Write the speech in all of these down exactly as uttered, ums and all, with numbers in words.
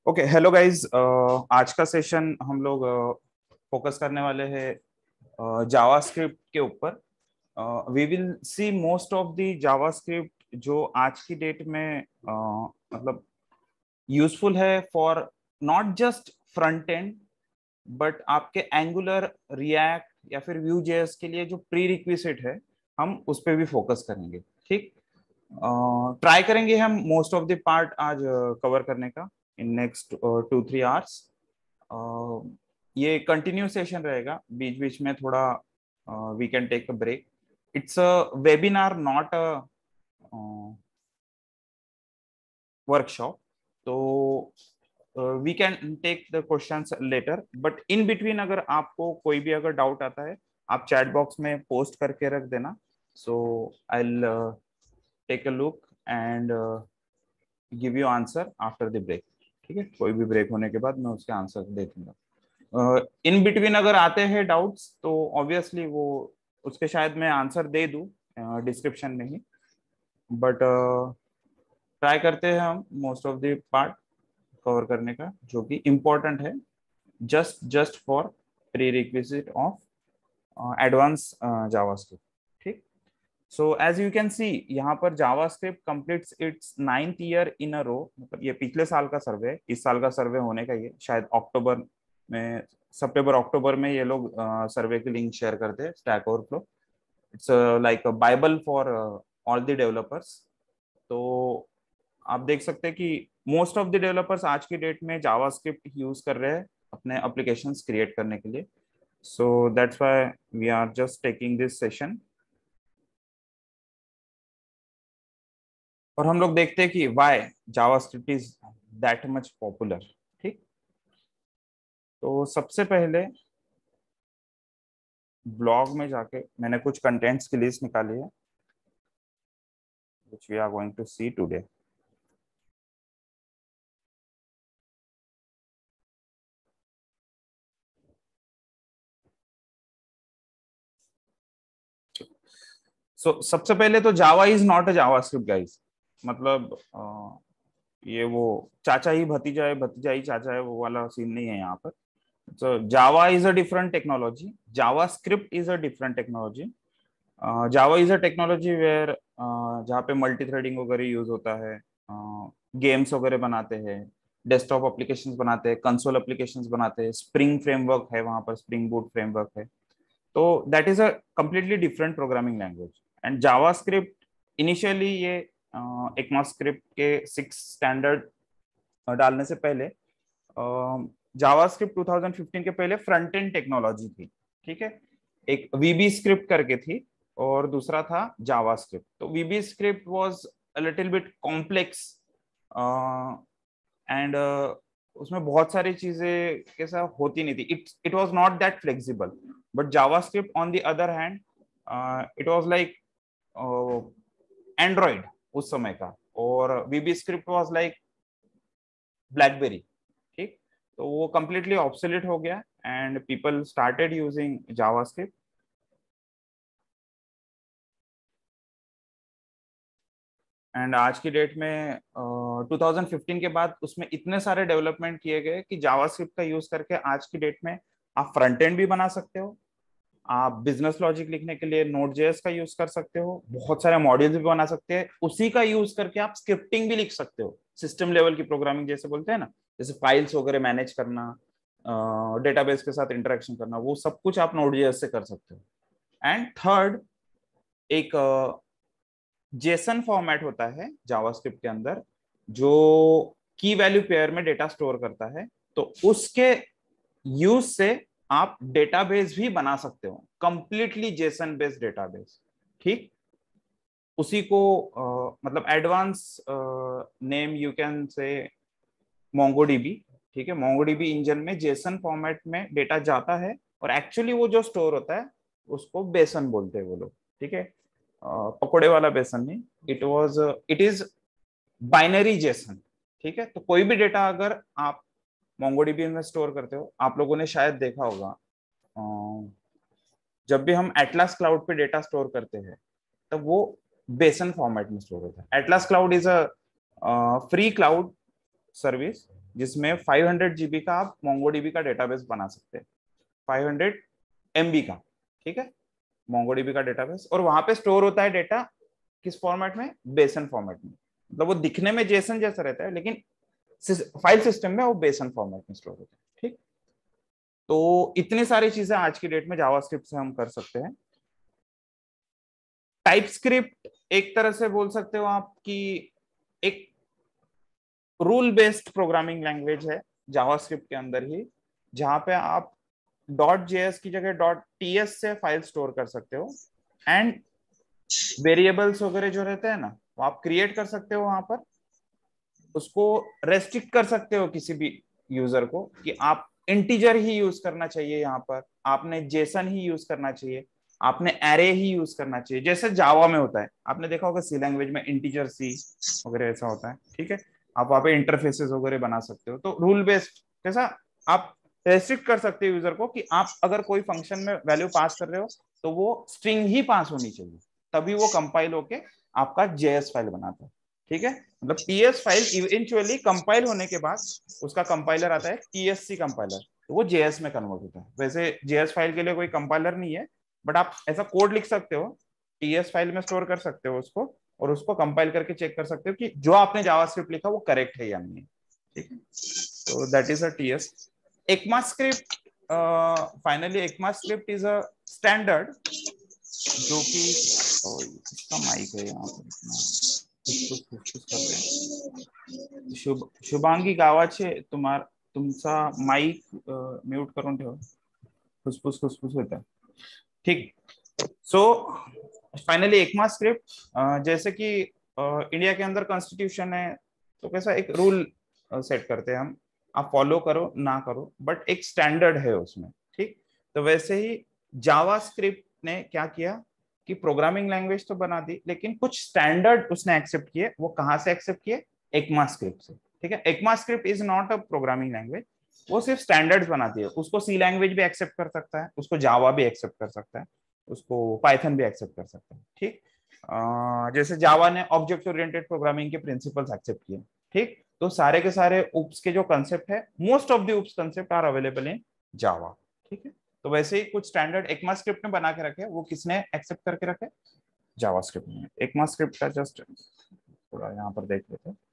Okay, hello guys. आज का session हम लोग फोकस करने वाले हैं जावास्क्रिप्ट के ऊपर। We will see most of the JavaScript जो आज की डेट में uh, मतलब यूजफुल है for not just front end but आपके एंगुलर, रिएक्ट या फिर व्यू जेएस के लिए जो प्री रिक्विजिट है, हम उस पर भी फोकस करेंगे। ठीक, ट्राई uh, करेंगे हम मोस्ट ऑफ द पार्ट आज कवर uh, करने का in next two three hours. ये कंटिन्यू सेशन रहेगा, बीच बीच में थोड़ा we can take a break. It's a webinar, not a workshop, तो we can take the questions later, but in between अगर आपको कोई भी अगर डाउट आता है, आप चैट बॉक्स में पोस्ट करके रख देना। So I will take a look and give you answer after the break. ठीक है, कोई भी ब्रेक होने के बाद मैं उसके आंसर दे दूंगा। इन uh, बिटवीन अगर आते हैं डाउट्स तो ऑब्वियसली वो उसके शायद मैं आंसर दे दूं डिस्क्रिप्शन uh, में ही, बट ट्राई uh, करते हैं हम most of the part cover करने का जो कि इम्पोर्टेंट है, just just for prerequisite of advance JavaScript. ठीक, so as you can see यहाँ पर JavaScript completes its ninth year in a row. मतलब ये पिछले साल का सर्वे है, इस साल का सर्वे होने का, ये शायद अक्टूबर में, सितंबर अक्टूबर में ये लोग सर्वे की लिंक शेयर करते हैं Stack Overflow. It's like a Bible for all the developers. तो आप देख सकते हैं कि मोस्ट ऑफ द डेवलपर्स आज की डेट में जावास्क्रिप्ट यूज कर रहे हैं अपने एप्लीकेशंस क्रिएट करने के लिए। So that's why we are just taking this session, और हम लोग देखते हैं कि why JavaScript is that much popular. ठीक, तो सबसे पहले ब्लॉग में जाके मैंने कुछ कंटेंट्स की लिस्ट निकाली है which we are going to see today. So so, सबसे पहले तो Java is not a JavaScript guys. मतलब अ, ये वो चाचा ही भतीजा है, भतीजा ही चाचा है, वो वाला सीन नहीं है यहाँ पर। So Java is a different technology, JavaScript is a different technology. Java is a technology where जहाँ पे मल्टी थ्रेडिंग वगैरह यूज होता है, गेम्स uh, वगैरह बनाते हैं, डेस्कटॉप एप्लीकेशंस बनाते हैं, कंसोल एप्लीकेशंस बनाते हैं, स्प्रिंग फ्रेमवर्क है वहां पर, स्प्रिंग बूट फ्रेमवर्क है। तो that is a completely different programming language. And JavaScript initially ये ECMAScript के सिक्स स्टैंडर्ड डालने से पहले, जावास्क्रिप्ट ट्वेंटी फिफ्टीन के पहले फ्रंट एंड टेक्नोलॉजी थी। ठीक है, एक वीबी स्क्रिप्ट करके थी और दूसरा था जावास्क्रिप्ट। तो VB script was a little bit complex and उसमें बहुत सारी चीजें के साथ होती नहीं थी। It it was not that flexible. But JavaScript on the other hand, it was like Android उस समय का, और VB script was like BlackBerry. ठीक, तो वो कंप्लीटली ऑब्सोलीट हो गया and people started using JavaScript. And आज की डेट में uh, ट्वेंटी फिफ्टीन के बाद उसमें इतने सारे डेवलपमेंट किए गए कि जावास्क्रिप्ट का यूज करके आज की डेट में आप फ्रंट एंड भी बना सकते हो, आप बिजनेस लॉजिक लिखने के लिए नोड जेएस का यूज कर सकते हो, बहुत सारे मॉड्यूल्स भी बना सकते हैं, उसी का यूज करके आप स्क्रिप्टिंग भी लिख सकते हो, सिस्टम लेवल की प्रोग्रामिंग जैसे बोलते हैं ना, जैसे फाइल्स वगैरह मैनेज करना, डेटाबेस के साथ इंटरेक्शन करना, वो सब कुछ आप नोड जेएस से कर सकते हो। एंड थर्ड, एक जेसन फॉर्मेट होता है जावास्क्रिप्ट के अंदर जो की वैल्यू पेयर में डेटा स्टोर करता है। तो उसके यूज से आप डेटाबेस भी बना सकते हो, कंप्लीटली जेसन बेस्ड डेटाबेस। ठीक, उसी को uh, मतलब advance name you can say MongoDB. ठीक है, मोंगोडीबी इंजन में जेसन फॉर्मेट में डेटा जाता है और एक्चुअली वो जो स्टोर होता है उसको बेसन बोलते हैं वो लोग। ठीक है, uh, पकोड़े वाला बेसन नहीं, it was it is binary JSON. ठीक है, तो कोई भी डेटा अगर आप मोंगोडीबी में स्टोर करते हो, आप लोगों ने शायद देखा होगा, जब भी हम एटलास क्लाउड पे डेटा स्टोर करते हैं तब वो बेसन फॉर्मेट में स्टोर होता है। Atlas cloud is a free cloud service जिसमें फाइव हंड्रेड जीबी का आप मोंगोडीबी का डेटाबेस बना सकते हैं, फाइव हंड्रेड एमबी का, ठीक है, मोंगोडीबी का डेटाबेस। और वहां पे स्टोर होता है डेटा किस फॉर्मेट में, बेसन फॉर्मेट में। मतलब वो दिखने में जेसन जैसा रहता है, लेकिन फाइल सिस्टम में वो बेसन फॉर्मेट में स्टोर होता है, ठीक। तो इतनी सारी चीजें आज की डेट में जावास्क्रिप्ट से हम कर सकते हैं। टाइपस्क्रिप्ट एक तरह से बोल सकते हो आप कि एक रूल बेस्ड प्रोग्रामिंग लैंग्वेज है जावास्क्रिप्ट के अंदर ही, जहां पे आप डॉट जेएस की जगह डॉट टीएस से फाइल स्टोर कर सकते हो, एंड वेरिएबल्स वगैरह जो रहते हैं ना, वो आप क्रिएट कर सकते हो वहां पर। उसको रेस्ट्रिक्ट कर सकते हो किसी भी यूजर को कि आप इंटीजर ही यूज करना चाहिए, यहाँ पर आपने जेसन ही यूज करना चाहिए, आपने एरे ही यूज करना चाहिए, जैसे जावा में होता है। आपने देखा होगा सी लैंग्वेज में इंटीजर सी वगैरह ऐसा होता है, ठीक है। आप वहां पे इंटरफेसेस वगैरह बना सकते हो। तो रूल बेस्ड कैसा, आप रेस्ट्रिक्ट कर सकते हो यूजर को कि आप अगर कोई फंक्शन में वैल्यू पास कर रहे हो तो वो स्ट्रिंग ही पास होनी चाहिए, तभी वो कंपाइल होके आपका जेएस फाइल बनाता है, ठीक है। मतलब टीएस फाइल इवेंचुअली कंपाइल होने के बाद उसका कंपाइलर आता है टीएससी कंपाइलर, तो वो जेएस में कन्वर्ट होता है। वैसे जेएस फाइल के लिए कोई कंपाइलर नहीं है, बट आप ऐसा कोड लिख सकते हो, टीएस फाइल में स्टोर कर सकते हो उसको, और उसको कंपाइल करके चेक कर सकते हो कि जो आपने जावास्क्रिप्ट लिखा वो करेक्ट है या नहीं है, ठीक है। तो that is a TS. ECMAScript, finally ECMAScript is a standard जो कि, इसका माइक है यहाँ पर इतना फुसफुस फुसफुस कर रहे हैं। शुभ शुभांगी गावाचे तुम्हार तुमचा माइक म्यूट करून ठेवा, फुसफुस फुसफुस होता है, ठीक। सो फाइनली ECMAScript, जैसे कि इंडिया के अंदर कॉन्स्टिट्यूशन है, तो कैसा एक रूल सेट करते हैं हम, आप फॉलो करो ना करो, बट एक स्टैंडर्ड है उसमें, ठीक। तो वैसे ही जावास्क्रिप्ट ने क्या किया कि प्रोग्रामिंग लैंग्वेज तो बना दी, लेकिन कुछ स्टैंडर्ड उसने एक्सेप्ट किए। वो कहाँ से एक्सेप्ट किए, ECMAScript से, ठीक है। ECMAScript is not a programming language, वो सिर्फ स्टैंडर्ड्स बनाती है। उसको सी लैंग्वेज भी एक्सेप्ट कर सकता है, उसको जावा भी एक्सेप्ट कर सकता है, उसको पाइथन भी एक्सेप्ट कर सकता है, ठीक। जैसे जावा ने ऑब्जेक्ट ओरिएंटेड प्रोग्रामिंग के प्रिंसिपल्स एक्सेप्ट किए, ठीक। तो सारे के सारे उप्स के जो कंसेप्ट है, most of the OOPs concept are available in Java, ठीक है। तो वैसे ही कुछ स्टैंडर्ड ECMAScript ने बना के रखे, वो किसने एक्सेप्ट करके रखे, जावास्क्रिप्ट ने। ECMAScript का जस्ट थोड़ा यहाँ पर देख लेते हैं।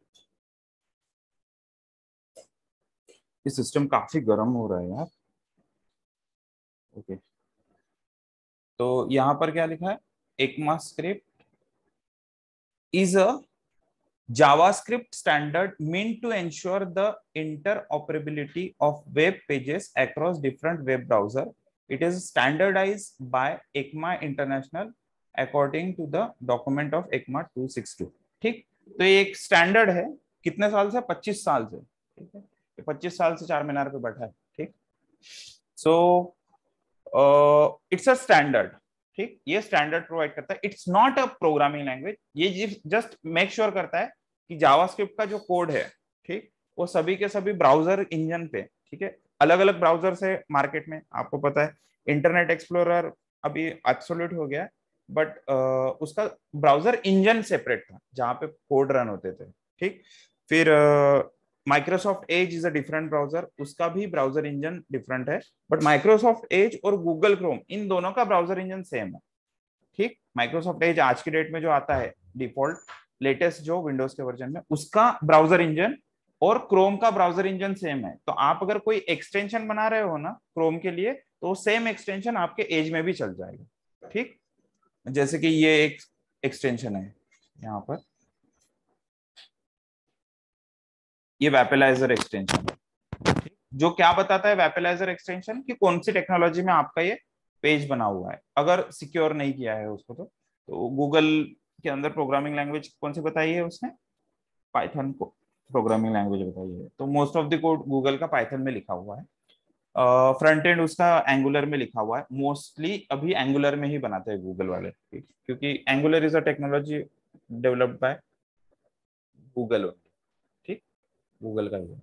ये सिस्टम काफी गर्म हो रहा है यार, ओके। तो यहाँ पर क्या लिखा है, ECMAScript is a JavaScript standard meant to ensure the interoperability of web pages across different web browser. It is standardized by ECMA International according to the document of ECMA two six two, ठीक। तो ये एक standard है, कितने साल से, पच्चीस साल से, ठीक है। पच्चीस साल से चार मीनार पे बैठा है, ठीक। सो इट्स अ स्टैंडर्ड, ठीक। ये स्टैंडर्ड प्रोवाइड करता है, it's not a programming language. ये जस्ट मेक श्योर करता है कि जावास्क्रिप्ट का जो कोड है, ठीक, वो सभी के सभी ब्राउजर इंजन पे, ठीक है। अलग अलग ब्राउजर है मार्केट में, आपको पता है इंटरनेट एक्सप्लोरर अभी एब्सोल्यूट हो गया, बट uh, उसका ब्राउजर इंजन सेपरेट था जहां पे कोड रन होते थे, ठीक। फिर Microsoft Edge is a different browser, उसका भी ब्राउजर इंजन डिफरेंट है, बट माइक्रोसॉफ्ट एज और गूगल क्रोम इन दोनों का ब्राउजर इंजन सेम है, ठीक। माइक्रोसॉफ्ट एज आज की डेट में जो आता है डिफॉल्ट लेटेस्ट जो विंडोज के वर्जन में, उसका ब्राउजर इंजन और क्रोम का ब्राउजर इंजन सेम है। तो आप अगर कोई एक्सटेंशन बना रहे हो ना क्रोम के लिए, तो सेम एक्सटेंशन आपके एज में भी चल जाएगा, ठीक। जैसे कि ये एक एक्सटेंशन है यहाँ पर, ये वेपलाइजर एक्सटेंशन है, जो क्या बताता है वेपलाइजर एक्सटेंशन कि कौन सी टेक्नोलॉजी में आपका ये पेज बना हुआ है, अगर सिक्योर नहीं किया है उसको तो। तो गूगल के अंदर प्रोग्रामिंग लैंग्वेज कौन सी बताई है उसने, पाइथन को प्रोग्रामिंग लैंग्वेज बताई है। तो most of the code Google का पाइथन में लिखा हुआ है, फ्रंट एंड उसका एंगुलर में लिखा हुआ है। मोस्टली अभी एंगुलर में ही बनाते हैं गूगल वाले, क्योंकि Angular is a technology developed by Google, ठीक, गूगल का ही है।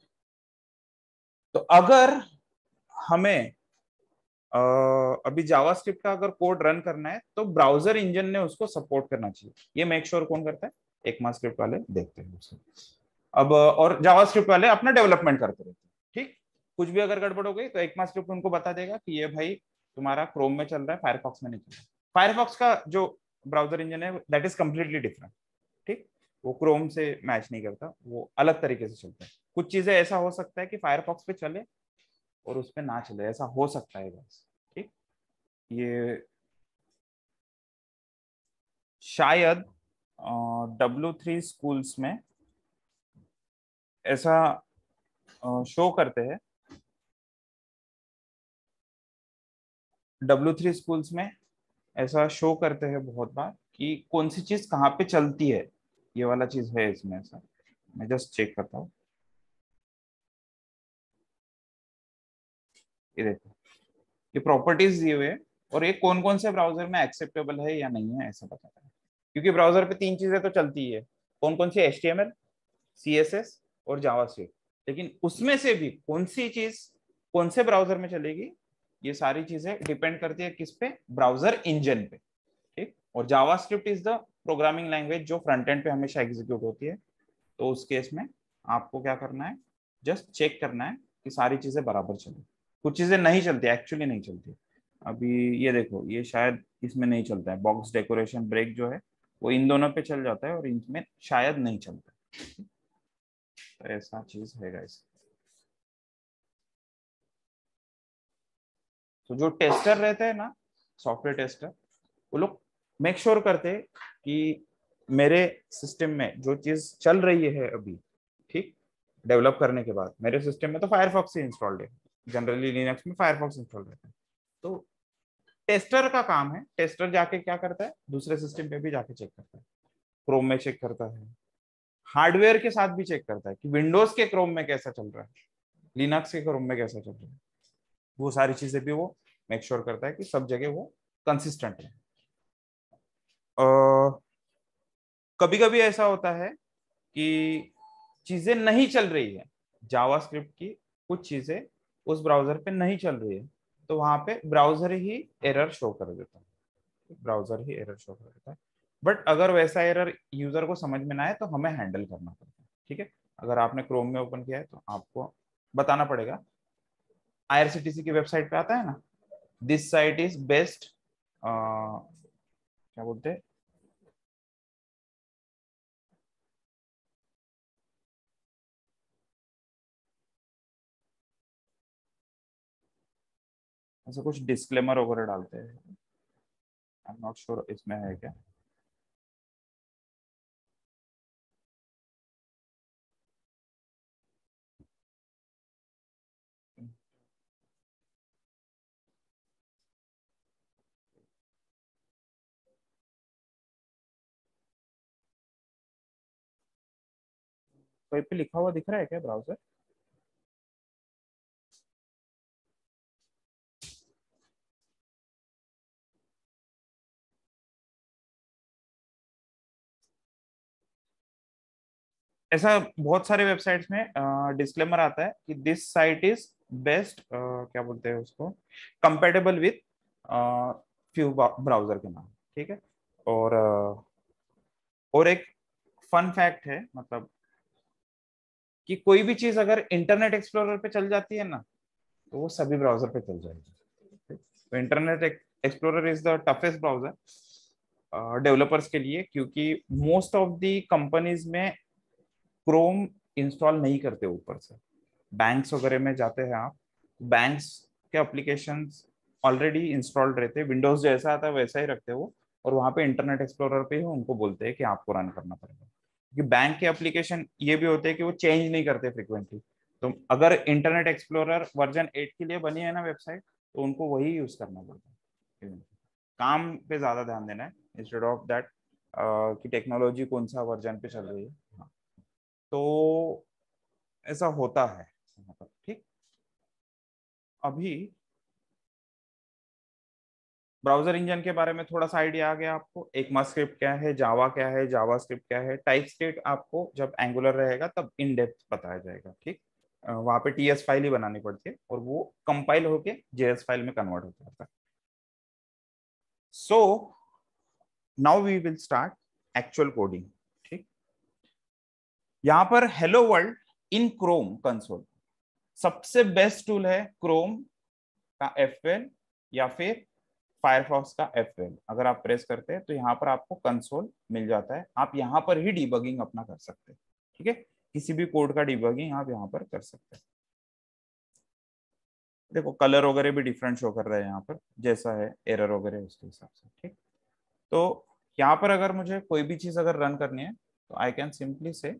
तो अगर हमें Uh, अभी जावास्क्रिप्ट का अगर कोड रन करना है तो ब्राउजर इंजन ने उसको सपोर्ट करना चाहिए। ये मेक श्योर कौन करता है, ECMAScript वाले देखते हैं उसको। अब और जावास्क्रिप्ट वाले अपना डेवलपमेंट करते रहते हैं, ठीक। कुछ भी अगर गड़बड़ हो गई तो ECMAScript उनको बता देगा कि ये भाई तुम्हारा क्रोम में चल रहा है, फायरफॉक्स में नहीं चल रहा है। फायरफॉक्स का जो ब्राउजर इंजन है दैट इज कम्प्लीटली डिफरेंट, ठीक। वो क्रोम से मैच नहीं करता, वो अलग तरीके से चलता है। कुछ चीजें ऐसा हो सकता है कि फायरफॉक्स पे चले और उस पे ना चले, ऐसा हो सकता है बस, ठीक। ये शायद डब्ल्यू थ्री स्कूल्स में ऐसा शो करते हैं, डब्ल्यू थ्री स्कूल्स में ऐसा शो करते हैं बहुत बार कि कौन सी चीज कहाँ पे चलती है। ये वाला चीज है इसमें ऐसा, मैं जस्ट चेक करता हूँ। ये देखो, ये प्रॉपर्टीज दिए हुए हैं और ये कौन कौन से ब्राउजर में एक्सेप्टेबल है या नहीं है ऐसा बताता है। क्योंकि ब्राउजर पे तीन चीजें तो चलती है, कौन कौन सी, H T M L, C S S और जावास्क्रिप्ट। लेकिन उसमें से भी कौन सी चीज कौन से ब्राउजर में चलेगी, ये सारी चीजें डिपेंड करती है किस पे, ब्राउजर इंजन पे, ठीक। और JavaScript is the programming language जो फ्रंट एंड पे हमेशा एग्जीक्यूट होती है। तो उस केस में आपको क्या करना है, जस्ट चेक करना है कि सारी चीजें बराबर चले। कुछ चीजें नहीं चलती, एक्चुअली नहीं चलती। अभी ये देखो, ये शायद इसमें नहीं चलता है, बॉक्स डेकोरेशन ब्रेक जो है वो इन दोनों पे चल जाता है और इनमें शायद नहीं चलता। तो ऐसा चीज है गाइस। तो जो टेस्टर रहते हैं ना, सॉफ्टवेयर टेस्टर, वो लोग मेक श्योर करते हैं कि मेरे सिस्टम में जो चीज चल रही है अभी, ठीक, डेवलप करने के बाद मेरे सिस्टम में तो फायरफॉक्स ही इंस्टॉल्ड है, जनरली लिनक्स में फायरफॉक्स इंस्टॉल रहता है। तो टेस्टर का काम है, टेस्टर जाके क्या करता है, दूसरे सिस्टम पे भी जाके चेक करता है, क्रोम में चेक करता है, हार्डवेयर के साथ भी चेक करता है कि विंडोज के क्रोम में कैसा चल रहा है, लिनक्स के क्रोम में कैसा चल रहा है। वो सारी चीजें भी वो मेक श्योर करता है कि सब जगह वो कंसिस्टेंट है। कभी कभी ऐसा होता है कि चीजें नहीं चल रही है, जावास्क्रिप्ट की कुछ चीजें उस ब्राउजर पे नहीं चल रही है, तो वहां पे ब्राउजर ही एरर शो कर देता है, ब्राउजर ही एरर शो कर देता है। बट अगर वैसा एरर यूजर को समझ में ना आए तो हमें हैंडल करना पड़ता है, ठीक है। अगर आपने क्रोम में ओपन किया है तो आपको बताना पड़ेगा, I R C T C की वेबसाइट पे आता है ना, दिस साइट इज बेस्ट, क्या बोलते हैं, ऐसा कुछ डिस्क्लेमर वगैरह डालते हैं, आई एम नॉट श्योर इसमें है क्या। कहीं पे लिखा हुआ दिख रहा है क्या ब्राउजर। ऐसा बहुत सारे वेबसाइट्स में डिस्क्लेमर आता है कि दिस साइट इज बेस्ट, क्या बोलते हैं उसको, कंपेटेबल विथ फ्यू ब्राउजर के नाम, ठीक है। और uh, और एक फन फैक्ट है, मतलब कि कोई भी चीज अगर इंटरनेट एक्सप्लोरर पे चल जाती है ना, तो वो सभी ब्राउजर पे चल जाएगी। तो Internet Explorer is the toughest browser developers के लिए, क्योंकि मोस्ट ऑफ द कंपनीज में क्रोम इंस्टॉल नहीं करते ऊपर से। बैंक्स वगैरह में जाते हैं आप, बैंक्स के एप्लीकेशंस ऑलरेडी इंस्टॉल्ड रहते हैं, विंडोज जैसा आता है वैसा ही रखते हैं वो, और वहां पे इंटरनेट एक्सप्लोरर पे ही उनको बोलते हैं कि आपको रन करना पड़ेगा। क्योंकि बैंक के एप्लीकेशन ये भी होते हैं कि वो चेंज नहीं करते फ्रिक्वेंटली। तो अगर इंटरनेट एक्सप्लोरर वर्जन एट के लिए बनी है ना वेबसाइट, तो उनको वही यूज करना पड़ता है। काम पे ज्यादा ध्यान देना है इंस्टेड ऑफ दैट कि टेक्नोलॉजी कौन सा वर्जन पे चल रही है। हाँ, तो ऐसा होता है यहाँ पर, ठीक। अभी ब्राउजर इंजन के बारे में थोड़ा सा आइडिया आ गया आपको, ECMAScript क्या है, जावा क्या है, जावास्क्रिप्ट क्या है, टाइप स्क्रिप्ट आपको जब एंगुलर रहेगा तब इन डेप्थ बताया जाएगा, ठीक। वहां पे टीएस फाइल ही बनानी पड़ती है और वो कंपाइल होके जेएस फाइल में कन्वर्ट हो जाता है। So now we will start actual coding, ठीक। यहाँ पर hello world in Chrome console, सबसे बेस्ट टूल है क्रोम का एफ ट्वेल्व या फिर फायरफॉक्स का एफ ट्वेल्व। अगर आप प्रेस करते हैं तो यहाँ पर आपको कंसोल मिल जाता है, आप यहाँ पर ही डिबगिंग अपना कर सकते हैं। ठीक है, किसी भी कोड का डिबगिंग आप यहाँ पर कर सकते हैं। देखो कलर वगैरह भी डिफरेंट शो कर रहा है यहाँ पर, जैसा है एरर वगैरह उसके हिसाब से। ठीक, तो यहाँ पर अगर मुझे कोई भी चीज अगर रन करनी है तो I can simply say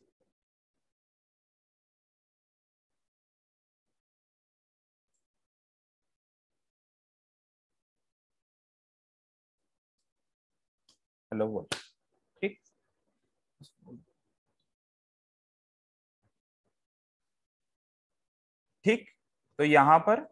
hello world. ठीक, ठीक, तो यहाँ पर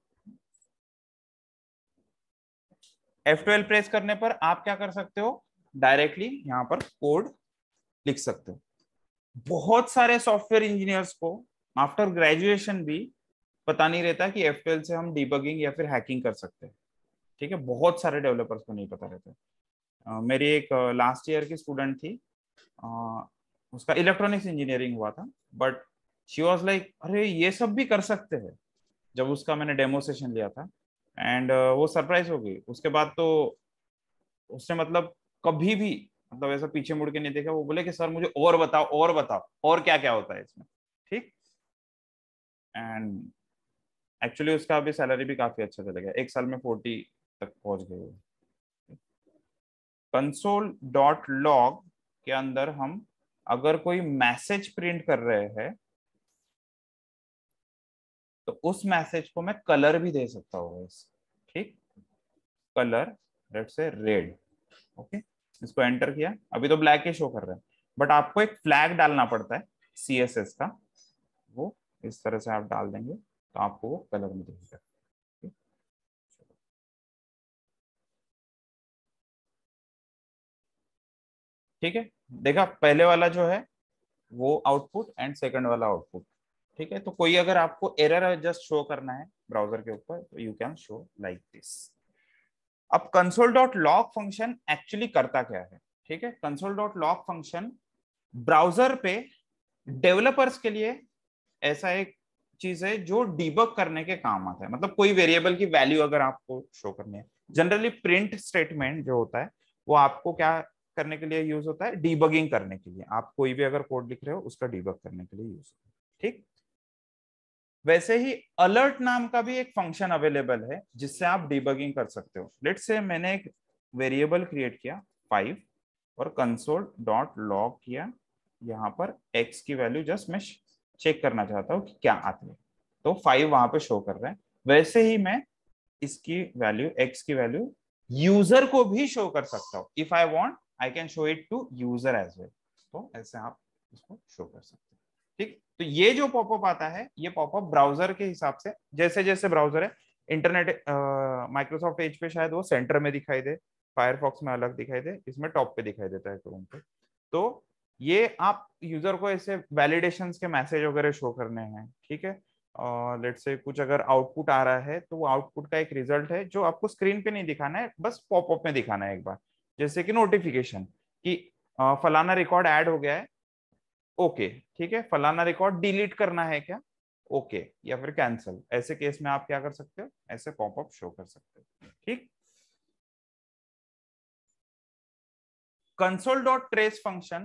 एफ ट्वेल्व प्रेस करने पर आप क्या कर सकते हो, डायरेक्टली यहाँ पर कोड लिख सकते हो। बहुत सारे सॉफ्टवेयर इंजीनियर्स को आफ्टर ग्रेजुएशन भी पता नहीं रहता कि एफ ट्वेल्व से हम डिबगिंग या फिर हैकिंग कर सकते हैं। ठीक है, बहुत सारे डेवलपर्स को नहीं पता रहता। अ, मेरी एक लास्ट ईयर की स्टूडेंट थी, अ, उसका इलेक्ट्रॉनिक्स इंजीनियरिंग हुआ था, बट शी वाज लाइक अरे ये सब भी कर सकते हैं। जब उसका मैंने डेमो सेशन लिया था एंड वो सरप्राइज हो गई। उसके बाद तो उसने मतलब कभी भी मतलब ऐसा पीछे मुड़ के नहीं देखा। वो बोले कि सर मुझे और बताओ और बताओ और क्या क्या होता है इसमें। ठीक, एंड एक्चुअली उसका अभी सैलरी भी काफी अच्छा चला गया, एक साल में फोर्टी तक पहुंच गई। कंसोल डॉट लॉग के अंदर हम अगर कोई मैसेज प्रिंट कर रहे हैं तो उस मैसेज को मैं कलर भी दे सकता हूँ। ठीक, colour let's say red. Okay, इसको एंटर किया, अभी तो ब्लैक ही शो कर रहा है, बट आपको एक फ्लैग डालना पड़ता है सी एस एस का। वो इस तरह से आप डाल देंगे तो आपको वो कलर में दिखेगा। ठीक है, देखा पहले वाला जो है वो आउटपुट एंड सेकंड वाला आउटपुट। ठीक है, तो कोई अगर आपको एरर जस्ट शो करना है ब्राउजर के ऊपर तो you can show like this. अब console dot log function actually करता क्या है। ठीक है, console dot log function browser पे डेवलपर्स के लिए ऐसा एक चीज है जो डिबग करने के काम आता है। मतलब कोई वेरिएबल की वैल्यू अगर आपको शो करनी है, जनरली प्रिंट स्टेटमेंट जो होता है वो आपको क्या करने के लिए यूज होता है, डिबगिंग करने के लिए। आप कोई भी अगर कोड लिख रहे हो उसका डिबग करने के लिए यूज होता है। ठीक, वैसे ही अलर्ट नाम का भी एक फंक्शन अवेलेबल है जिससे आप डिबगिंग कर सकते हो। लेट्स से मैंने एक वेरिएबल क्रिएट किया फाइव और कंसोल डॉट लॉग किया, यहाँ पर एक्स की वैल्यू जस्ट मैं चेक करना चाहता हूँ कि क्या आती है, तो फाइव वहां पे शो कर रहा है। वैसे ही मैं इसकी वैल्यू एक्स की वैल्यू यूजर को भी शो कर सकता हूँ। If I want I can show it to user as well. तो ऐसे आप इसको शो कर सकते हैं। ठीक, तो ये जो पॉपअप आता है ये पॉपअप ब्राउजर के हिसाब से, जैसे जैसे ब्राउजर है इंटरनेट, माइक्रोसॉफ्ट एज पे शायद वो सेंटर में दिखाई दे, फायरफॉक्स में अलग दिखाई दे, इसमें टॉप पे दिखाई देता है क्रोम पे। तो ये आप यूजर को ऐसे वैलिडेशंस के मैसेज वगैरह शो करने हैं। ठीक है, लेट्स से कुछ अगर आउटपुट आ रहा है तो वो आउटपुट का एक रिजल्ट है जो आपको स्क्रीन पे नहीं दिखाना है, बस पॉपअप में दिखाना है एक बार, जैसे कि नोटिफिकेशन कि अ, फलाना रिकॉर्ड ऐड हो गया है। ओके, ठीक है, फलाना रिकॉर्ड डिलीट करना है क्या, ओके, या फिर कैंसिल। ऐसे केस में आप क्या कर सकते हो, ऐसे पॉपअप शो कर सकते हो। ठीक, कंसोल डॉट ट्रेस फंक्शन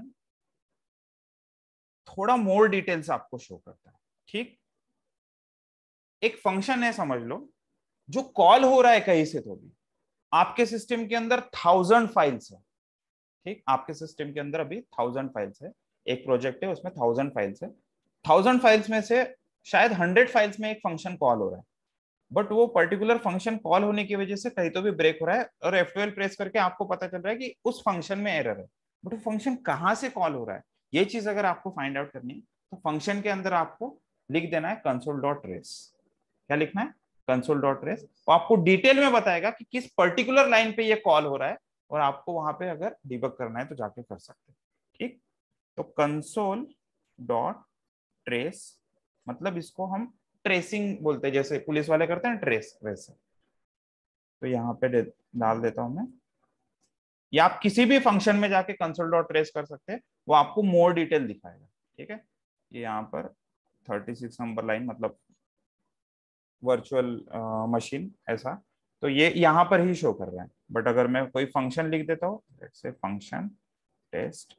थोड़ा मोर डिटेल्स आपको शो करता है। ठीक, एक फंक्शन है समझ लो जो कॉल हो रहा है कहीं से तो भी। आपके सिस्टम के अंदर थाउजेंड फाइल्स है। ठीक, आपके सिस्टम के अंदर अभी थाउजेंड फाइल्स है, एक प्रोजेक्ट है उसमें थाउजेंड फाइल्स है। थाउजेंड फाइल्स में से शायद हंड्रेड फाइल्स में एक फंक्शन कॉल हो रहा है, बट वो पर्टिकुलर फंक्शन कॉल होने की वजह से कहीं तो भी ब्रेक हो रहा है और एफ ट्वेल्व प्रेस करके आपको पता चल रहा है कि उस फंक्शन में एरर है, बट वो फंक्शन कहाँ से कॉल हो रहा है ये चीज अगर आपको फाइंड आउट करनी है तो फंक्शन के अंदर आपको लिख देना है कंसोल डॉट ट्रेस। क्या लिखना है, कंसोल डॉट ट्रेस। वो आपको डिटेल में बताएगा कि किस पर्टिकुलर लाइन पे ये कॉल हो रहा है और आपको वहां पे अगर डिबग करना है तो जाके कर सकते हैं। ठीक, तो कंसोल डॉट ट्रेस मतलब इसको हम ट्रेसिंग बोलते हैं, जैसे पुलिस वाले करते हैं ट्रेस वैसे। तो यहाँ पे डाल देता हूं मैं, या आप किसी भी फंक्शन में जाके कंसोल डॉट ट्रेस कर सकते हैं, वो आपको मोर डिटेल दिखाएगा। ठीक है, ये यहाँ पर थर्टी सिक्स नंबर लाइन मतलब वर्चुअल मशीन ऐसा, तो ये यहाँ पर ही शो कर रहा है। बट अगर मैं कोई फंक्शन लिख देता हूँ, लेट्स से फंक्शन टेस्ट,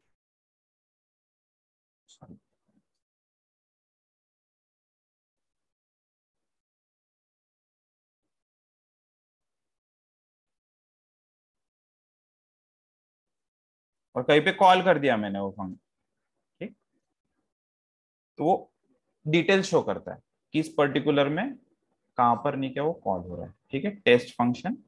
और कहीं पे कॉल कर दिया मैंने वो फंक्शन, ठीक, तो वो डिटेल शो करता है कि इस पर्टिकुलर में कहां पर नहीं क्या वो कॉल हो रहा है। ठीक है, टेस्ट फंक्शन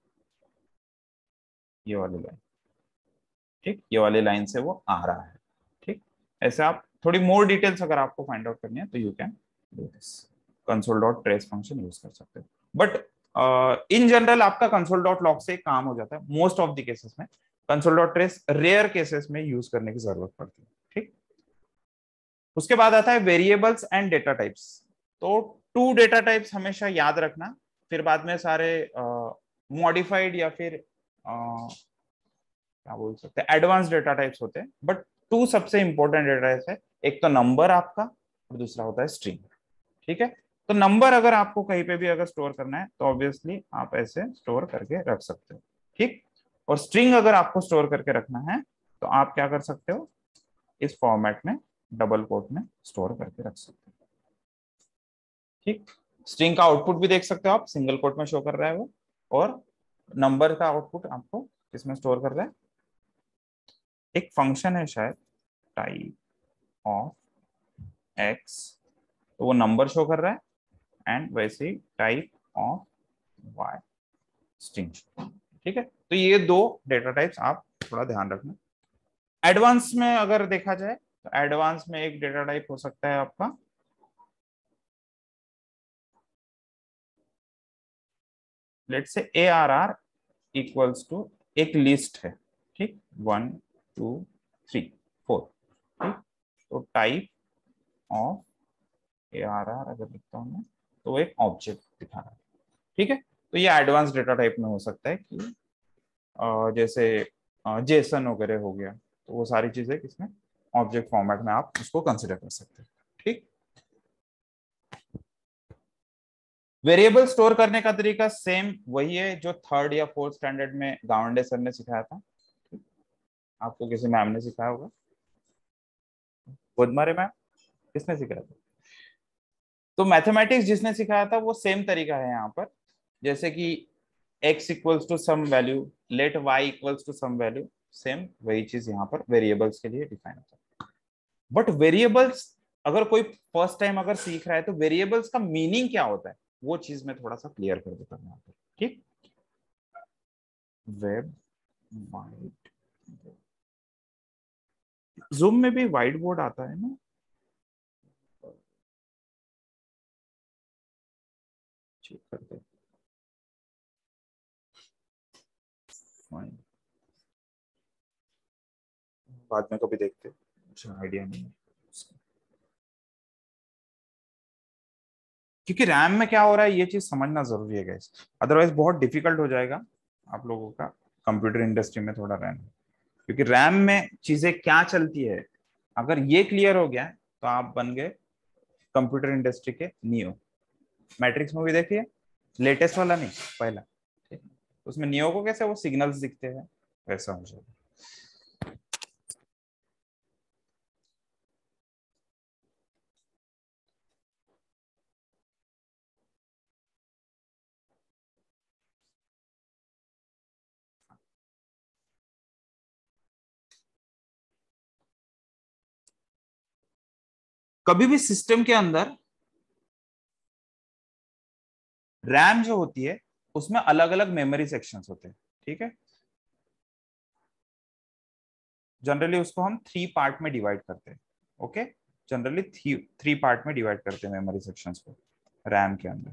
ये वाली लाइन, ठीक, ये वाली लाइन से वो आ रहा है। ठीक, ऐसे आप थोड़ी मोर डिटेल्स अगर आपको फाइंड आउट करनी है तो you can do this, console dot trace function use कर सकते हो। बट इन जनरल आपका कंसोल डॉट लॉग से काम हो जाता है मोस्ट ऑफ द केसेस में। Console dot trace rare cases में यूज करने की जरूरत पड़ती है। ठीक, उसके बाद आता है वेरिएबल्स एंड डेटा टाइप्स। तो टू डेटा टाइप्स हमेशा याद रखना, फिर बाद में सारे मॉडिफाइड uh, या फिर uh, क्या बोल सकते हैं एडवांस डेटा टाइप्स होते हैं, बट टू सबसे इंपॉर्टेंट डेटा टाइप्स है, एक तो नंबर आपका और दूसरा होता है स्ट्रिंग। ठीक है, तो नंबर अगर आपको कहीं पे भी अगर स्टोर करना है तो ऑब्वियसली आप ऐसे स्टोर करके रख सकते हो। ठीक, और स्ट्रिंग अगर आपको स्टोर करके रखना है तो आप क्या कर सकते हो, इस फॉर्मेट में डबल कोट में स्टोर करके रख सकते हो। ठीक, स्ट्रिंग का आउटपुट भी देख सकते हो आप, सिंगल कोट में शो कर रहा है वो, और नंबर का आउटपुट आपको किसमें स्टोर कर रहा है, एक फंक्शन है शायद टाइप ऑफ एक्स, तो वो नंबर शो कर रहा है, एंड वैसे ही टाइप ऑफ वाई स्ट्रिंग। ठीक है, तो ये दो डेटा टाइप्स आप थोड़ा ध्यान रखना। एडवांस में अगर देखा जाए तो एडवांस में एक डेटा टाइप हो सकता है आपका, let's say A R R equals to एक लिस्ट है। ठीक, वन टू थ्री फोर, ठीक, तो type of A R R अगर लिखता हूं मैं तो वो एक ऑब्जेक्ट दिखा रहा है। ठीक है, तो ये एडवांस डेटा टाइप में हो सकता है कि अ, जैसे जेसन वगैरह हो गया, तो वो सारी चीजें किसमें ऑब्जेक्ट फॉर्मेट में आप उसको कंसिडर कर सकते हैं। ठीक, वेरिएबल स्टोर करने का तरीका सेम वही है जो थर्ड या फोर्थ स्टैंडर्ड में गावंडे सर ने सिखाया था। ठीक? आपको किसी मैम ने सिखाया होगा, बुधमारे मैम, किसने सिखाया था, तो मैथमेटिक्स जिसने सिखाया था वो सेम तरीका है यहाँ पर। जैसे कि x equals to some value, let y equals to some value, same वही चीज यहाँ पर वेरिएबल्स के लिए डिफाइन होता है। बट वेरिएबल्स अगर कोई फर्स्ट टाइम अगर सीख रहा है तो वेरिएबल्स का मीनिंग क्या होता है वो चीज मैं थोड़ा सा क्लियर कर देता हूँ यहाँ पर। ठीक, वेब वाइट, जूम में भी व्हाइट बोर्ड आता है ना, चेक करते हैं, fine, बाद में कभी देखते हैं, अच्छा आइडिया नहीं है, क्योंकि रैम में क्या हो रहा है ये चीज समझना जरूरी है गाइस, अदरवाइज बहुत डिफिकल्ट हो जाएगा आप लोगों का कंप्यूटर इंडस्ट्री में थोड़ा रहना, क्योंकि रैम में चीजें क्या चलती है अगर ये क्लियर हो गया तो आप बन गए कंप्यूटर इंडस्ट्री के नियो। मैट्रिक्स मूवी देखिए, लेटेस्ट वाला नहीं, पहला, ठीक, उसमें नियो को कैसे वो सिग्नल्स दिखते हैं वैसा हो जाएगा। कभी भी सिस्टम के अंदर रैम जो होती है उसमें अलग अलग मेमोरी सेक्शंस होते हैं। ठीक है, जनरली उसको हम थ्री पार्ट में डिवाइड करते हैं। Okay, generally three three part में डिवाइड करते हैं मेमोरी सेक्शंस को रैम के अंदर।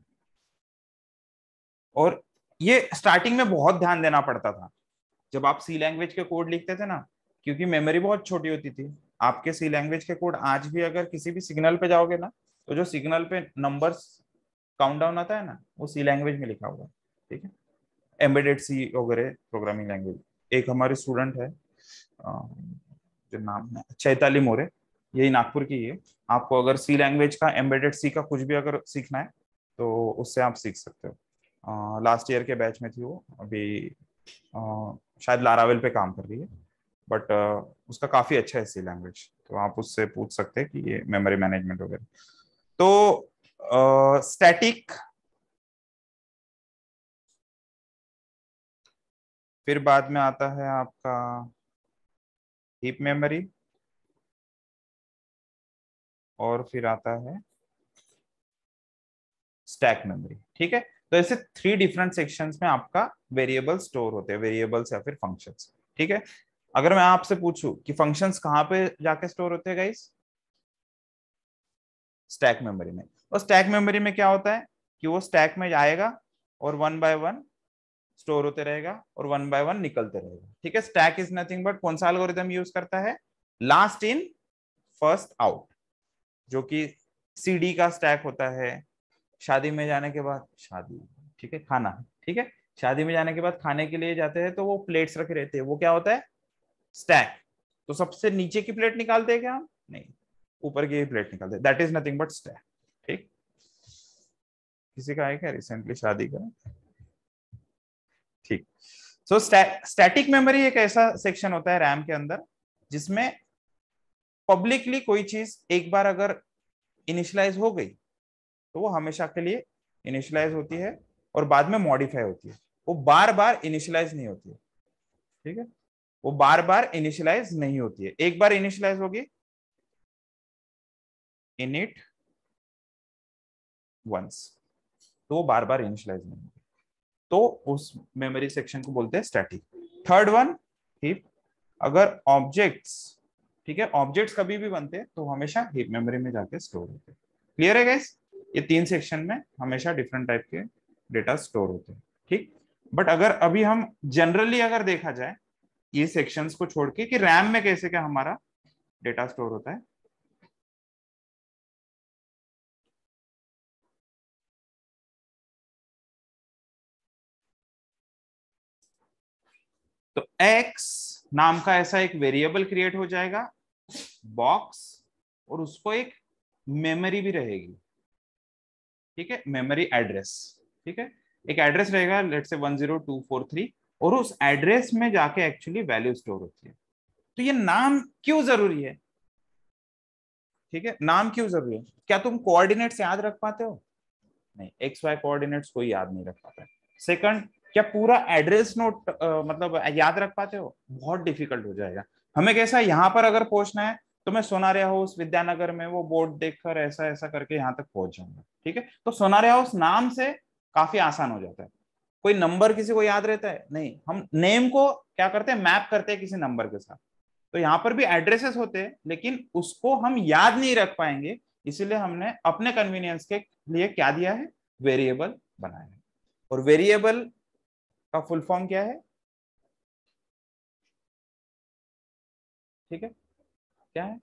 और ये स्टार्टिंग में बहुत ध्यान देना पड़ता था जब आप सी लैंग्वेज के कोड लिखते थे ना, क्योंकि मेमोरी बहुत छोटी होती थी। आपके सी लैंग्वेज के कोड आज भी अगर किसी भी सिग्नल पे जाओगे ना, तो जो सिग्नल पे नंबर्स काउंट डाउन आता है ना वो सी लैंग्वेज में लिखा हुआ है। ठीक है, एम्बेडेड सी वगैरह प्रोग्रामिंग लैंग्वेज, एक हमारे स्टूडेंट है अ, जो नाम है चैताली मोरे, यही नागपुर की है। आपको अगर सी लैंग्वेज का, एम्बेडेड सी का कुछ भी अगर सीखना है तो उससे आप सीख सकते हो। लास्ट ईयर के बैच में थी वो, अभी अ, शायद लारावेल पे काम कर रही है, बट उसका काफी अच्छा है सी लैंग्वेज, तो आप उससे पूछ सकते हैं कि ये मेमोरी मैनेजमेंट वगैरह। तो स्टैटिक, फिर बाद में आता है आपका हीप मेमोरी, और फिर आता है स्टैक मेमोरी। ठीक है, तो ऐसे थ्री डिफरेंट सेक्शंस में आपका वेरिएबल स्टोर होते हैं, वेरिएबल्स या फिर फंक्शंस। ठीक है, अगर मैं आपसे पूछूं कि फंक्शंस कहाँ पे जाके स्टोर होते हैं गाइस? स्टैक मेमोरी में। और स्टैक मेमोरी में क्या होता है कि वो स्टैक में जाएगा और वन बाय वन स्टोर होते रहेगा और वन बाय वन निकलते रहेगा। ठीक है, स्टैक इज नथिंग बट कौन सा एल्गोरिथम यूज करता है? लास्ट इन फर्स्ट आउट, जो कि सीडी का स्टैक होता है। शादी में जाने के बाद, शादी, ठीक है, खाना, ठीक है, शादी में जाने के बाद खाने के लिए जाते हैं तो वो प्लेट्स रखे रहते हैं, वो क्या होता है? स्टैक। तो सबसे नीचे की प्लेट निकालते हैं क्या हम? नहीं, ऊपर की प्लेट निकालते हैं, that is nothing but stack. ठीक, किसी का है क्या रिसेंटली शादी का? ठीक। सो स्टैटिक मेमोरी एक ऐसा सेक्शन होता है रैम के अंदर जिसमें पब्लिकली कोई चीज एक बार अगर इनिशियलाइज हो गई तो वो हमेशा के लिए इनिशियलाइज होती है और बाद में मॉडिफाई होती है, वो बार बार इनिशियलाइज नहीं होती है। ठीक है, वो बार बार इनिशियलाइज नहीं होती है, एक बार इनिशियलाइज होगी, इनिट वंस, तो वो बार बार इनिशियलाइज नहीं होगी, तो उस मेमोरी सेक्शन को बोलते हैं स्टैटिक। Third one, heap. अगर ऑब्जेक्ट्स, ठीक है, ऑब्जेक्ट्स कभी भी बनते हैं तो हमेशा हीप मेमोरी में जाके स्टोर होते हैं। क्लियर है गाइस? ये तीन सेक्शन में हमेशा डिफरेंट टाइप के डेटा स्टोर होते हैं। ठीक, बट अगर अभी हम जनरली अगर देखा जाए ये सेक्शंस को छोड़ के कि रैम में कैसे क्या हमारा डेटा स्टोर होता है, तो एक्स नाम का ऐसा एक वेरिएबल क्रिएट हो जाएगा बॉक्स, और उसको एक मेमोरी भी रहेगी। ठीक है, मेमोरी एड्रेस। ठीक है, एक एड्रेस रहेगा, let's say one zero two four three, और उस एड्रेस में जाके एक्चुअली वैल्यू स्टोर होती है। तो ये नाम क्यों जरूरी है? ठीक है, नाम क्यों जरूरी है? क्या तुम कोऑर्डिनेट्स याद रख पाते हो? नहीं, एक्स वाई कोऑर्डिनेट्स कोई याद नहीं रख पाता है। सेकंड, क्या पूरा एड्रेस नोट मतलब याद रख पाते हो? बहुत डिफिकल्ट हो जाएगा। हमें कैसा, यहाँ पर अगर पहुंचना है तो मैं सोनारिया हाउस विद्यानगर में वो बोर्ड देखकर ऐसा ऐसा करके यहाँ तक पहुंच जाऊंगा। ठीक है, तो सोनारिया हाउस नाम से काफी आसान हो जाता है। कोई नंबर किसी को याद रहता है? नहीं, हम नेम को क्या करते हैं, मैप करते हैं किसी नंबर के साथ। तो यहाँ पर भी एड्रेसेस होते हैं लेकिन उसको हम याद नहीं रख पाएंगे, इसीलिए हमने अपने कन्वीनियंस के लिए क्या दिया है, वेरिएबल बनाया है। और वेरिएबल का फुल फॉर्म क्या है? ठीक है, क्या है?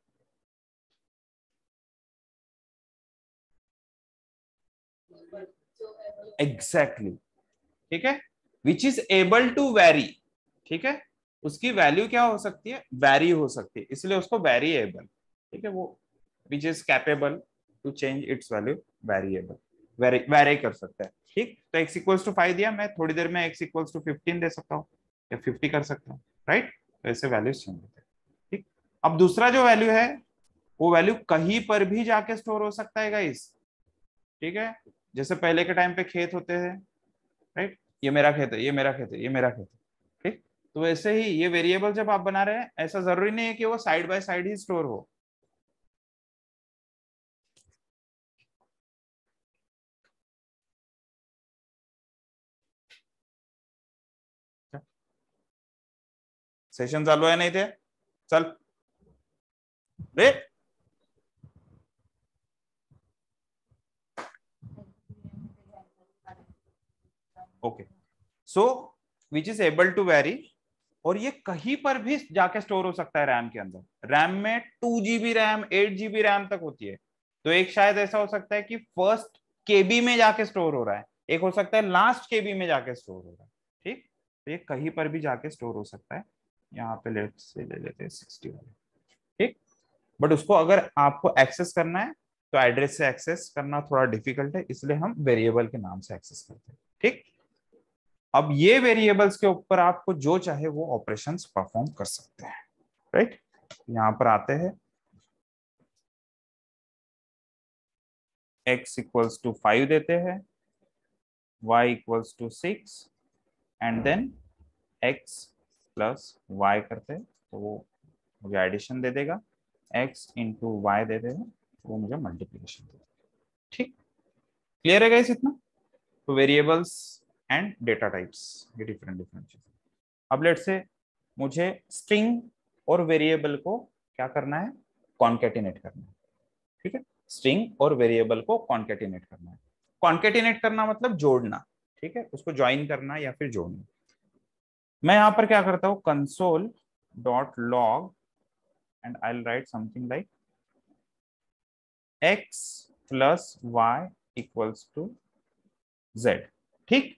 एग्जैक्टली exactly, ठीक है, which is able to vary. ठीक है, उसकी वैल्यू क्या हो सकती है, वैरी हो सकती है, इसलिए उसको वेरिएबल। ठीक है, वो which is capable to change its value, variable, vary vary कर सकता है। ठीक, तो एक्स इक्वल्स टू फाइव दिया, मैं थोड़ी देर में एक्स इक्वल्स टू फिफ्टीन दे सकता हूँ या फिफ्टी कर सकता हूँ, राइट? तो ऐसे वैल्यूज चेंज होते हैं। ठीक, अब दूसरा जो वैल्यू है वो वैल्यू कहीं पर भी जाके स्टोर हो सकता है गाइस। ठीक है, जैसे पहले के टाइम पे खेत होते हैं, राइट, ये मेरा खेत है, ये मेरा खेत है, ये मेरा खेत है। ठीक, तो वैसे ही ये वेरिएबल जब आप बना रहे हैं, ऐसा जरूरी नहीं है कि वो साइड बाय साइड ही स्टोर हो। सेशन चालू है नहीं थे, चल रे। Okay, so which is able to vary, और ये कहीं पर भी जाके स्टोर हो सकता है रैम के अंदर। रैम में two GB RAM, eight GB RAM तक होती है। तो एक शायद ऐसा हो सकता है कि फर्स्ट केबी में जाके स्टोर हो रहा है, एक हो सकता है लास्ट केबी में जाके स्टोर हो रहा है। ठीक, तो ये कहीं पर भी जाके स्टोर हो सकता है। यहाँ पे लेट से ले लेते हैं सिक्सटी वाले। ठीक, बट उसको अगर आपको एक्सेस करना है तो एड्रेस से एक्सेस करना थोड़ा डिफिकल्ट है, इसलिए हम वेरिएबल के नाम से एक्सेस करते हैं। ठीक, अब ये वेरिएबल्स के ऊपर आपको जो चाहे वो ऑपरेशंस परफॉर्म कर सकते हैं। राइट, यहां पर आते हैं, x इक्वल्स टू फाइव देते हैं, y equals to six, and then x plus y करते हैं, तो वो मुझे एडिशन दे देगा, x इंटू वाई दे देगा, वो मुझे मल्टीप्लीकेशन देगा। ठीक, क्लियर है गाइस इतना? तो वेरिएबल्स एंड डेटा टाइप्स, ये डिफरेंट डिफरेंट चीज। अब लेट से मुझे स्ट्रिंग और वेरिएबल को क्या करना है, कॉन्केटिनेट करना है। ठीक है, स्ट्रिंग और वेरिएबल को कॉन्केटिनेट करना है। कॉन्केटिनेट करना मतलब जोड़ना, ठीक है, उसको ज्वाइन करना या फिर जोड़ना। मैं यहां पर क्या करता हूं, console dot log, and I will write something like x plus y equals to z। ठीक,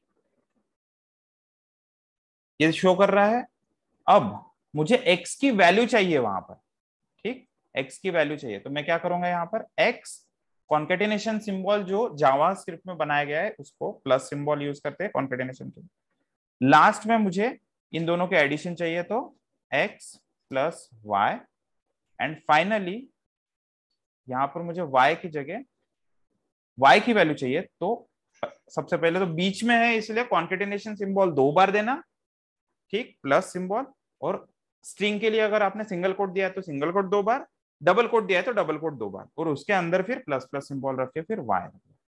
ये शो कर रहा है। अब मुझे x की वैल्यू चाहिए वहां पर। ठीक, x की वैल्यू चाहिए, तो मैं क्या करूंगा, यहाँ पर x कॉन्केटिनेशन सिंबल जो जावा स्क्रिप्ट में बनाया गया है उसको प्लस सिंबल यूज करते हैं कॉन्केटिनेशन के। लास्ट में मुझे इन दोनों के एडिशन चाहिए, तो x plus y, and finally यहां पर मुझे y की जगह y की वैल्यू चाहिए, तो सबसे पहले तो बीच में है इसलिए कॉन्केटिनेशन सिंबल दो बार देना। ठीक, प्लस सिंबल, और स्ट्रिंग के लिए अगर आपने सिंगल कोट दिया है तो सिंगल कोट दो बार, डबल कोट दिया है तो डबल कोट दो बार, और उसके अंदर फिर प्लस प्लस सिंबल रख के फिर वाई।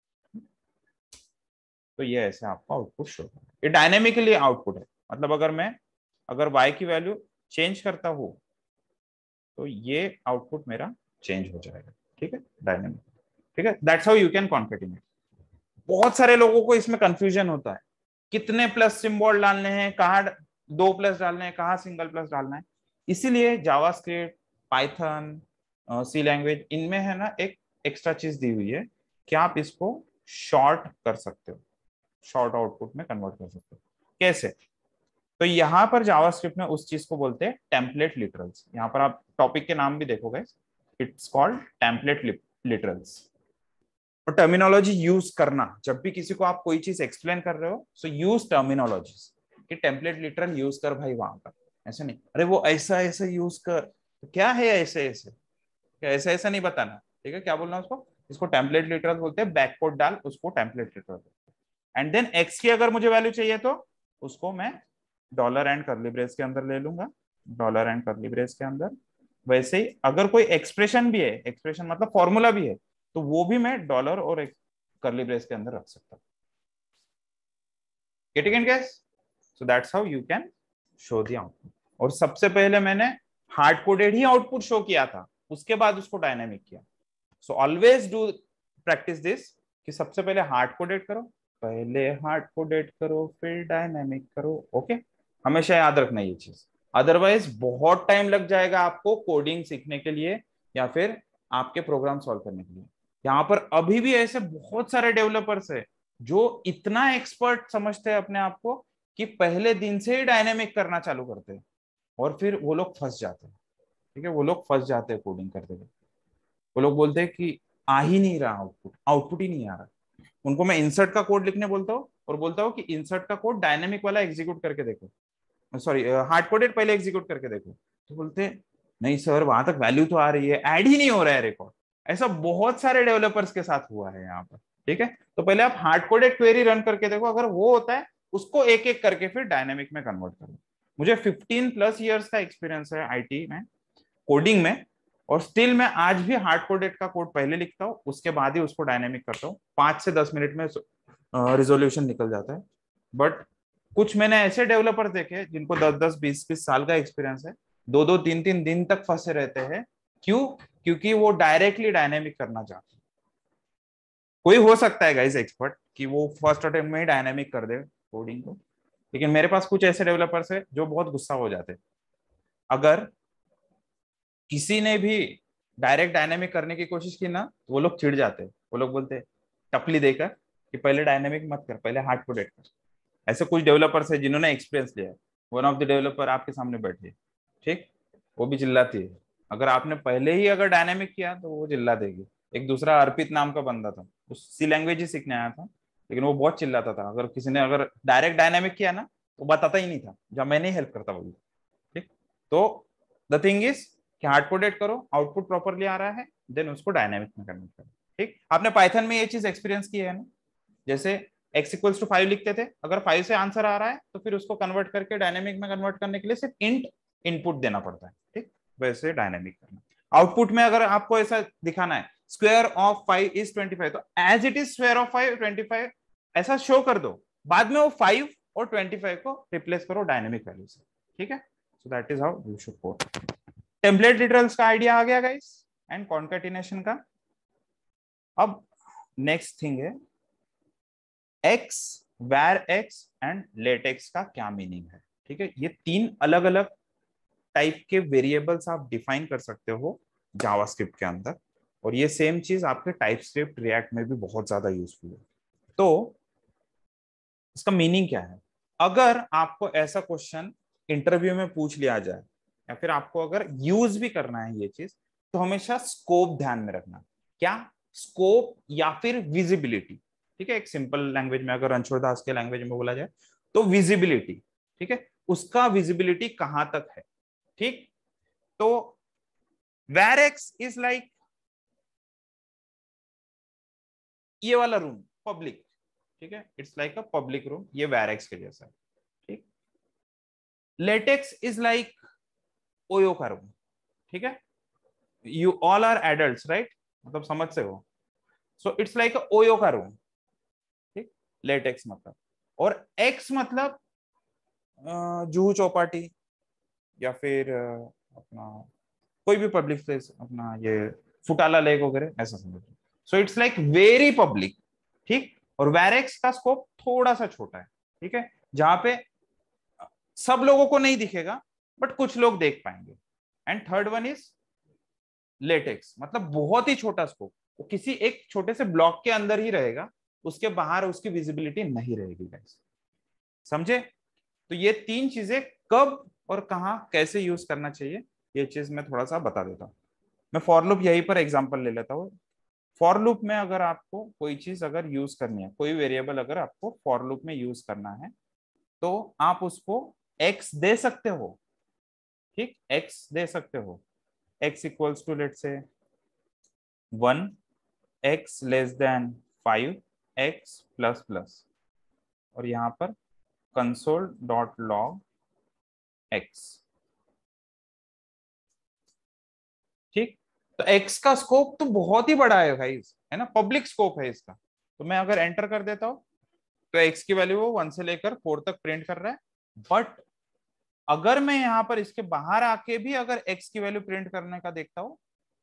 तो ये ऐसे आपका आउटपुट शो होगा। ये डायनेमिकली आउटपुट है, मतलब अगर मैं अगर वाई की वैल्यू चेंज करता हूं तो ये आउटपुट मेरा चेंज हो जाएगा। ठीक है, डायनेमिक। ठीक है, that's how you can concatenate. बहुत सारे लोगों को इसमें कंफ्यूजन होता है, कितने प्लस सिंबल डालने हैं, कहाँ दो प्लस डालने हैं, कहाँ सिंगल प्लस डालना है। इसीलिए जावास्क्रिप्ट, पाइथन, सी लैंग्वेज, इनमें है ना एक एक्स्ट्रा चीज दी हुई है कि आप इसको शॉर्ट कर सकते हो, शॉर्ट आउटपुट में कन्वर्ट कर सकते हो। कैसे? तो यहाँ पर जावास्क्रिप्ट में उस चीज को बोलते हैं टेम्पलेट लिटरल्स। यहाँ पर आप टॉपिक के नाम भी देखोगे, इट्स कॉल्ड टेम्पलेट लिटरल्स। और टर्मिनोलॉजी यूज करना, जब भी किसी को आप कोई चीज एक्सप्लेन कर रहे हो, सो यूज टर्मिनोलॉजीज, कि टेम्पलेट लिटरल यूज कर भाई वहां पर। ऐसा नहीं, अरे वो ऐसा ऐसा यूज कर, तो क्या है ऐसे ऐसे, क्या ऐसा ऐसा नहीं बताना। ठीक है, क्या बोलना उसको, इसको टेम्पलेट लिटरल बोलते हैं, बैककोड डाल उसको template literal. And then x की अगर मुझे वैल्यू चाहिए तो उसको मैं डॉलर एंड करली ब्रेस के अंदर ले लूंगा, डॉलर एंड करली ब्रेस के अंदर। वैसे ही अगर कोई एक्सप्रेशन भी है, एक्सप्रेशन मतलब फॉर्मूला भी है, तो वो भी मैं डॉलर और करली ब्रेस के अंदर रख सकता हूँ। Getting it guys? So that's how you can show the output. और सबसे पहले मैंने हार्ड कोडेड ही आउटपुट शो किया था, उसके बाद उसको डायनेमिक किया। So always do practice this, कि सबसे पहले हार्ड कोडेड करो, पहले हार्ड कोडेड करो फिर डायनेमिक करो। ओके, हमेशा याद रखना ये चीज, अदरवाइज बहुत टाइम लग जाएगा आपको कोडिंग सीखने के लिए या फिर आपके प्रोग्राम सॉल्व करने के लिए। यहाँ पर अभी भी ऐसे बहुत सारे डेवलपर्स है जो इतना एक्सपर्ट समझते हैं अपने आप को कि पहले दिन से ही डायनेमिक करना चालू करते हैं, और फिर वो लोग फंस जाते हैं। ठीक है, वो लोग फंस जाते हैं कोडिंग करते हुए। वो लोग बोलते हैं कि आ ही नहीं रहा आउटपुट, आउटपुट ही नहीं आ रहा। उनको मैं इंसर्ट का कोड लिखने बोलता हूँ और बोलता हूँ कि इंसर्ट का कोड डायनेमिक वाला एग्जीक्यूट करके देखो, सॉरी हार्ड कोडेड पहले एग्जीक्यूट करके देखो। तो बोलते हैं नहीं सर, वहां तक वैल्यू तो आ रही है, ऐड ही नहीं हो रहा है रिकॉर्ड। ऐसा बहुत सारे डेवलपर्स के साथ हुआ है यहाँ पर। ठीक है, तो पहले आप हार्ड कोडेड क्वेरी रन करके देखो, अगर वो होता है उसको एक एक करके फिर डायनेमिक में कन्वर्ट करो। मुझे फिफ्टीन प्लस ईयर्स का एक्सपीरियंस है आईटी में, कोडिंग में, और स्टिल मैं आज भी हार्ड कोडेड का कोड पहले लिखता हूँ, उसके बाद ही उसको डायनेमिक करता हूँ। पांच से दस मिनट में रिजोल्यूशन निकल जाता है। बट कुछ मैंने ऐसे डेवलपर देखे जिनको दस दस बीस बीस साल का एक्सपीरियंस है, दो दो तीन तीन दिन तक फंसे रहते हैं। क्यों? क्योंकि वो डायरेक्टली डायनेमिक करना चाहते हैं। कोई हो सकता है गाइस एक्सपर्ट कि वो फर्स्ट अटेम्प्ट में ही डायनेमिक कर दे कोडिंग को, लेकिन मेरे पास कुछ ऐसे डेवलपर्स है जो बहुत गुस्सा हो जाते हैं अगर किसी ने भी डायरेक्ट डायनेमिक करने की कोशिश की ना, तो वो लोग चिढ़ जाते हैं। वो लोग बोलते हैं टपली देकर कि पहले डायनेमिक मत कर, पहले हार्ड कोडेड कर। ऐसे कुछ डेवलपर्स है जिन्होंने एक्सपीरियंस लिया है। वन ऑफ द डेवलपर आपके सामने बैठी है, ठीक, वो भी चिल्लाती है अगर आपने पहले ही अगर डायनेमिक किया तो वो चिल्ला देगी। एक दूसरा अर्पित नाम का बंदा था, उसी लैंग्वेज ही सीखने आया था, लेकिन वो बहुत चिल्लाता था। अगर किसी ने अगर डायरेक्ट डायनेमिक किया ना तो बताता ही नहीं था, जब मैं नहीं हेल्प करता वो। ठीक, तो द थिंग इज कि हार्ड कोडेड करो, आउटपुट प्रॉपरली आ रहा है, देन उसको डायनेमिक में कन्वर्ट करो। ठीक, आपने पाइथन में ये चीज एक्सपीरियंस की है ना, जैसे x इक्वल्स टू फाइव लिखते थे, अगर फाइव से आंसर आ रहा है तो फिर उसको कन्वर्ट करके डायनेमिक में कन्वर्ट करने के लिए सिर्फ इंट इनपुट देना पड़ता है। ठीक, वैसे डायनेमिक करना। आउटपुट में अगर आपको ऐसा दिखाना है square of five is twenty five, तो as it is square of five twenty five ऐसा शो कर दो, बाद में वो फाइव और ट्वेंटी फाइव को रिप्लेस करो डायनेमिक वैल्यू से। ठीक है, so that is how you should code. Template literals का आइडिया आ गया गाइस, एंड कॉन्केटिनेशन का। अब नेक्स्ट थिंग है x, var x and let x का क्या मीनिंग है। ठीक है, ये तीन अलग अलग टाइप के वेरिएबल्स आप डिफाइन कर सकते हो जावास्क्रिप्ट के अंदर, और ये सेम चीज आपके टाइपस्क्रिप्ट रिएक्ट में भी बहुत ज्यादा यूजफुल है। तो इसका मीनिंग क्या है? अगर आपको ऐसा क्वेश्चन इंटरव्यू में पूछ लिया जाए, या फिर आपको अगर यूज भी करना है ये चीज, तो हमेशा स्कोप ध्यान में रखना। क्या? स्कोप या फिर विजिबिलिटी। ठीक है, एक सिंपल लैंग्वेज में अगर रणछोड़ दास के लैंग्वेज में बोला जाए तो विजिबिलिटी। ठीक है, उसका विजिबिलिटी कहां तक है। ठीक, तो वेर एक्स इज लाइक ये वाला रूम पब्लिक। ठीक है, it's like a public room, ये वेर एक्स के जैसा है। ठीक, लेटेक्स इज लाइक ओयो का रूम। ठीक है, you all are adults right, मतलब समझ से हो, so it's like a OYO का रूम। ठीक, लेटेक्स मतलब, और एक्स मतलब जूहू चौपाटी, या फिर अपना कोई भी पब्लिक प्लेस, अपना ये फुटाला लेक वगैरह, ऐसा समझ। So it's like very public. ठीक, और वेरेक्स का स्कोप थोड़ा सा छोटा है। ठीक है, जहां पे सब लोगों को नहीं दिखेगा बट कुछ लोग देख पाएंगे। And third one is let x, मतलब बहुत ही छोटा स्कोप, वो किसी एक छोटे से ब्लॉक के अंदर ही रहेगा, उसके बाहर उसकी विजिबिलिटी नहीं रहेगी गाइस। समझे? तो ये तीन चीजें कब और कहां कैसे यूज करना चाहिए, ये चीज मैं थोड़ा सा बता देता हूँ। मैं फॉर लूप यहीं पर एग्जांपल ले लेता हूँ। फॉर लूप में अगर आपको कोई चीज अगर यूज करनी है, कोई वेरिएबल अगर आपको फॉर लूप में यूज करना है, तो आप उसको x दे सकते हो। ठीक, x दे सकते हो, x इक्वल्स टू लेट से one, x less than five, x plus plus, और यहाँ पर कंसोल डॉट लॉग x। ठीक, तो x का स्कोप तो बहुत ही बड़ा है भाई, है ना, पब्लिक स्कोप है इसका। तो मैं अगर एंटर कर देता हूं तो x की वैल्यू वो वन से लेकर फोर तक प्रिंट कर रहा है। बट अगर मैं यहां पर इसके बाहर आके भी अगर x की वैल्यू प्रिंट करने का देखता हूं,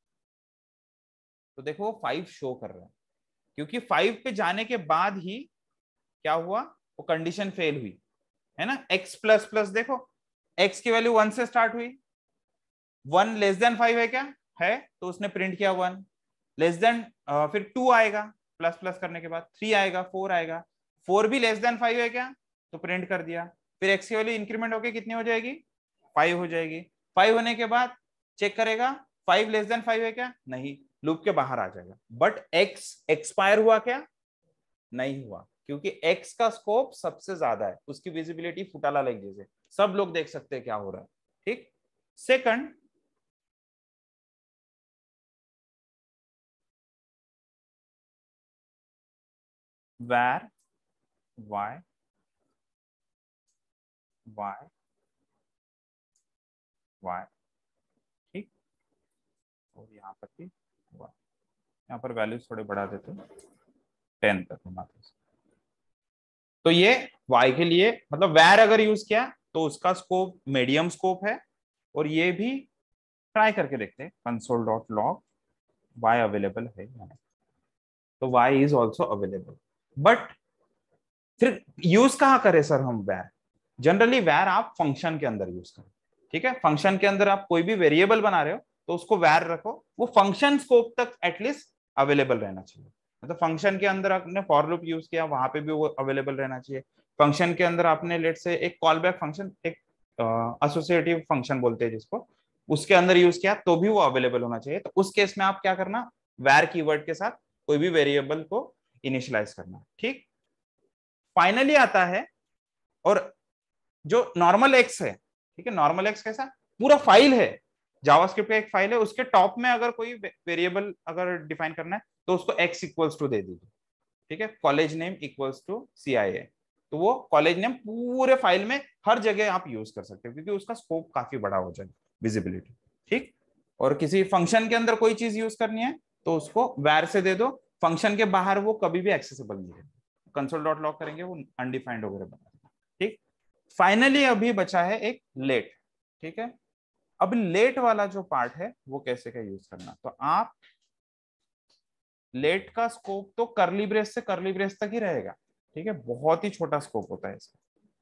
तो देखो वो फाइव शो कर रहा है, क्योंकि फाइव पे जाने के बाद ही क्या हुआ, वो कंडीशन फेल हुई, है ना। x प्लस प्लस देखो, x की वैल्यू वन से स्टार्ट हुई, वन लेस देन फाइव है क्या, है, तो उसने प्रिंट किया वन लेस देन, फिर टू आएगा प्लस प्लस करने के बाद, थ्री आएगा, फोर आएगा, फोर भी लेस देन फाइव है क्या, तो प्रिंट कर दिया। फिर एक्स की वैल्यू इंक्रीमेंट होकर कितनी हो जाएगी, फाइव हो जाएगी। फाइव होने के बाद चेक करेगा फाइव लेस देन फाइव है क्या, नहीं, लूप के बाहर आ जाएगा। बट एक्स एक्सपायर हुआ क्या, नहीं हुआ, क्योंकि एक्स का स्कोप सबसे ज्यादा है, उसकी विजिबिलिटी फुटाला लेक जैसे सब लोग देख सकते हैं क्या हो रहा है। ठीक, second, where y y y। ठीक, और यहाँ पर भी y, यहाँ पर वैल्यूज थोड़े बढ़ा देते हैं टेन तक बनाते। तो ये y के लिए मतलब where अगर यूज किया तो उसका स्कोप मीडियम स्कोप है, और ये भी ट्राई करके देखते हैं console dot log y available है, तो y is also available. But फिर यूज कहाँ करें सर हम वैर? जनरली वैर आप फंक्शन के अंदर यूज करें। ठीक है, फंक्शन के अंदर आप कोई भी वेरिएबल बना रहे हो तो उसको वैर रखो, वो फंक्शन स्कोप तक एटलीस्ट अवेलेबल रहना चाहिए। मतलब फंक्शन के अंदर आपने फॉर लूप यूज किया, वहां पे भी वो अवेलेबल रहना चाहिए। फंक्शन के अंदर आपने लेट से एक कॉल बैक फंक्शन, एक एसोसिएटिव फंक्शन बोलते हैं जिसको, उसके अंदर यूज किया तो भी वो अवेलेबल होना चाहिए। तो उस केस में आप क्या करना, वैर कीवर्ड के साथ कोई भी वेरिएबल को इनिशियलाइज करना। ठीक, फाइनली आता है और जो नॉर्मल एक्स है, ठीक है, नॉर्मल एक्स कैसा, पूरा फाइल है, जावास्क्रिप्ट का एक फाइल है, उसके टॉप में अगर कोई वेरिएबल अगर डिफाइन करना है तो उसको एक्स इक्वल्स टू दे दीजिए। ठीक है, college name equals to C I A, तो वो कॉलेज नेम पूरे फाइल में हर जगह आप यूज कर सकते हो क्योंकि उसका स्कोप काफी बड़ा हो जाए, विजिबिलिटी। ठीक, और किसी फंक्शन के अंदर कोई चीज यूज करनी है तो उसको वैर से दे दो, फंक्शन के बाहर वो कभी भी एक्सेसिबल नहीं है, कंसोल डॉट लॉग करेंगे वो अनडिफाइंड वगैरह बना। ठीक, फाइनली अभी बचा है एक लेट। ठीक है, अब लेट वाला जो पार्ट है वो कैसे क्या यूज करना, तो आप लेट का स्कोप तो करली ब्रेस से करली ब्रेस तक ही रहेगा। ठीक है, बहुत ही छोटा स्कोप होता है इसका।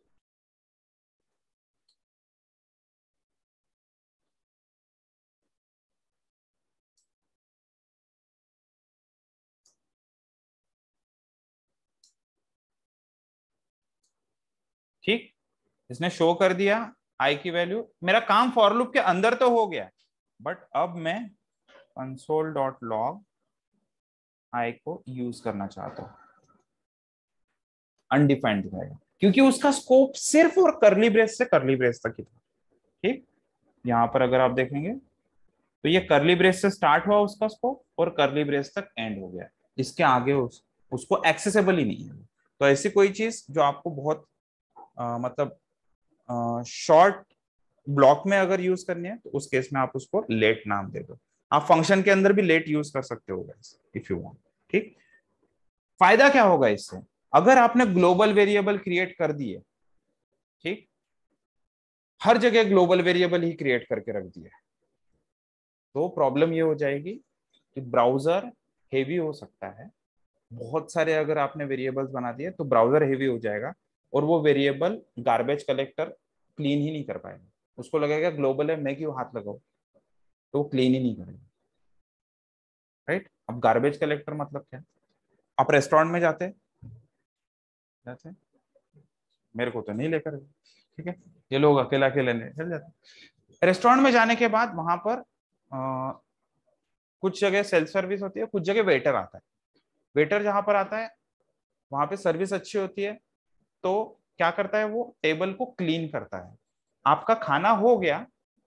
ठीक, इसने शो कर दिया आई की वैल्यू, मेरा काम फॉर लूप के अंदर तो हो गया, बट अब मैं कंसोल डॉट लॉग आई को यूज करना चाहता हूं, अनडिफाइंड दिखाएगा क्योंकि उसका स्कोप सिर्फ और करली ब्रेस से करली ब्रेस तक ही था। ठीक, यहां पर अगर आप देखेंगे तो ये करली ब्रेस से स्टार्ट हुआ उसका स्कोप और करली ब्रेस तक एंड हो गया, इसके आगे उस, उसको एक्सेसिबल ही नहीं है। तो ऐसी कोई चीज जो आपको बहुत आ, मतलब शॉर्ट ब्लॉक में अगर यूज करनी है तो उस केस में आप उसको लेट नाम दे दो। आप फंक्शन के अंदर भी लेट यूज कर सकते हो गाइस इफ यू वांट। ठीक, फायदा क्या होगा इससे, अगर आपने ग्लोबल वेरिएबल क्रिएट कर दिए, ठीक, हर जगह ग्लोबल वेरिएबल ही क्रिएट करके रख दिया, तो प्रॉब्लम ये हो जाएगी कि ब्राउजर हेवी हो सकता है। बहुत सारे अगर आपने वेरिएबल्स बना दिए तो ब्राउजर हेवी हो जाएगा और वो वेरिएबल गार्बेज कलेक्टर क्लीन ही नहीं कर पाएगा, उसको लगेगा ग्लोबल है मैं क्यों हाथ लगाऊं, तो वो क्लीन ही नहीं करेगा। राइट, अब गार्बेज कलेक्टर मतलब क्या, आप रेस्टोरेंट में जाते जाते मेरे को तो नहीं लेकर गए, ठीक है, ये लोग अकेला अकेले चल जाते। रेस्टोरेंट में जाने के बाद वहां पर आ, कुछ जगह सेल्फ सर्विस होती है, कुछ जगह वेटर आता है। वेटर जहां पर आता है वहां पे सर्विस अच्छी होती है, तो क्या करता है वो टेबल को क्लीन करता है। आपका खाना हो गया,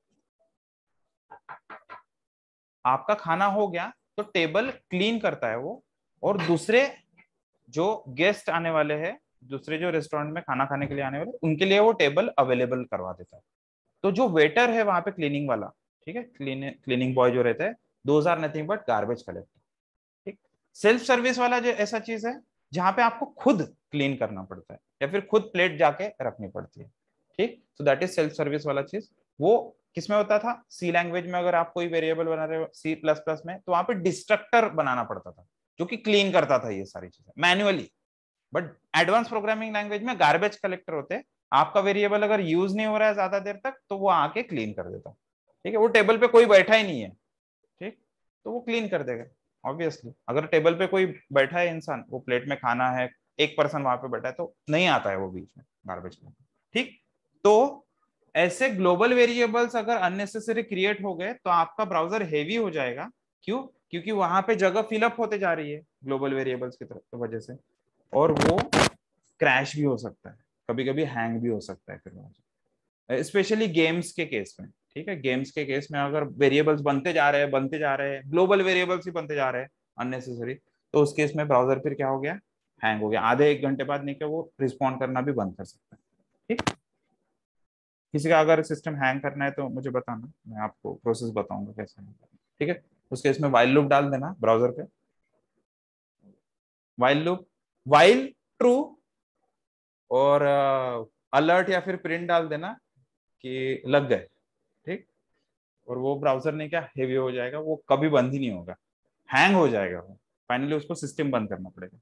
आपका खाना हो गया तो टेबल क्लीन करता है वो, और दूसरे जो गेस्ट आने वाले हैं, दूसरे जो रेस्टोरेंट में खाना खाने के लिए आने वाले, उनके लिए वो टेबल अवेलेबल करवा देता है। तो जो वेटर है वहां पे क्लीनिंग वाला, ठीक है, क्लीन क्लीनिंग बॉय जो रहता है, those are nothing but garbage collector. ठीक, सेल्फ सर्विस वाला जो ऐसा चीज है जहां पे आपको खुद क्लीन करना पड़ता है या फिर खुद प्लेट जाके रखनी पड़ती है। ठीक, so that is self service वाला चीज। वो किसमें होता था, सी लैंग्वेज में अगर आप कोई वेरिएबल बना रहे हो, सी प्लस प्लस में, तो वहां पे डिस्ट्रक्टर बनाना पड़ता था जो कि क्लीन करता था ये सारी चीजें manually. But advance programming language में गार्बेज कलेक्टर होते हैं, आपका वेरिएबल अगर यूज नहीं हो रहा है ज्यादा देर तक तो वो आके क्लीन कर देता। ठीक है, वो टेबल पे कोई बैठा ही नहीं है, ठीक, तो वो क्लीन कर देगा। ऑब्वियसली अगर टेबल पे कोई बैठा है इंसान, वो प्लेट में खाना है, एक पर्सन वहां पे बैठा है, तो नहीं आता है वो बीच में गार्बेज में। ठीक, तो ऐसे ग्लोबल वेरिएबल्स अगर अननेसेसरी क्रिएट हो गए तो आपका ब्राउजर हेवी हो जाएगा। क्यों, क्योंकि वहां पे जगह फिलअप होते जा रही है ग्लोबल वेरिएबल्स की तरफ वजह से, और वो क्रैश भी हो सकता है, कभी कभी हैंग भी हो सकता है फिर, स्पेशली गेम्स के केस में। ठीक है, गेम्स के केस में अगर वेरिएबल्स बनते जा रहे हैं बनते जा रहे हैं ग्लोबल वेरिएबल्स ही बनते जा रहे हैं अननेसेसरी, तो उस केस में ब्राउजर फिर क्या हो गया, हैंग हो गया, आधे एक घंटे बाद नहीं क्या वो रिस्पॉन्ड करना भी बंद कर सकता है। ठीक, किसी का अगर सिस्टम हैंग करना है तो मुझे बताना, मैं आपको प्रोसेस बताऊंगा कैसे हैंग करना है। ठीक है, उस केस में वाइल लूप डाल देना ब्राउजर पे, वाइल लूप, वाइल ट्रू, और अलर्ट या फिर प्रिंट डाल देना कि लग गए। ठीक, और वो ब्राउजर ने क्या हेवी हो जाएगा, वो कभी बंद ही नहीं होगा, हैंग हो जाएगा वो, फाइनली उसको सिस्टम बंद करना पड़ेगा।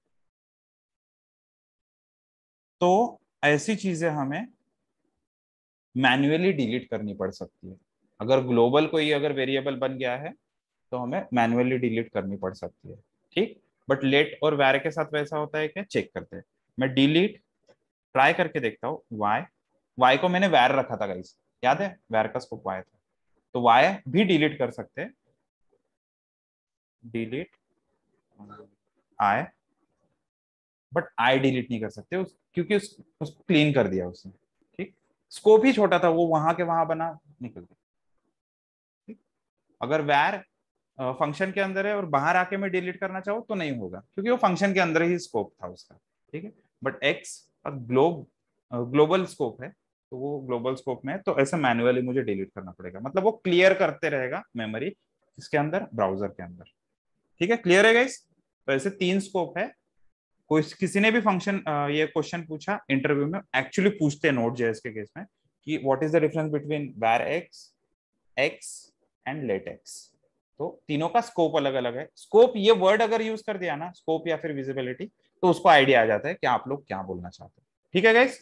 तो ऐसी चीजें हमें मैन्युअली डिलीट करनी पड़ सकती है। अगर ग्लोबल कोई अगर वेरिएबल बन गया है तो हमें मैन्युअली डिलीट करनी पड़ सकती है। ठीक, बट लेट और वैर के साथ वैसा होता है क्या, चेक करते हैं। मैं डिलीट ट्राई करके देखता हूँ, वाई वाई को मैंने वैर रखा था गाइस, याद है वैर का स्कोप वाई था, तो वाई भी डिलीट कर सकते हैं, delete I, but I delete नहीं कर सकते उस, क्योंकि उस, उसको क्लीन कर दिया उसने। ठीक, स्कोप ही छोटा था, वो वहां के वहां बना, निकल गया। ठीक, अगर वैर फंक्शन के अंदर है और बाहर आके मैं डिलीट करना चाहूँ तो नहीं होगा, क्योंकि वो फंक्शन के अंदर ही स्कोप था उसका। ठीक है, but x glob global scope है, तो वो ग्लोबल स्कोप में है, तो ऐसे मैन्युअली मुझे डिलीट करना पड़ेगा, मतलब वो क्लियर करते रहेगा मेमोरी इसके अंदर, ब्राउजर के अंदर। ठीक है, क्लियर है गाइस? तो ऐसे तीन स्कोप है। कोई किसी ने भी फंक्शन ये क्वेश्चन पूछा इंटरव्यू में, एक्चुअली पूछते हैं नोड जेएस के केस में, कि what is the difference between var x, x and let x। तो तीनों का स्कोप अलग अलग है। स्कोप ये वर्ड अगर यूज कर दिया ना, स्कोप या फिर विजिबिलिटी, तो उसको आइडिया आ जाता है कि आप लोग क्या बोलना चाहते हैं। ठीक है गाइस?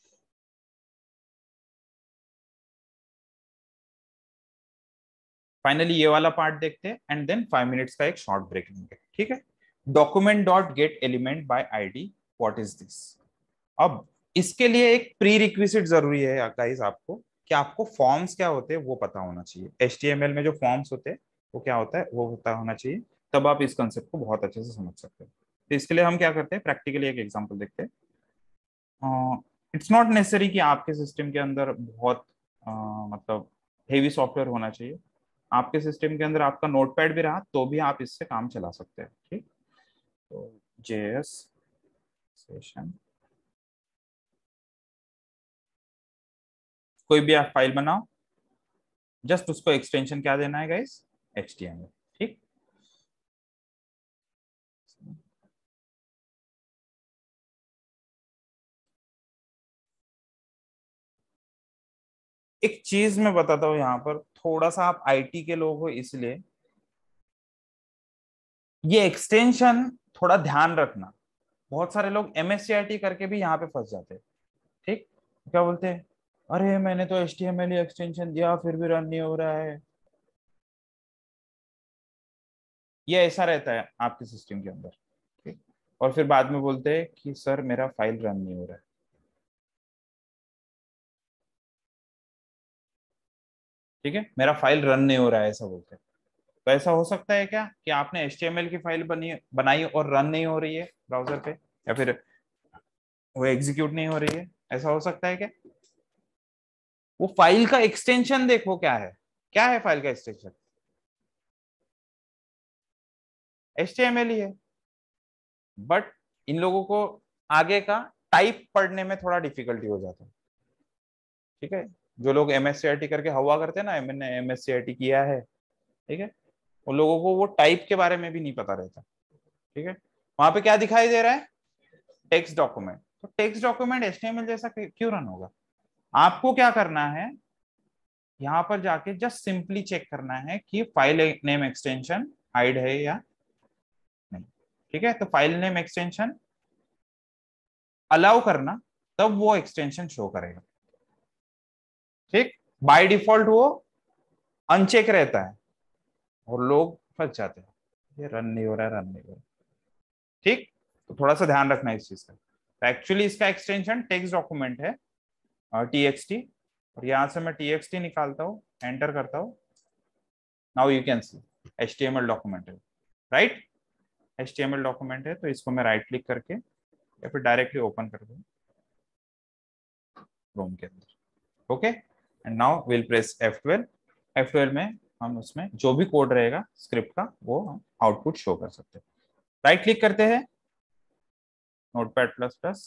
फाइनली ये वाला पार्ट देखते हैं एंड देन फाइव मिनट्स का एक शॉर्ट ब्रेक लेंगे। ठीक है, document dot get element by ID, what is this? अब इसके लिए एक प्री रिक्विजिट जरूरी है गाइस आपको, कि आपको फॉर्म्स क्या होते हैं वो पता होना चाहिए। एचटीएमएल में जो फॉर्म्स होते हैं वो क्या होता है वो पता होना चाहिए, तब आप इस कंसेप्ट को बहुत अच्छे से समझ सकते हैं। तो इसके लिए हम क्या करते हैं, प्रैक्टिकली एक एग्जांपल देखते हैं। इट्स नॉट नेसेसरी कि आपके सिस्टम के अंदर बहुत अ, मतलब हेवी सॉफ्टवेयर होना चाहिए। आपके सिस्टम के अंदर आपका नोटपैड भी रहा तो भी आप इससे काम चला सकते हैं। ठीक, तो जेएस सेशन, कोई भी आप फाइल बनाओ, जस्ट उसको एक्सटेंशन क्या देना है गाइस, एचटीएमएल। ठीक, एक चीज मैं बताता हूँ यहाँ पर, थोड़ा सा आप आईटी के लोग हो इसलिए ये एक्सटेंशन थोड़ा ध्यान रखना। बहुत सारे लोग एमएससीआईटी करके भी यहाँ पे फंस जाते हैं। ठीक, क्या बोलते हैं, अरे मैंने तो एचटीएमएल एक्सटेंशन दिया फिर भी रन नहीं हो रहा है। ये ऐसा रहता है आपके सिस्टम के अंदर। ठीक, और फिर बाद में बोलते हैं कि सर मेरा फाइल रन नहीं हो रहा है। ठीक है, मेरा फाइल रन नहीं हो रहा है ऐसा बोलते हैं। तो ऐसा हो सकता है क्या कि आपने एचटीएमएल की फाइल बनी बनाई और रन नहीं हो रही है ब्राउजर पे, या फिर वो एग्जीक्यूट नहीं हो रही है, ऐसा हो सकता है क्या? वो फाइल का एक्सटेंशन देखो क्या है, क्या है फाइल का एक्सटेंशन, एचटीएमएल ही है। बट इन लोगों को आगे का टाइप पढ़ने में थोड़ा डिफिकल्टी हो जाता है। ठीक है, जो लोग एमएससीआईटी करके हवा करते हैं ना, मैंने एमएससीआईटी किया है, ठीक है, उन लोगों को वो टाइप के बारे में भी नहीं पता रहता। ठीक है, वहां पे क्या दिखाई दे रहा है, टेक्स्ट डॉक्यूमेंट। तो टेक्स्ट डॉक्यूमेंट एचटीएमएल जैसा क्यों रन होगा? आपको क्या करना है, यहाँ पर जाके जस्ट सिंपली चेक करना है कि फाइल नेम एक्सटेंशन हाइड है या नहीं। ठीक है, तो फाइल नेम एक्सटेंशन अलाउ करना, तब वो एक्सटेंशन शो करेगा। ठीक, बाय डिफॉल्ट वो अनचेक रहता है और लोग फंस जाते हैं, ये रन नहीं हो रहा है, रन नहीं हो रहा है। ठीक, तो थोड़ा सा ध्यान रखना है इस चीज का। तो एक्चुअली इसका एक्सटेंशन टेक्स्ट डॉक्यूमेंट है, टीएक्सटी, और यहां से मैं टीएक्सटी निकालता हूँ, एंटर करता हूँ। Now you can see HTML document है, राइट? एचटीएमएल डॉक्यूमेंट है, तो इसको मैं राइट क्लिक करके या फिर डायरेक्टली ओपन कर दूँ क्रोम के अंदर। Okay, and now will press F twelve. F twelve में हम उसमें जो भी कोड रहेगा स्क्रिप्ट का वो हम आउटपुट शो कर सकते हैं। राइट क्लिक करते हैं, Notepad plus plus,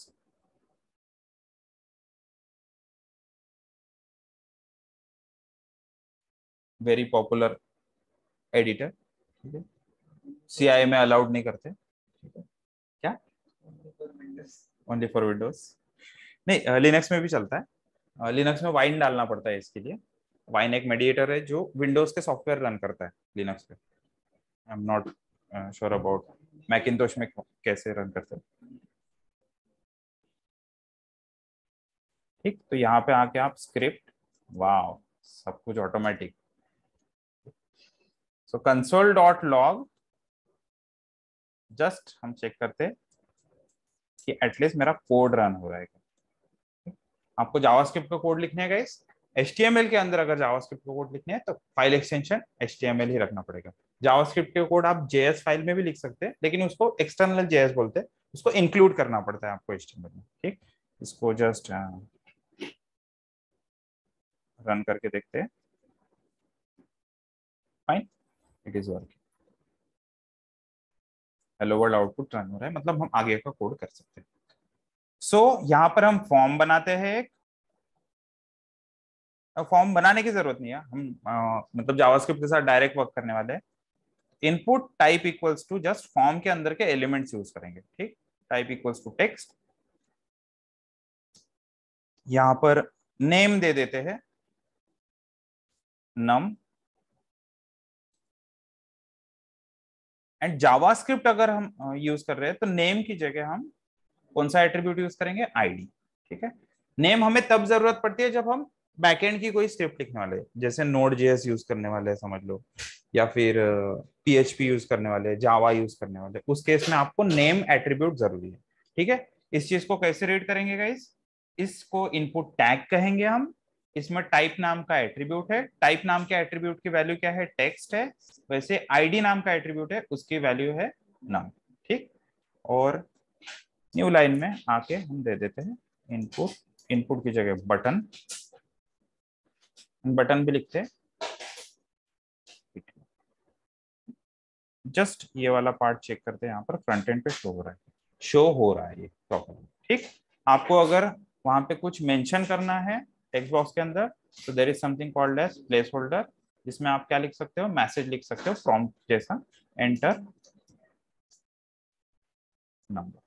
very popular editor. ठीक है, सीआई में अलाउड नहीं करते। ठीक है, क्या ओनली फॉर विंडोज? नहीं, लिनक्स में भी चलता है। लिनक्स में वाइन डालना पड़ता है इसके लिए। वाइन एक मेडिएटर है जो विंडोज के सॉफ्टवेयर रन करता है लिनक्स पे। I am not sure about Macintosh में कैसे रन करते हैं। ठीक, तो यहाँ पे आके आप स्क्रिप्ट, वाह, सब कुछ automatic. So console dot log, just हम चेक करते हैं कि एटलीस्ट मेरा कोड रन हो रहा है। आपको जावास्क्रिप्ट का कोड लिखने का guys, H T M L के अंदर अगर जावास्क्रिप्ट का कोड लिखने हैं तो file extension H T M L ही रखना पड़ेगा। जावास्क्रिप्ट के कोड आप जेएस फाइल में भी लिख सकते हैं, लेकिन उसको एक्सटर्नल जेएस बोलते हैं, उसको इंक्लूड करना पड़ता है आपको एच टी एम एल में। ठीक, इसको जस्ट रन करके देखते हैं। Fine, it is working. Hello world output run हो रहा है, मतलब हम आगे का कोड कर सकते हैं। सो so, यहाँ पर हम फॉर्म बनाते हैं एक। फॉर्म बनाने की जरूरत नहीं है, हम आ, मतलब जावास्क्रिप्ट के साथ डायरेक्ट वर्क करने वाले हैं। Input type equals to just form के अंदर के एलिमेंट्स यूज करेंगे। ठीक, टाइप इक्वल्स टू टेक्स्ट, यहां पर नेम दे देते हैं नम, एंड जावास्क्रिप्ट अगर हम यूज कर रहे हैं तो नेम की जगह हम कौन सा एट्रीब्यूट यूज करेंगे, आईडी। ठीक है, नेम हमें तब जरूरत पड़ती है जब हम बैकएंड की कोई स्क्रिप्ट लिखने वाले हैं, जैसे नोड जेएस यूज करने वाले हैं समझ लो, या फिर पीएचपी यूज करने वाले, जावा यूज करने वाले, उस केस में आपको नेम एट्रीब्यूट जरूरी है। ठीक है, इस चीज को कैसे रीड करेंगे गाइस, इसको इनपुट टैग कहेंगे हम। इसमें टाइप नाम का एट्रीब्यूट है, टाइप नाम के एट्रीब्यूट की वैल्यू क्या है, टेक्स्ट है। वैसे आईडी नाम का एट्रीब्यूट है, उसकी वैल्यू है नम। ठीक, और न्यू लाइन में आके हम दे देते हैं इनपुट, इनपुट की जगह बटन, बटन भी लिखते हैं। जस्ट ये वाला पार्ट चेक करते हैं, यहाँ पर फ्रंट एंड पे शो हो रहा है, शो हो रहा है ये प्रॉपर। ठीक, आपको अगर वहां पे कुछ मेंशन करना है टेक्स्ट बॉक्स के अंदर, तो there is something called as placeholder, जिसमें आप क्या लिख सकते हो, मैसेज लिख सकते हो प्रॉम्प्ट जैसा, एंटर नंबर।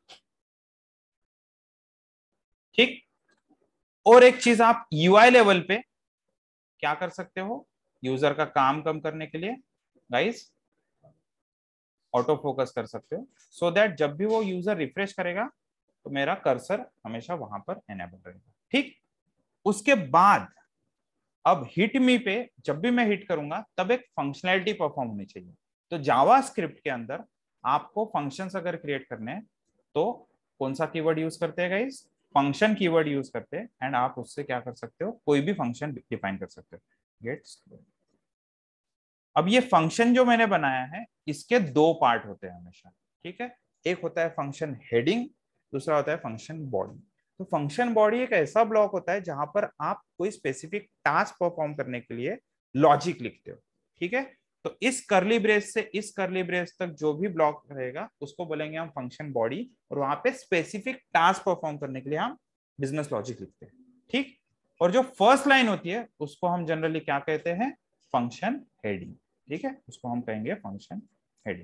ठीक, और एक चीज आप यूआई लेवल पे क्या कर सकते हो, यूजर का काम कम करने के लिए गाइस ऑटो फोकस कर सकते हो, सो so दैट जब भी वो यूजर रिफ्रेश करेगा तो मेरा कर्सर हमेशा वहां पर एनेबल रहेगा। ठीक, उसके बाद अब हिट मी पे जब भी मैं हिट करूंगा तब एक फंक्शनैलिटी परफॉर्म होनी चाहिए। तो जावा स्क्रिप्ट के अंदर आपको फंक्शंस अगर क्रिएट करने हैं तो कौन सा कीवर्ड यूज करते हैं गाइस, फंक्शन कीवर्ड यूज करते हैं, एंड आप उससे क्या कर सकते हो, कोई भी फंक्शन डिफाइन कर सकते हो, गेट्स। अब ये फंक्शन जो मैंने बनाया है इसके दो पार्ट होते हैं हमेशा। ठीक है, एक होता है फंक्शन हेडिंग, दूसरा होता है फंक्शन बॉडी। तो फंक्शन बॉडी एक ऐसा ब्लॉक होता है जहां पर आप कोई स्पेसिफिक टास्क परफॉर्म करने के लिए लॉजिक लिखते हो। ठीक है, तो इस करली ब्रेस से इस करली ब्रेस तक जो भी ब्लॉक रहेगा उसको बोलेंगे हम फंक्शन बॉडी, और वहां पे स्पेसिफिक टास्क परफॉर्म करने के लिए हम बिजनेस लॉजिक लिखते हैं। ठीक, और जो फर्स्ट लाइन होती है उसको हम जनरली क्या कहते हैं, फंक्शन हेडिंग। ठीक है, उसको हम कहेंगे फंक्शन हेडिंग।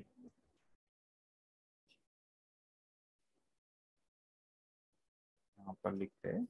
यहां पर लिखते हैं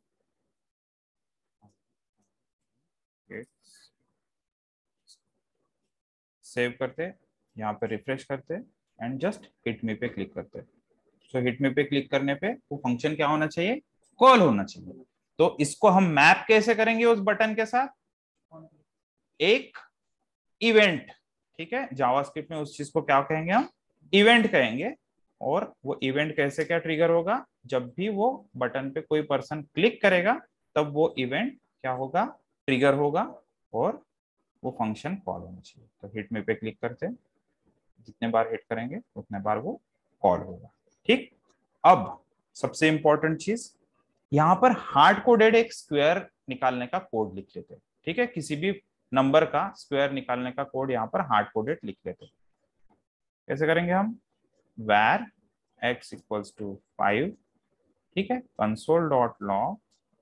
सेव करते, यहाँ पे रिफ्रेश करते एंड जस्ट हिट मी पे क्लिक करते। सो हिट मी पे क्लिक करने पे वो फंक्शन क्या होना चाहिए, कॉल होना चाहिए। तो इसको हम मैप कैसे करेंगे उस बटन के साथ, एक इवेंट। ठीक है, जावास्क्रिप्ट में उस चीज को क्या कहेंगे, हम इवेंट कहेंगे। और वो इवेंट कैसे क्या ट्रिगर होगा, जब भी वो बटन पे कोई पर्सन क्लिक करेगा तब वो इवेंट क्या होगा, ट्रिगर होगा, और वो फंक्शन कॉल होना चाहिए। तो हिट मी पे क्लिक करते हैं, जितने बार हिट करेंगे उतने बार वो कॉल होगा। ठीक, अब सबसे इंपॉर्टेंट चीज, यहाँ पर हार्ड कोडेड एक स्क्वायर निकालने का कोड लिख लेते हैं। ठीक है, किसी भी नंबर का स्क्वायर निकालने का कोड यहाँ पर हार्ड कोडेड लिख लेते हैं। कैसे करेंगे हम, वैर एक्स इक्वल्स टू फाइव। ठीक है, कंसोल डॉट लॉग,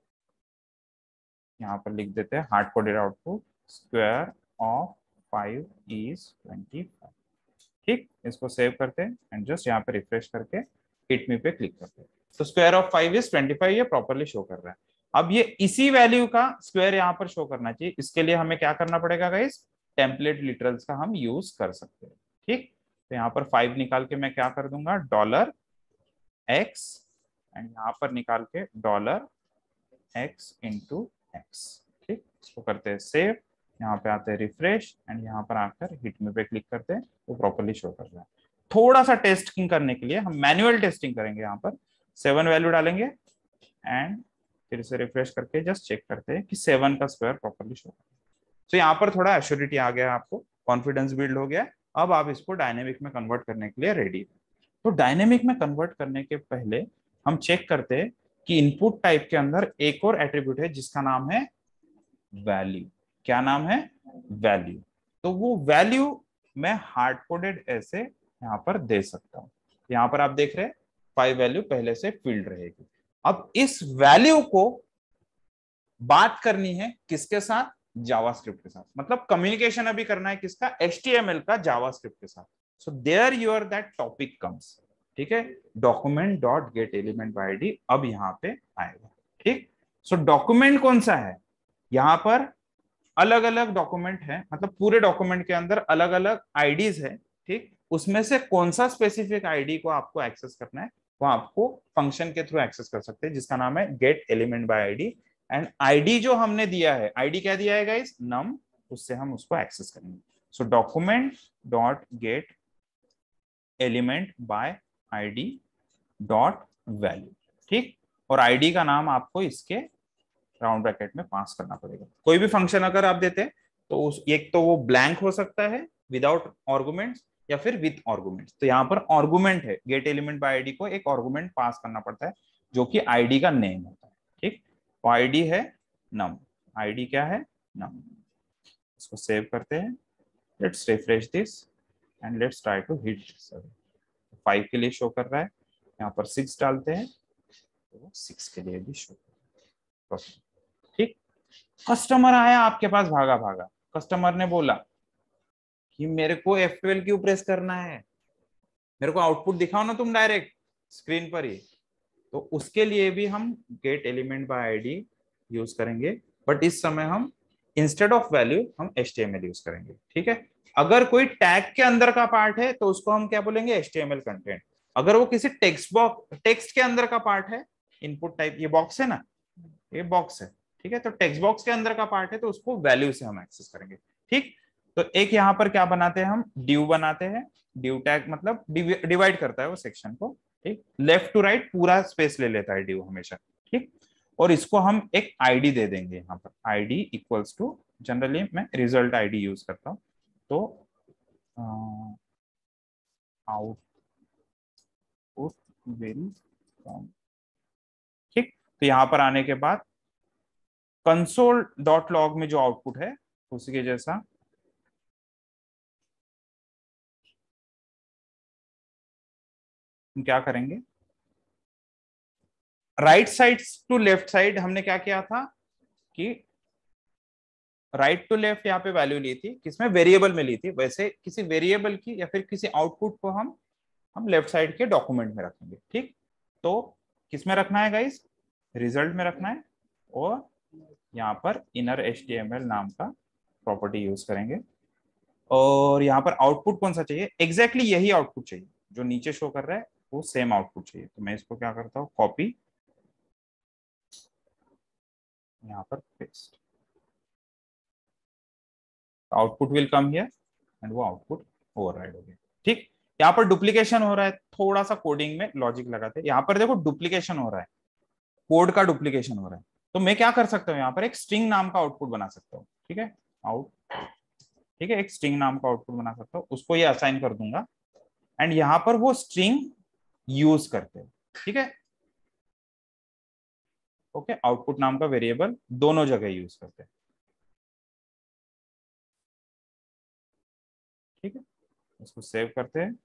यहाँ पर लिख देते हैं hard coded output, square of five is twenty five. ठीक, इसको सेव करते हैं एंड जस्ट यहाँ पे रिफ्रेश करके हिट मी पे क्लिक करते हैं। तो square of five is twenty five, ये प्रॉपरली शो कर रहा है। अब ये इसी वैल्यू का स्क्वायर यहाँ पर शो करना चाहिए, इसके लिए हमें क्या करना पड़ेगा गाइस, टेम्पलेट लिटरल्स का हम यूज कर सकते हैं। ठीक, तो यहाँ पर फाइव निकाल के मैं क्या कर दूंगा, डॉलर एक्स, एंड यहाँ पर निकाल के डॉलर एक्स इंटू एक्स। ठीक, इसको करते हैं सेव, यहाँ पे आते हैं रिफ्रेश, एंड यहाँ पर आकर हिट मी पे क्लिक करते हैं, वो प्रॉपरली शो कर रहा है। थोड़ा सा टेस्टिंग करने के लिए हम मैनुअल टेस्टिंग करेंगे, यहाँ पर सेवन वैल्यू डालेंगे एंड फिर से रिफ्रेश करके जस्ट चेक करते हैं कि सेवन का स्क्वायर प्रॉपरली शो कर। तो यहाँ पर थोड़ा एश्योरिटी आ गया, आपको कॉन्फिडेंस बिल्ड हो गया। अब आप इसको डायनेमिक में कन्वर्ट करने के लिए रेडी। तो डायनेमिक में कन्वर्ट करने के पहले हम चेक करते हैं कि इनपुट टाइप के अंदर एक और एट्रीब्यूट है जिसका नाम है वैल्यू। क्या नाम है? वैल्यू। तो वो वैल्यू मैं हार्ड कोडेड ऐसे यहाँ पर दे सकता हूँ। यहाँ पर आप देख रहे हैं फाइव वैल्यू पहले से फील्ड रहेगी। अब इस वैल्यू को बात करनी है किसके साथ? जावास्क्रिप्ट के साथ। मतलब कम्युनिकेशन अभी करना है किसका? एचटीएमएल का जावास्क्रिप्ट के साथ। So there your that topic comes. ठीक है, document dot get element by ID अब यहाँ पे आएगा। ठीक, सो डॉक्यूमेंट कौन सा है? यहाँ पर अलग अलग डॉक्यूमेंट है, मतलब पूरे डॉक्यूमेंट के अंदर अलग अलग आईडीज है। ठीक, उसमें से कौन सा स्पेसिफिक आईडी को आपको एक्सेस करना है वो आपको फंक्शन के थ्रू एक्सेस कर सकते हैं जिसका नाम है get element by ID. And ID जो हमने दिया है, आईडी क्या दिया है गाइस? नम। उससे हम उसको एक्सेस करेंगे। So document dot get element by ID dot value. ठीक, और आईडी का नाम आपको इसके राउंड ब्रैकेट में पास करना पड़ेगा। कोई भी फंक्शन अगर आप देते हैं तो उस एक तो वो ब्लैंक हो सकता है विदाउट आर्गुमेंट्स या फिर विथ आर्गुमेंट्स। तो यहाँ पर आर्गुमेंट है, गेट एलिमेंट बाय आईडी को एक आर्गुमेंट पास करना पड़ता है जो कि आईडी का नेम होता है। ठीक, तो आईडी है नम। आईडी क्या है? नम। इसको सेव करते हैं। Let's refresh this and let's try to hit seven. Five के लिए शो कर रहा है, यहाँ पर सिक्स डालते हैं तो सिक्स के लिए भी शो कर रहा है। ठीक, कस्टमर आया आपके पास भागा भागा। कस्टमर ने बोला कि मेरे को एफ ट्वेल्व क्यों प्रेस करना है, मेरे को आउटपुट दिखाओ ना तुम डायरेक्ट स्क्रीन पर ही। तो उसके लिए भी हम get element by ID use करेंगे, बट इस समय हम इंस्टेड ऑफ वैल्यू हम एचटीएमएल यूज करेंगे। ठीक है, अगर कोई टैग के अंदर का पार्ट है तो उसको हम क्या बोलेंगे? HTML content. अगर वो किसी टेक्स्ट बॉक्स टेक्स्ट के अंदर का पार्ट है, इनपुट टाइप ये बॉक्स है ना, ये बॉक्स है। ठीक है, तो टेक्स्ट बॉक्स के अंदर का पार्ट है तो उसको वैल्यू से हम एक्सेस करेंगे। ठीक, तो एक यहाँ पर क्या बनाते हैं हम? ड्यू बनाते हैं। ड्यू टैग मतलब डिवाइड करता है वो सेक्शन को। ठीक, लेफ्ट टू राइट पूरा स्पेस ले लेता है ड्यू हमेशा। ठीक, और इसको हम एक आईडी दे देंगे यहाँ पर। आईडी इक्वल्स टू, जनरली मैं रिजल्ट आईडी यूज करता हूँ, तो आउटपुट विल कम। ठीक, तो यहाँ पर आने के बाद कंसोल डॉट लॉग में जो आउटपुट है उसी के जैसा हम क्या करेंगे? Right side to left side हमने क्या किया था कि राइट टू लेफ्ट यहाँ पे वैल्यू ली थी, किसमें? वेरिएबल में ली थी। वैसे किसी वेरिएबल की या फिर किसी आउटपुट को हम हम लेफ्ट साइड के डॉक्यूमेंट में रखेंगे। ठीक, तो किस में रखना है गाइस? रिजल्ट में रखना है। और यहाँ पर इनर एचटीएमएल नाम का प्रॉपर्टी यूज करेंगे। और यहाँ पर आउटपुट कौन सा चाहिए? एग्जैक्टली exactly यही आउटपुट चाहिए जो नीचे शो कर रहा है, वो सेम आउटपुट चाहिए। तो मैं इसको क्या करता हूँ? कॉपी, यहाँ पर paste. Output will come here and वो आउटपुट ओवरराइड हो गया। ठीक, यहाँ पर डुप्लीकेशन हो रहा है, थोड़ा सा कोडिंग में लॉजिक लगाते हैं। यहाँ पर देखो डुप्लीकेशन हो रहा है, कोड का डुप्लीकेशन हो रहा है। तो मैं क्या कर सकता हूँ? यहाँ पर एक स्ट्रिंग नाम का आउटपुट बना सकता हूँ। ठीक है, आउट। ठीक है, एक स्ट्रिंग नाम का आउटपुट बना सकता हूँ, उसको ये असाइन कर दूंगा एंड यहाँ पर वो स्ट्रिंग यूज करते हैं। ठीक है, ओके, आउटपुट नाम का वेरिएबल दोनों जगह यूज करते हैं। ठीक है, इसको सेव करते हैं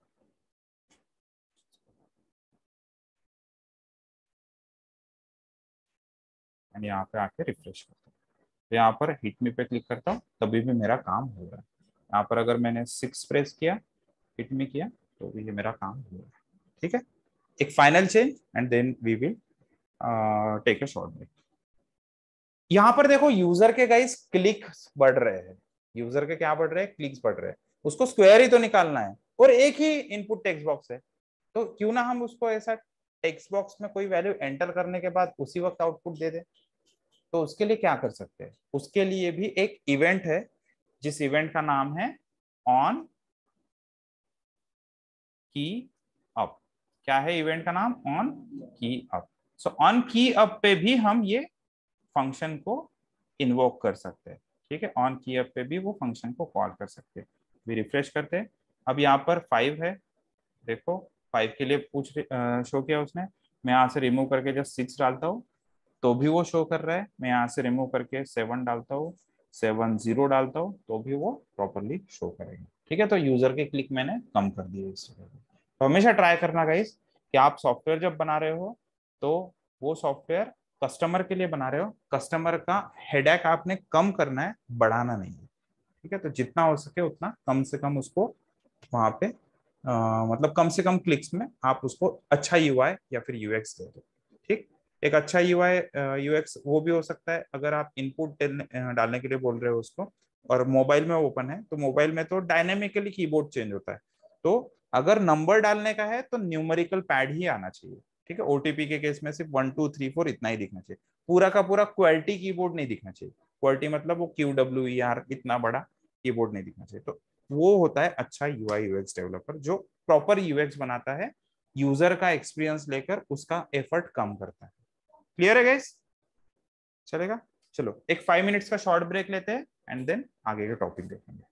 एंड यहाँ पे आके रिफ्रेश करते हैं। तो यहाँ पर हिट मी पे क्लिक करता हूँ तभी भी मेरा काम हो रहा है। यहाँ पर अगर मैंने सिक्स प्रेस किया, हिट मी किया, तो भी ये मेरा काम हो रहा है। ठीक है, एक final change and then we will take a short break. यहाँ पर देखो यूजर के गाइस क्लिक्स बढ़ रहे हैं। यूजर के क्या बढ़ रहे हैं? क्लिक्स बढ़ रहे हैं। उसको स्क्वायर ही तो निकालना है और एक ही इनपुट टेक्स्ट बॉक्स है, तो क्यों ना हम उसको ऐसा टेक्स्ट बॉक्स में कोई वैल्यू एंटर करने के बाद उसी वक्त आउटपुट दे दे। तो उसके लिए क्या कर सकते हैं? उसके लिए भी एक इवेंट है जिस इवेंट का नाम है ऑन की अप। क्या है इवेंट का नाम? On key up. So on key up पे भी हम ये फंक्शन को इन्वोक कर सकते हैं। ठीक है, ऑन की अप पे भी वो फंक्शन को कॉल कर सकते हैं। भी रिफ्रेश करते हैं। अब यहाँ पर फाइव है, देखो फाइव के लिए पूछ शो किया उसने। मैं यहाँ से रिमूव करके जस्ट सिक्स डालता हूँ तो भी वो शो कर रहा है। मैं यहाँ से रिमूव करके सेवन डालता हूँ, सेवन जीरो डालता हूँ तो भी वो प्रॉपरली शो करेगा। ठीक है, तो यूजर के क्लिक मैंने कम कर दिए इस जगह पे। तो हमेशा ट्राई करना गाइस कि आप सॉफ्टवेयर जब बना रहे हो तो वो सॉफ्टवेयर कस्टमर के लिए बना रहे हो, कस्टमर का हेडेक आपने कम करना है, बढ़ाना नहीं है। ठीक है, तो जितना हो सके उतना कम से कम उसको वहां पे अ, मतलब कम से कम क्लिक्स में आप उसको अच्छा यूआई या फिर यूएक्स दे दो। ठीक, एक अच्छा यूआई यूएक्स वो भी हो सकता है अगर आप इनपुट डालने के लिए बोल रहे हो उसको, और मोबाइल में ओपन है तो मोबाइल में तो डायनेमिकली कीबोर्ड चेंज होता है। तो अगर नंबर डालने का है तो न्यूमेरिकल पैड ही आना चाहिए। ठीक है, ओटीपी के केस में सिर्फ वन टू थ्री फोर इतना ही दिखना चाहिए, पूरा का पूरा क्वालिटी कीबोर्ड नहीं दिखना चाहिए। क्वालिटी मतलब वो क्यू डब्ल्यू ई आर इतना बड़ा कीबोर्ड नहीं दिखना चाहिए। तो वो होता है अच्छा यूआई यूएक्स डेवलपर, जो प्रॉपर यूएक्स बनाता है, यूजर का एक्सपीरियंस लेकर उसका एफर्ट कम करता है। क्लियर है गाइस? चलेगा, चलो एक फाइव मिनट्स का शॉर्ट ब्रेक लेते हैं एंड देन आगे के टॉपिक देखेंगे।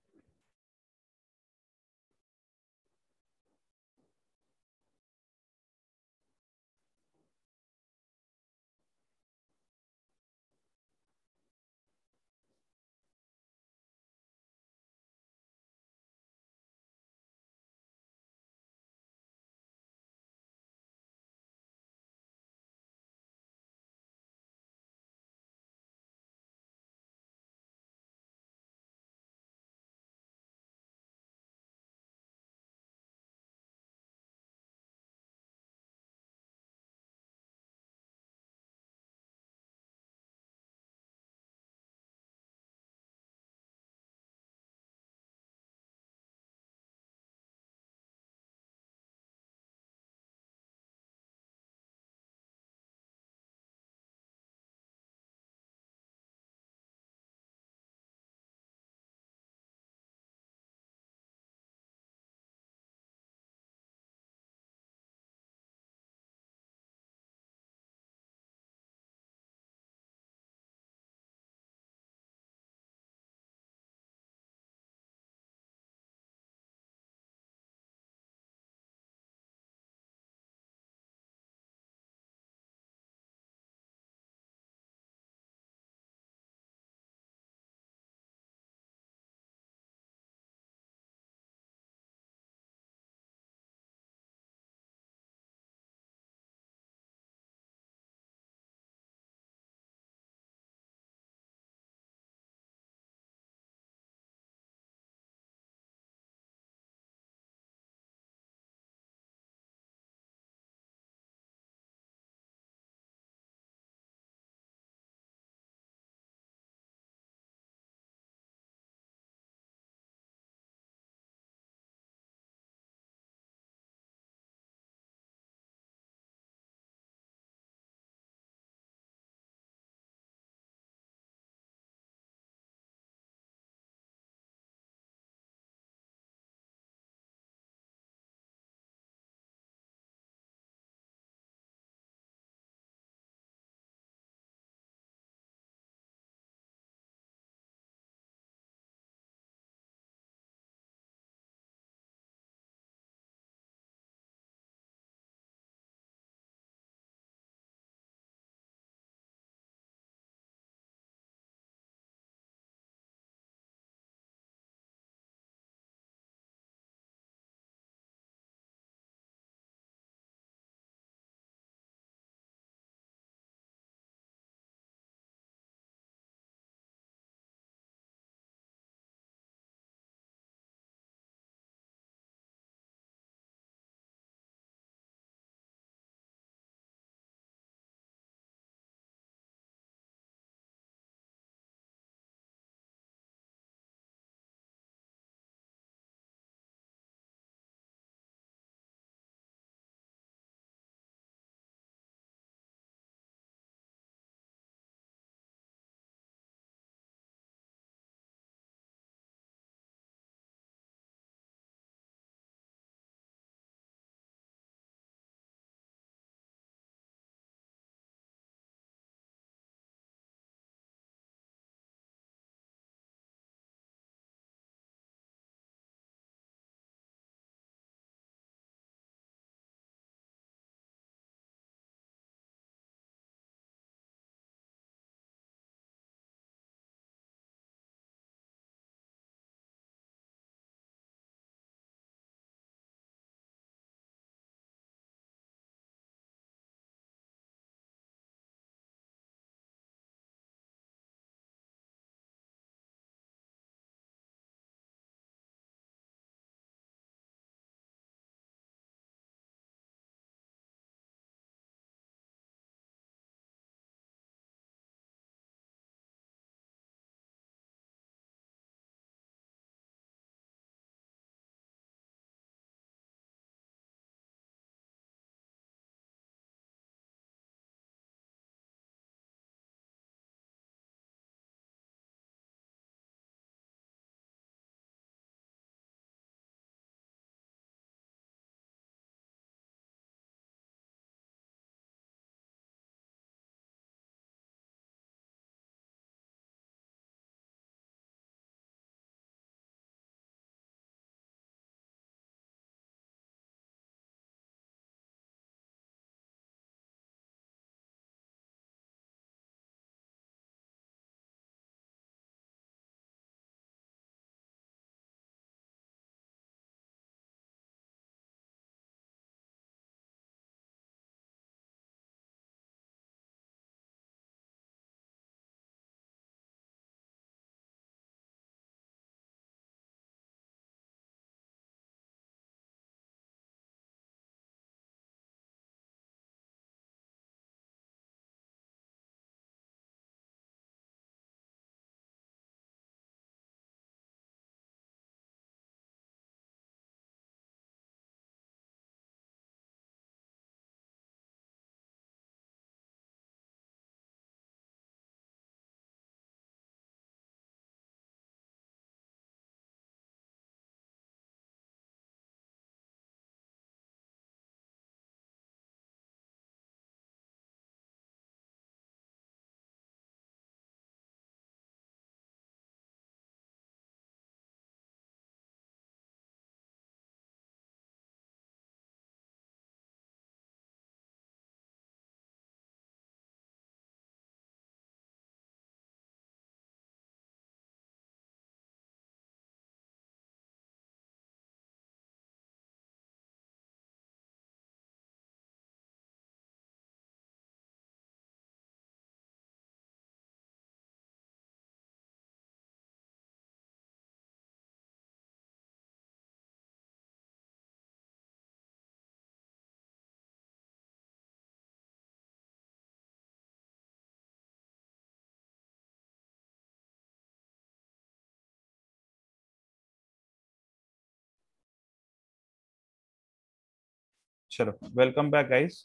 चलो, welcome back guys.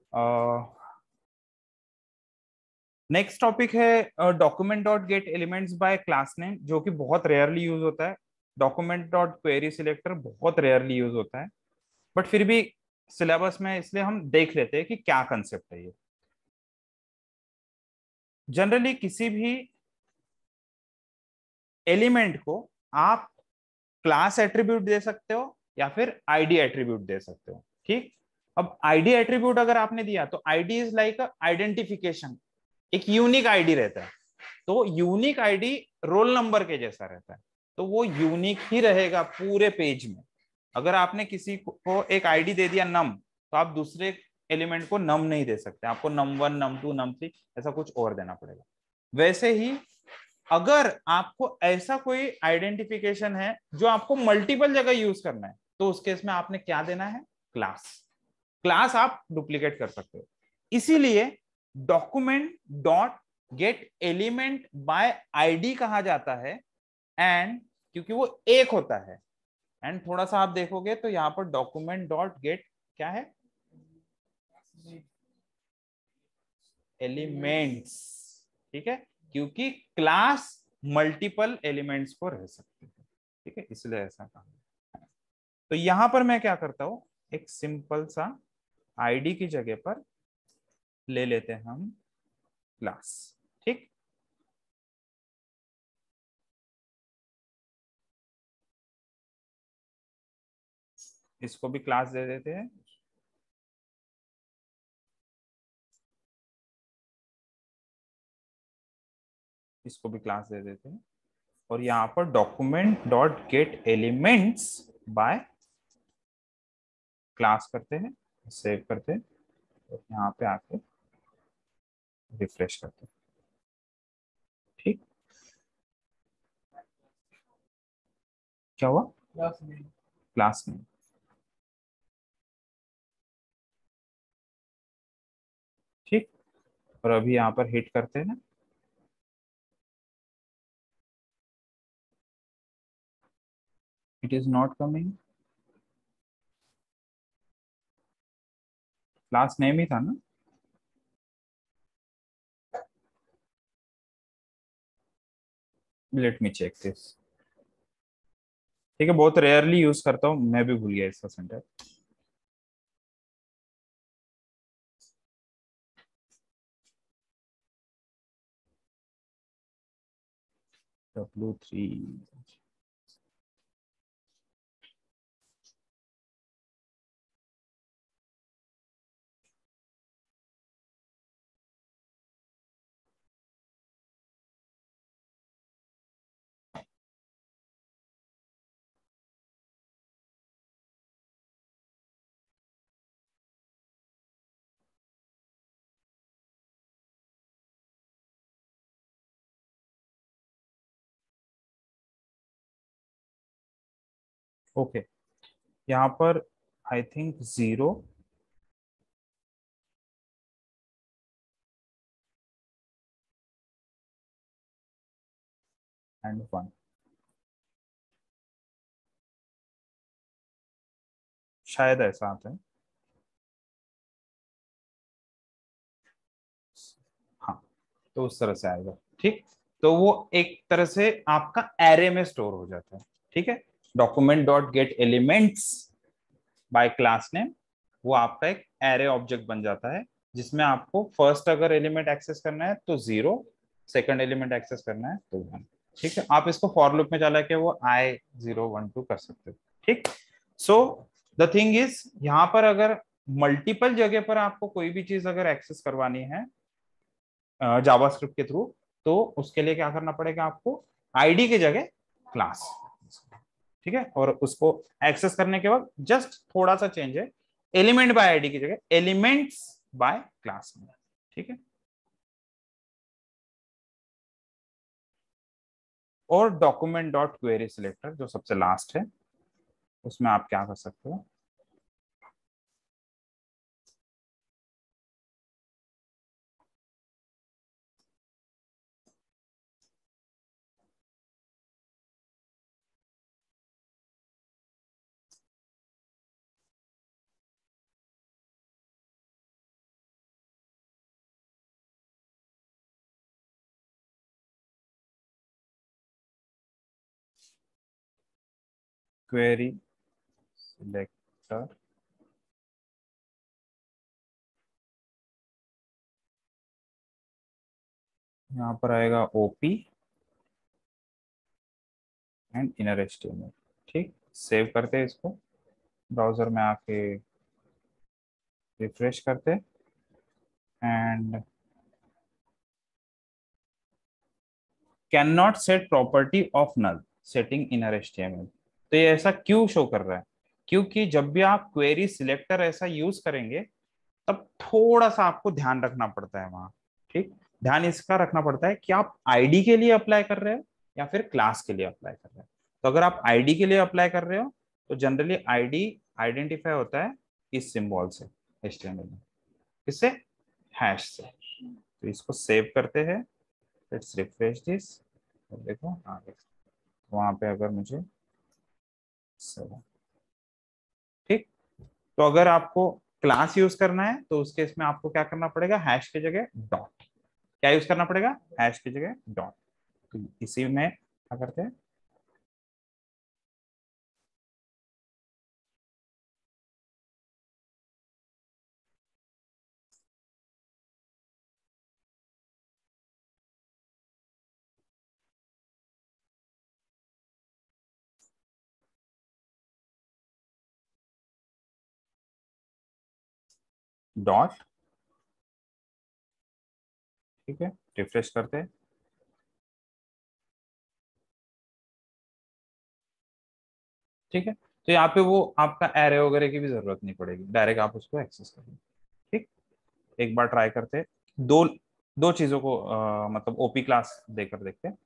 Next topic है document dot get elements by class name, जो कि बहुत रेयरली यूज होता है। डॉक्यूमेंट डॉट क्वेरी सिलेक्टर बहुत रेयरली यूज होता है, बट फिर भी सिलेबस में, इसलिए हम देख लेते हैं कि क्या कंसेप्ट है ये। जनरली किसी भी एलिमेंट को आप क्लास एट्रीब्यूट दे सकते हो या फिर आईडी एट्रीब्यूट दे सकते हो। ठीक, अब आईडी एट्रीब्यूट अगर आपने दिया तो आईडी इज लाइक आइडेंटिफिकेशन, एक यूनिक आईडी रहता है। तो यूनिक आईडी रोल नंबर के जैसा रहता है, तो वो यूनिक ही रहेगा पूरे पेज में। अगर आपने किसी को एक आईडी दे दिया नम, तो आप दूसरे एलिमेंट को नम नहीं दे सकते, आपको num one num two num three ऐसा कुछ और देना पड़ेगा। वैसे ही अगर आपको ऐसा कोई आइडेंटिफिकेशन है जो आपको मल्टीपल जगह यूज करना है, तो उस केस में आपने क्या देना है? क्लास। क्लास आप डुप्लीकेट कर सकते हो। इसीलिए document dot get element by ID कहा जाता है, एंड क्योंकि वो एक होता है। एंड थोड़ा सा आप देखोगे तो यहाँ पर डॉक्यूमेंट डॉट गेट क्या है? एलिमेंट्स। ठीक है, क्योंकि क्लास मल्टीपल एलिमेंट्स को रह सकते हैं। ठीक है, इसलिए ऐसा कहा। तो यहां पर मैं क्या करता हूं, एक सिंपल सा आईडी की जगह पर ले लेते हैं हम क्लास। ठीक, इसको भी क्लास दे देते हैं। इसको भी क्लास दे देते हैं। और यहाँ पर document dot get elements by class करते हैं, सेव करते हैं, और यहाँ पे आके रिफ्रेश करते हैं। ठीक, क्या हुआ? क्लास में। ठीक, और अभी यहाँ पर हिट करते हैं। It is not coming. Class name ही था ना? Let me check this. ठीक है, बहुत रेयरली यूज करता हूँ, मैं भी भूल गया इसका सिंटैक्स। W three. ओके, यहाँ पर I think zero and one, शायद ऐसा आता है। हाँ, तो उस तरह से आएगा। ठीक, तो वो एक तरह से आपका एरे में स्टोर हो जाता है। ठीक है, document dot get elements by class name, वो आपका एक एरे ऑब्जेक्ट बन जाता है, जिसमें आपको फर्स्ट अगर एलिमेंट एक्सेस करना है तो जीरो, सेकंड एलिमेंट एक्सेस करना है तो वन। ठीक है, आप इसको फॉर लूप में चला के वो आई जीरो वन टू कर सकते हो। ठीक, सो द थिंग इज, यहाँ पर अगर मल्टीपल जगह पर आपको कोई भी चीज अगर एक्सेस करवानी है जावास्क्रिप्ट के थ्रू, तो उसके लिए क्या करना पड़ेगा आपको? आईडी की जगह क्लास। ठीक है, और उसको एक्सेस करने के बाद जस्ट थोड़ा सा चेंज है, एलिमेंट बाय आईडी की जगह एलिमेंट्स बाय क्लास में। ठीक है, और डॉक्यूमेंट डॉट क्वेरी सिलेक्टर जो सबसे लास्ट है, उसमें आप क्या कर सकते हो? क्वेरी सिलेक्टर यहाँ पर आएगा ओपी एंड इनर एचटीएमएल। ठीक, सेव करते हैं इसको, ब्राउजर में आके रिफ्रेश करते and can not set property of null setting inner HTML. तो ये ऐसा क्यों शो कर रहा है? क्योंकि जब भी आप क्वेरी सिलेक्टर ऐसा यूज करेंगे तब थोड़ा सा आपको ध्यान रखना पड़ता है वहां। ठीक, ध्यान इसका रखना पड़ता है कि आप आईडी के लिए अप्लाई कर रहे हो या फिर क्लास के लिए अप्लाई कर रहे हो। तो अगर आप आईडी के लिए अप्लाई कर रहे हो तो जनरली आईडी आइडेंटिफाई होता है इस सिंबल से एचटीएमएल में, किससे? हैश से। तो इसको सेव करते हैं, लेट्स रिफ्रेश दिस, देखो हाँ वहां पे अगर मुझे सेवन। ठीक, तो अगर आपको क्लास यूज करना है तो उस केस में आपको क्या करना पड़ेगा? हैश की जगह डॉट। क्या यूज करना पड़ेगा? हैश की जगह डॉट। तो इसी में क्या करते हैं, डॉट। ठीक है, रिफ्रेश करते हैं। ठीक है, तो यहाँ पे वो आपका एरे वगैरह की भी जरूरत नहीं पड़ेगी, डायरेक्ट आप उसको एक्सेस करेंगे। ठीक, एक बार ट्राई करते हैं। दो दो चीजों को अ, मतलब ओपी क्लास देकर देखते हैं,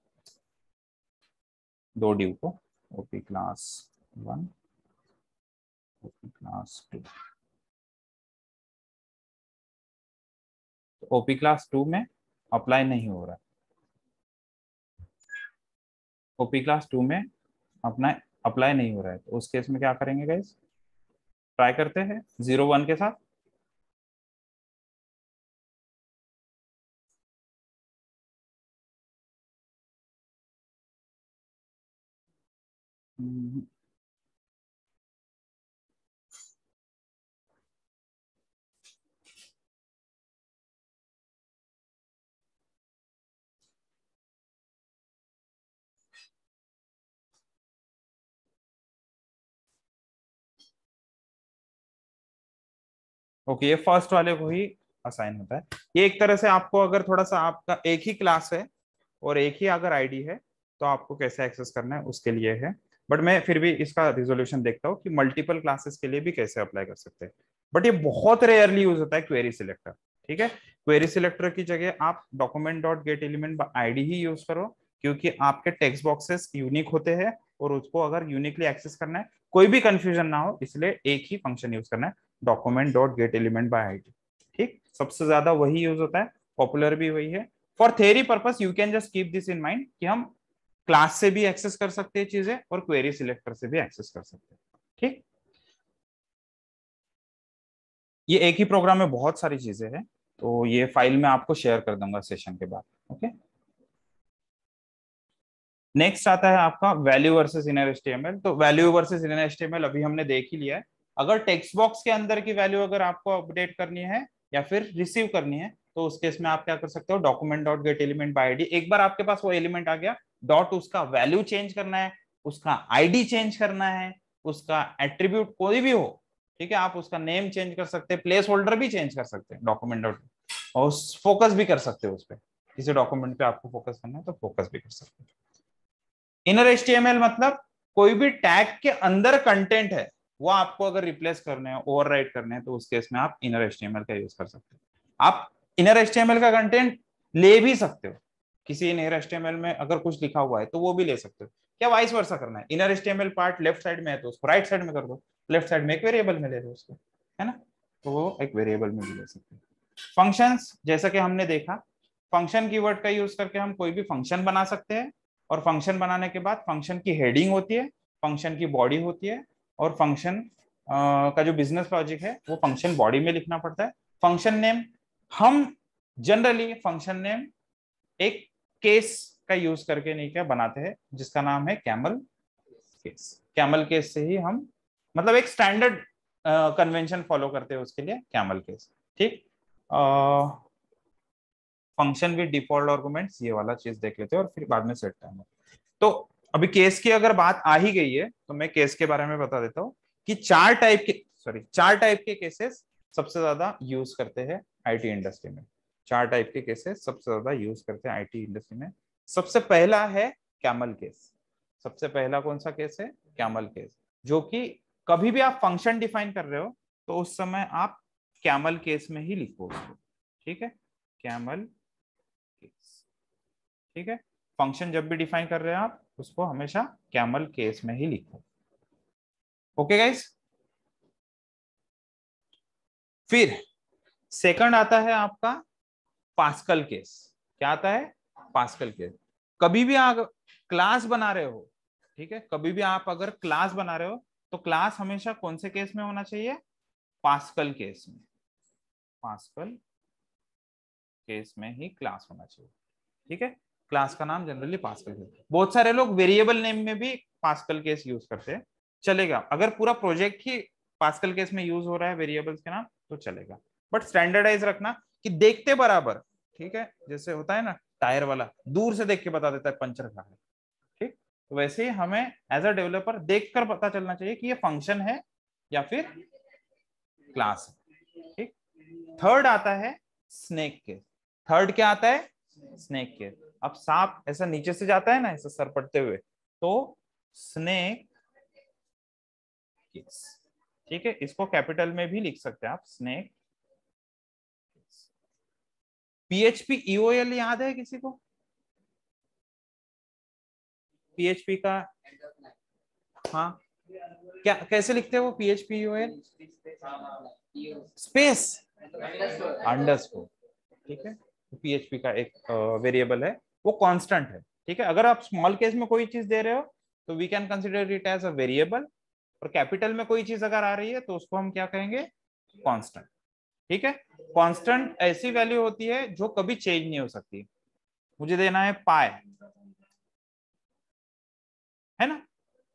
दो ड्यू को, OP class one, OP class two. तो ओपी क्लास टू में अप्लाई नहीं हो रहा है, ओपी क्लास टू में अपना अप्लाई नहीं हो रहा है, तो उस केस में क्या करेंगे गाइस? ट्राई करते हैं जीरो वन के साथ। हम्म, ओके, ये फर्स्ट वाले को ही असाइन होता है। ये एक तरह से आपको अगर थोड़ा सा आपका एक ही क्लास है और एक ही अगर आईडी है तो आपको कैसे एक्सेस करना है उसके लिए है। बट मैं फिर भी इसका रिजोल्यूशन देखता हूँ कि मल्टीपल क्लासेस के लिए भी कैसे अप्लाई कर सकते हैं। बट ये बहुत रेयरली यूज होता है क्वेरी सिलेक्टर। ठीक है, क्वेरी सिलेक्टर की जगह आप document dot get element ID ही यूज करो, क्योंकि आपके टेक्स्ट बॉक्सेस यूनिक होते हैं और उसको अगर यूनिकली एक्सेस करना है, कोई भी कंफ्यूजन ना हो, इसलिए एक ही फंक्शन यूज करना है, document dot get element by ID. ठीक, सबसे ज्यादा वही यूज होता है, पॉपुलर भी वही है। For theory purpose you can just keep this in mind कि हम क्लास से भी एक्सेस कर सकते हैं चीजें और क्वेरी सिलेक्टर से भी एक्सेस कर सकते हैं। ठीक, ये एक ही प्रोग्राम में बहुत सारी चीजें हैं, तो ये फाइल में आपको शेयर कर दूंगा सेशन के बाद। ओके, नेक्स्ट आता है आपका वैल्यू वर्सेस इनर एचटीएमएल। तो वैल्यू वर्सेस इनर एचटीएमएल अभी हमने देख ही लिया है। अगर टेक्स्ट बॉक्स के अंदर की वैल्यू अगर आपको अपडेट करनी है या फिर रिसीव करनी है तो उस केस में आप क्या कर सकते हो? Document dot get element by ID. एक बार आपके पास वो एलिमेंट आ गया, डॉट उसका वैल्यू चेंज करना है, उसका आईडी चेंज करना है, उसका एट्रीब्यूट कोई भी हो, ठीक है, आप उसका नेम चेंज कर सकते हैं, प्लेस होल्डर भी चेंज कर सकते हैं डॉक्यूमेंट डॉट, और फोकस भी कर सकते हो उस पर, किसी डॉक्यूमेंट पे आपको फोकस करना है तो फोकस भी कर सकते हैं। इनर एचटीएमएल मतलब कोई भी टैग के अंदर कंटेंट है वो आपको अगर रिप्लेस करने हैं, ओवरराइट करने हैं, तो उस केस में आप इनर एचटीएमएल का यूज कर सकते हो। आप इनर एचटीएमएल का कंटेंट ले भी सकते हो, किसी इनर एचटीएमएल में अगर कुछ लिखा हुआ है तो वो भी ले सकते हो। क्या वाइस वर्सा करना है? Inner HTML part left side में है तो उसको राइट साइड में कर दो, लेफ्ट साइड में एक वेरिएबल में ले लो उसको, है ना, तो वो एक वेरिएबल में भी ले सकते हो। फंक्शंस, जैसा कि हमने देखा, फंक्शन कीवर्ड का यूज करके हम कोई भी फंक्शन बना सकते हैं, और फंक्शन बनाने के बाद फंक्शन की हेडिंग होती है, फंक्शन की बॉडी होती है, और फंक्शन का जो बिजनेस लॉजिक है वो फंक्शन बॉडी में लिखना पड़ता है। फंक्शन नेम, हम जनरली फंक्शन नेम एक केस का यूज करके नहीं क्या बनाते हैं जिसका नाम है कैमल केस, कैमल केस से ही हम मतलब एक स्टैंडर्ड कन्वेंशन फॉलो करते हैं उसके लिए कैमल केस। ठीक, फंक्शन विद डिफॉल्ट आर्गुमेंट्स, ये वाला चीज देख लेते हैं और फिर बाद में सेट टाइमर। तो अभी केस की अगर बात आ ही गई है तो मैं केस के बारे में बता देता हूँ कि चार टाइप के सॉरी चार टाइप के केसेस सबसे ज्यादा यूज करते हैं आईटी इंडस्ट्री में। चार टाइप के केसेस सबसे ज्यादा यूज करते हैं आईटी इंडस्ट्री में। सबसे पहला है कैमल केस। सबसे पहला कौन सा केस है? कैमल केस, जो कि कभी भी आप फंक्शन डिफाइन कर रहे हो तो उस समय आप कैमल केस में ही लिखो उसको। ठीक है, कैमल केस। ठीक है, फंक्शन जब भी डिफाइन कर रहे हैं आप उसको हमेशा कैमल केस में ही लिखो। Okay guys. फिर सेकंड आता है आपका पास्कल केस। क्या आता है? Pascal case. कभी भी आप क्लास बना रहे हो, ठीक है, कभी भी आप अगर क्लास बना रहे हो तो क्लास हमेशा कौन से केस में होना चाहिए? पास्कल केस में। पास्कल केस में ही क्लास होना चाहिए। ठीक है, क्लास का नाम जनरली पास्कल केस। बहुत सारे लोग वेरिएबल नेम में भी पास्कल केस यूज करते हैं, चलेगा। अगर पूरा प्रोजेक्ट ही पास्कल केस में यूज हो रहा है वेरिएबल्स के नाम तो चलेगा, बट स्टैंडर्डाइज रखना कि देखते बराबर। ठीक है, जैसे होता है ना टायर वाला, दूर से देख के बता देता है पंचर कहाँ है। ठीक, तो वैसे ही हमें एज अ डेवलपर देखकर पता चलना चाहिए कि ये फंक्शन है या फिर क्लास है। ठीक, थर्ड आता है स्नेक केस। थर्ड क्या आता है? Snake case. अब सांप ऐसा नीचे से जाता है ना, ऐसा सर पड़ते हुए, तो स्नेक केस। ठीक है, इसको कैपिटल में भी लिख सकते हैं आप, स्नेक। पीएचपी ईओएल याद है किसी को? पीएचपी का, हाँ, क्या कैसे लिखते हैं वो पीएचपी ईओएल? Space underscore. ठीक है, पीएचपी का एक वेरिएबल है, वो कांस्टेंट है। ठीक है, अगर आप स्मॉल केस में कोई चीज दे रहे हो तो we can consider it as a variable, और कैपिटल में कोई चीज अगर आ रही है तो उसको हम क्या कहेंगे? कांस्टेंट। ठीक है, कांस्टेंट ऐसी वैल्यू होती है जो कभी चेंज नहीं हो सकती। मुझे देना है पाई, है ना?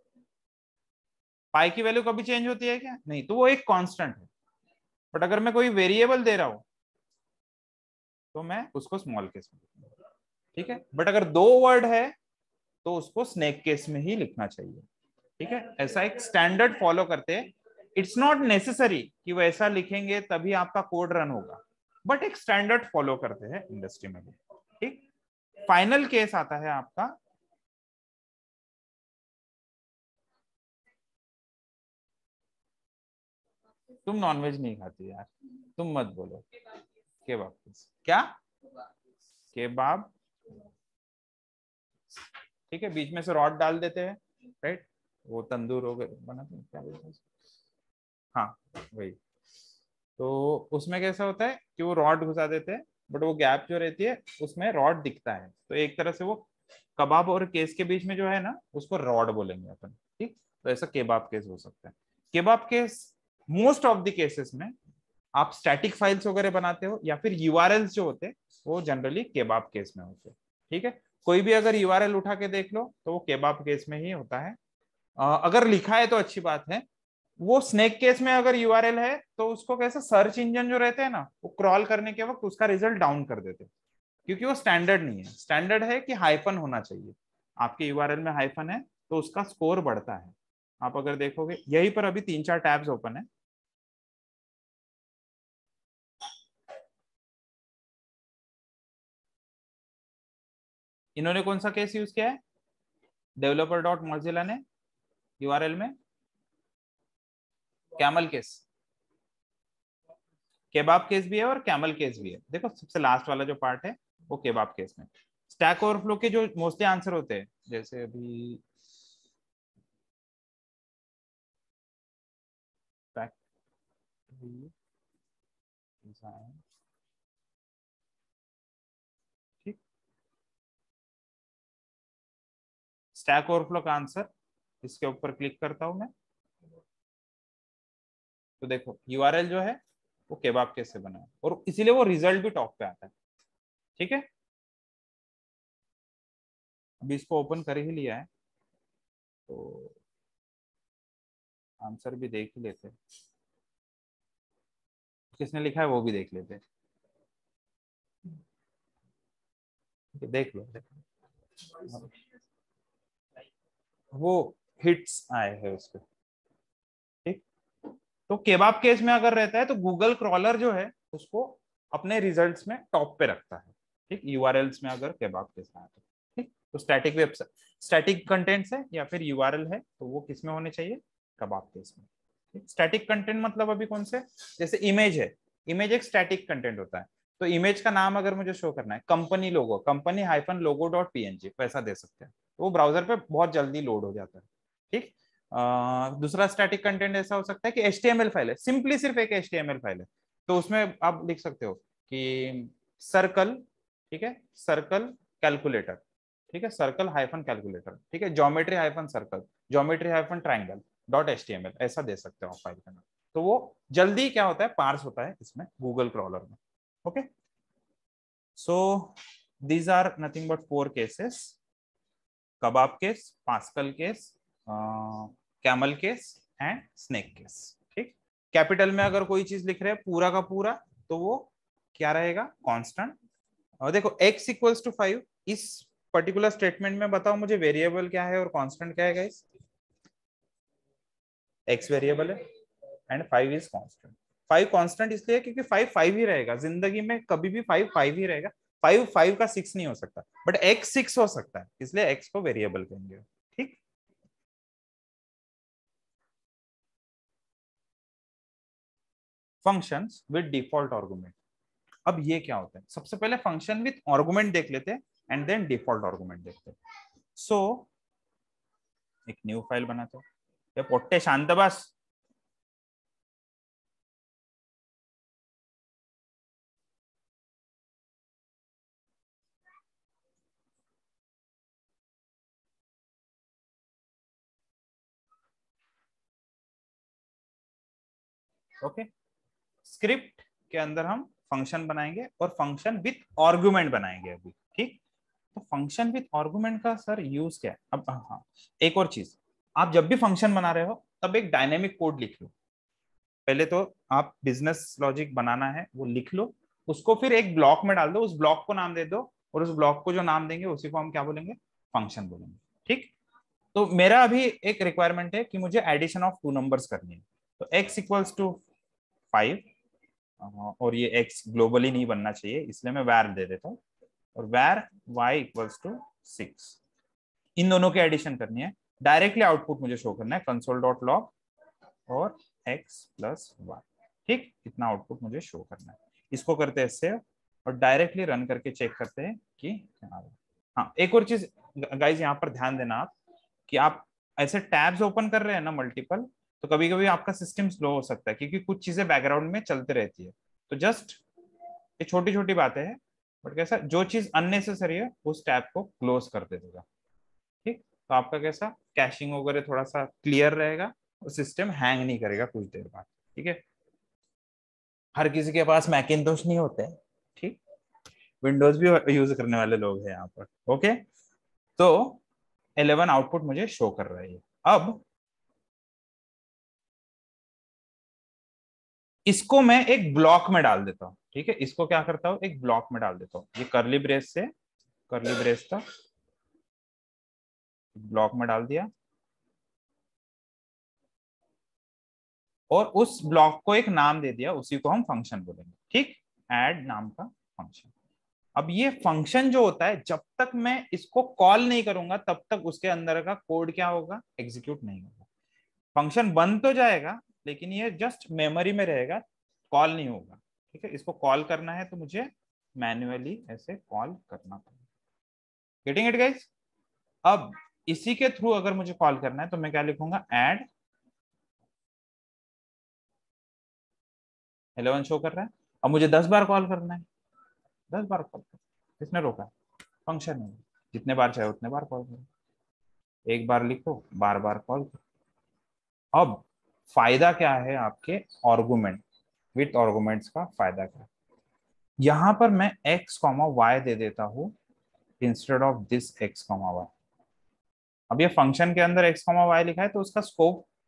पाई की वैल्यू कभी चेंज होती है क्या? नहीं, तो वो एक कांस्टेंट है। बट अगर मैं कोई वेरिएबल दे रहा हूं तो मैं उसको स्मॉल केस में लिखूंगा। ठीक है, बट अगर दो वर्ड है तो उसको स्नेक केस में ही लिखना चाहिए। ठीक है, ऐसा एक स्टैंडर्ड फॉलो करते हैं। इट्स नॉट नेसेसरी कि वो ऐसा लिखेंगे तभी आपका कोड रन होगा, बट एक स्टैंडर्ड फॉलो करते हैं इंडस्ट्री में भी। ठीक, फाइनल केस आता है आपका तुम नॉनवेज नहीं खाती यार, तुम मत बोलो। Kebab case. क्या? केबाब। ठीक है, बीच में से रॉड डाल देते हैं, राइट? वो तंदूर हो गए बनाते हैं, क्या बोलते हैं? हाँ, वही। तो उसमें कैसा होता है कि वो रॉड घुसा देते हैं, बट वो गैप जो रहती है उसमें रॉड दिखता है, तो एक तरह से वो कबाब और केस के बीच में जो है ना उसको रॉड बोलेंगे अपन। ठीक, तो ऐसा केबाब केस हो सकता है। Kebab case most of the cases में आप स्टैटिक फाइल्स वगैरह बनाते हो या फिर यूआरएल्स जो होते हैं वो जनरली केबाब केस में होते हैं। ठीक है, कोई भी अगर यूआरएल उठा के देख लो तो वो केबाब केस में ही होता है। अ, अगर लिखा है तो अच्छी बात है। वो स्नेक केस में अगर यूआरएल है तो उसको कैसे सर्च इंजन जो रहते हैं ना वो क्रॉल करने के वक्त उसका रिजल्ट डाउन कर देते हैं, क्योंकि वो स्टैंडर्ड नहीं है। स्टैंडर्ड है कि हाइफन होना चाहिए, आपके यूआरएल में हाइफन है तो उसका स्कोर बढ़ता है। आप अगर देखोगे यहीं पर अभी तीन चार टैब्स ओपन है। इन्होंने कौन सा केस यूज किया है डेवलपर डॉट मोजिला ने यूआरएल में? Camel case. केबाब केस भी है और कैमल केस भी है। देखो सबसे लास्ट वाला जो पार्ट है वो केबाब केस में। स्टैक ओवरफ्लो के जो मोस्टली आंसर होते हैं, जैसे अभी ठीक, स्टैक ओवरफ्लो का आंसर इसके ऊपर क्लिक करता हूं मैं तो देखो यूआरएल जो है वो केबाब केस से बना है और इसीलिए वो रिजल्ट भी टॉप पे आता है। ठीक है, अभी इसको ओपन कर ही लिया है तो आंसर भी देख ही लेते, किसने लिखा है वो भी देख लेते, देख लो, देख लो। वो हिट्स आए हैं उसके, ठीक। तो केबाब केस में अगर रहता है तो गूगल क्रॉलर जो है उसको अपने रिजल्ट्स में टॉप पे रखता है, ठीक। यूआरएल्स में अगर केबाब केस आया तो, ठीक। तो स्टैटिक वेबसाइट, स्टैटिक कंटेंट्स है या फिर यूआरएल है तो वो किस में होने चाहिए, कबाब केस में। स्टैटिक कंटेंट मतलब अभी कौन से, जैसे इमेज है, इमेज एक स्टैटिक कंटेंट होता है, तो इमेज का नाम अगर मुझे शो करना है company logo, company hyphen logo dot PNG वैसा दे सकते हैं, तो वो ब्राउजर पे बहुत जल्दी लोड हो जाता है, ठीक। Uh, दूसरा स्टैटिक कंटेंट ऐसा हो सकता है कि एचटीएमएल फाइल है, सिंपली सिर्फ एक एचटीएमएल फाइल है, तो उसमें आप लिख सकते हो कि सर्कल, ठीक है, सर्कल कैलकुलेटर, ठीक है, सर्कल हाइफन कैलकुलेटर, ठीक है, geometry hyphen circle, geometry hyphen triangle dot HTML ऐसा दे सकते हो आप फाइल का नाम, तो वो जल्दी क्या होता है, पार्स होता है इसमें गूगल क्रॉलर में। Okay, so these are nothing but four cases, kebab case, Pascal case, camel case and snake case, ठीक। कैपिटल में अगर कोई चीज लिख रहे हैं पूरा का पूरा तो वो क्या रहेगा, कांस्टेंट। और देखो x इक्वल्स टू फाइव, इस पर्टिकुलर स्टेटमेंट में बताओ मुझे वेरिएबल क्या है और कांस्टेंट क्या है गाइस, x वेरिएबल है and five is constant. Five constant इसलिए क्योंकि फाइव फाइव ही रहेगा जिंदगी में, कभी भी फाइव फाइव ही रहेगा, फाइव फाइव का सिक्स नहीं हो सकता, बट x सिक्स हो सकता है, इसलिए x को वेरिएबल कहेंगे, ठीक। फंक्शंस विद डिफॉल्ट आर्गुमेंट, अब ये क्या होता है, सबसे पहले फंक्शन विथ आर्गुमेंट देख लेते हैं एंड देन डिफॉल्ट आर्गुमेंट देखते हैं। सो so, एक न्यू फाइल बनाते हैं, ये पोट्टे शांत बस, ओके। स्क्रिप्ट के अंदर हम फंक्शन बनाएंगे और फंक्शन विथ आर्गुमेंट बनाएंगे अभी, ठीक। तो फंक्शन विथ आर्गुमेंट का सर यूज क्या है, अब हाँ एक और चीज, आप जब भी फंक्शन बना रहे हो तब एक डायनेमिक कोड लिख लो, पहले तो आप बिजनेस लॉजिक बनाना है वो लिख लो, उसको फिर एक ब्लॉक में डाल दो, उस ब्लॉक को नाम दे दो, और उस ब्लॉक को जो नाम देंगे उसी को हम क्या बोलेंगे, फंक्शन बोलेंगे, ठीक। तो मेरा अभी एक रिक्वायरमेंट है कि मुझे एडिशन ऑफ टू नंबर्स करनी है, तो x इक्वल्स टू फाइव, और ये x ग्लोबली नहीं बनना चाहिए इसलिए मैं वैर दे देता हूँ, और var y equals to six, इन दोनों की एडिशन करनी है, डायरेक्टली आउटपुट मुझे शो करना है कंसोल डॉट लॉग और x प्लस वाई, ठीक, इतना आउटपुट मुझे शो करना है। इसको करते हैं सेव और डायरेक्टली रन करके चेक करते हैं कि क्या है। हाँ एक और चीज गाइज यहाँ पर ध्यान देना आप, कि आप ऐसे टैब्स ओपन कर रहे हैं ना मल्टीपल, तो कभी कभी आपका सिस्टम स्लो हो सकता है क्योंकि कुछ चीजें बैकग्राउंड में चलते रहती है, तो जस्ट ये छोटी छोटी बातें हैं, बट कैसा जो चीज अननेसेसरी है उस टैब को क्लोज कर दे देगा, ठीक। तो आपका कैसा कैशिंग वगैरह थोड़ा सा क्लियर रहेगा, सिस्टम हैंग नहीं करेगा कुछ देर बाद, ठीक है। हर किसी के पास मैकिंतोश नहीं होते, ठीक, विंडोज भी यूज करने वाले लोग हैं यहाँ पर, ओके। तो इलेवन आउटपुट मुझे शो कर रही है। अब इसको मैं एक ब्लॉक में डाल देता हूँ, ठीक है, इसको क्या करता हूँ एक ब्लॉक में डाल देता हूँ, ये करली ब्रेस से करली ब्रेस था, ब्लॉक में डाल दिया, और उस ब्लॉक को एक नाम दे दिया, उसी को हम फंक्शन बोलेंगे, ठीक, ऐड नाम का फंक्शन। अब ये फंक्शन जो होता है जब तक मैं इसको कॉल नहीं करूंगा तब तक उसके अंदर का कोड क्या होगा, एग्जीक्यूट नहीं होगा, फंक्शन बन तो जाएगा लेकिन ये जस्ट मेमोरी में रहेगा, कॉल नहीं होगा, ठीक है। इसको कॉल करना है तो मुझे मैन्युअली ऐसे कॉल करना पड़ेगा, गेटिंग इट गाइस। अब इसी के थ्रू अगर मुझे कॉल करना है तो मैं क्या लिखूंगा, ऐड इलेवन शो कर रहा है, अब मुझे दस बार कॉल करना है, दस बार कॉल कर, किसने रोका, फंक्शन नहीं, जितने बार चाहे उतने बार कॉल करो, एक बार लिखो बार बार कॉल करो। अब फायदा क्या है आपके आर्गुमेंट विथ आर्गुमेंट्स का फायदा क्या है, यहां पर मैं x कॉमा वाई दे देता हूं instead of this x comma y. अब ये फंक्शन के अंदर x कॉमा वाई लिखा है तो उसका स्कोप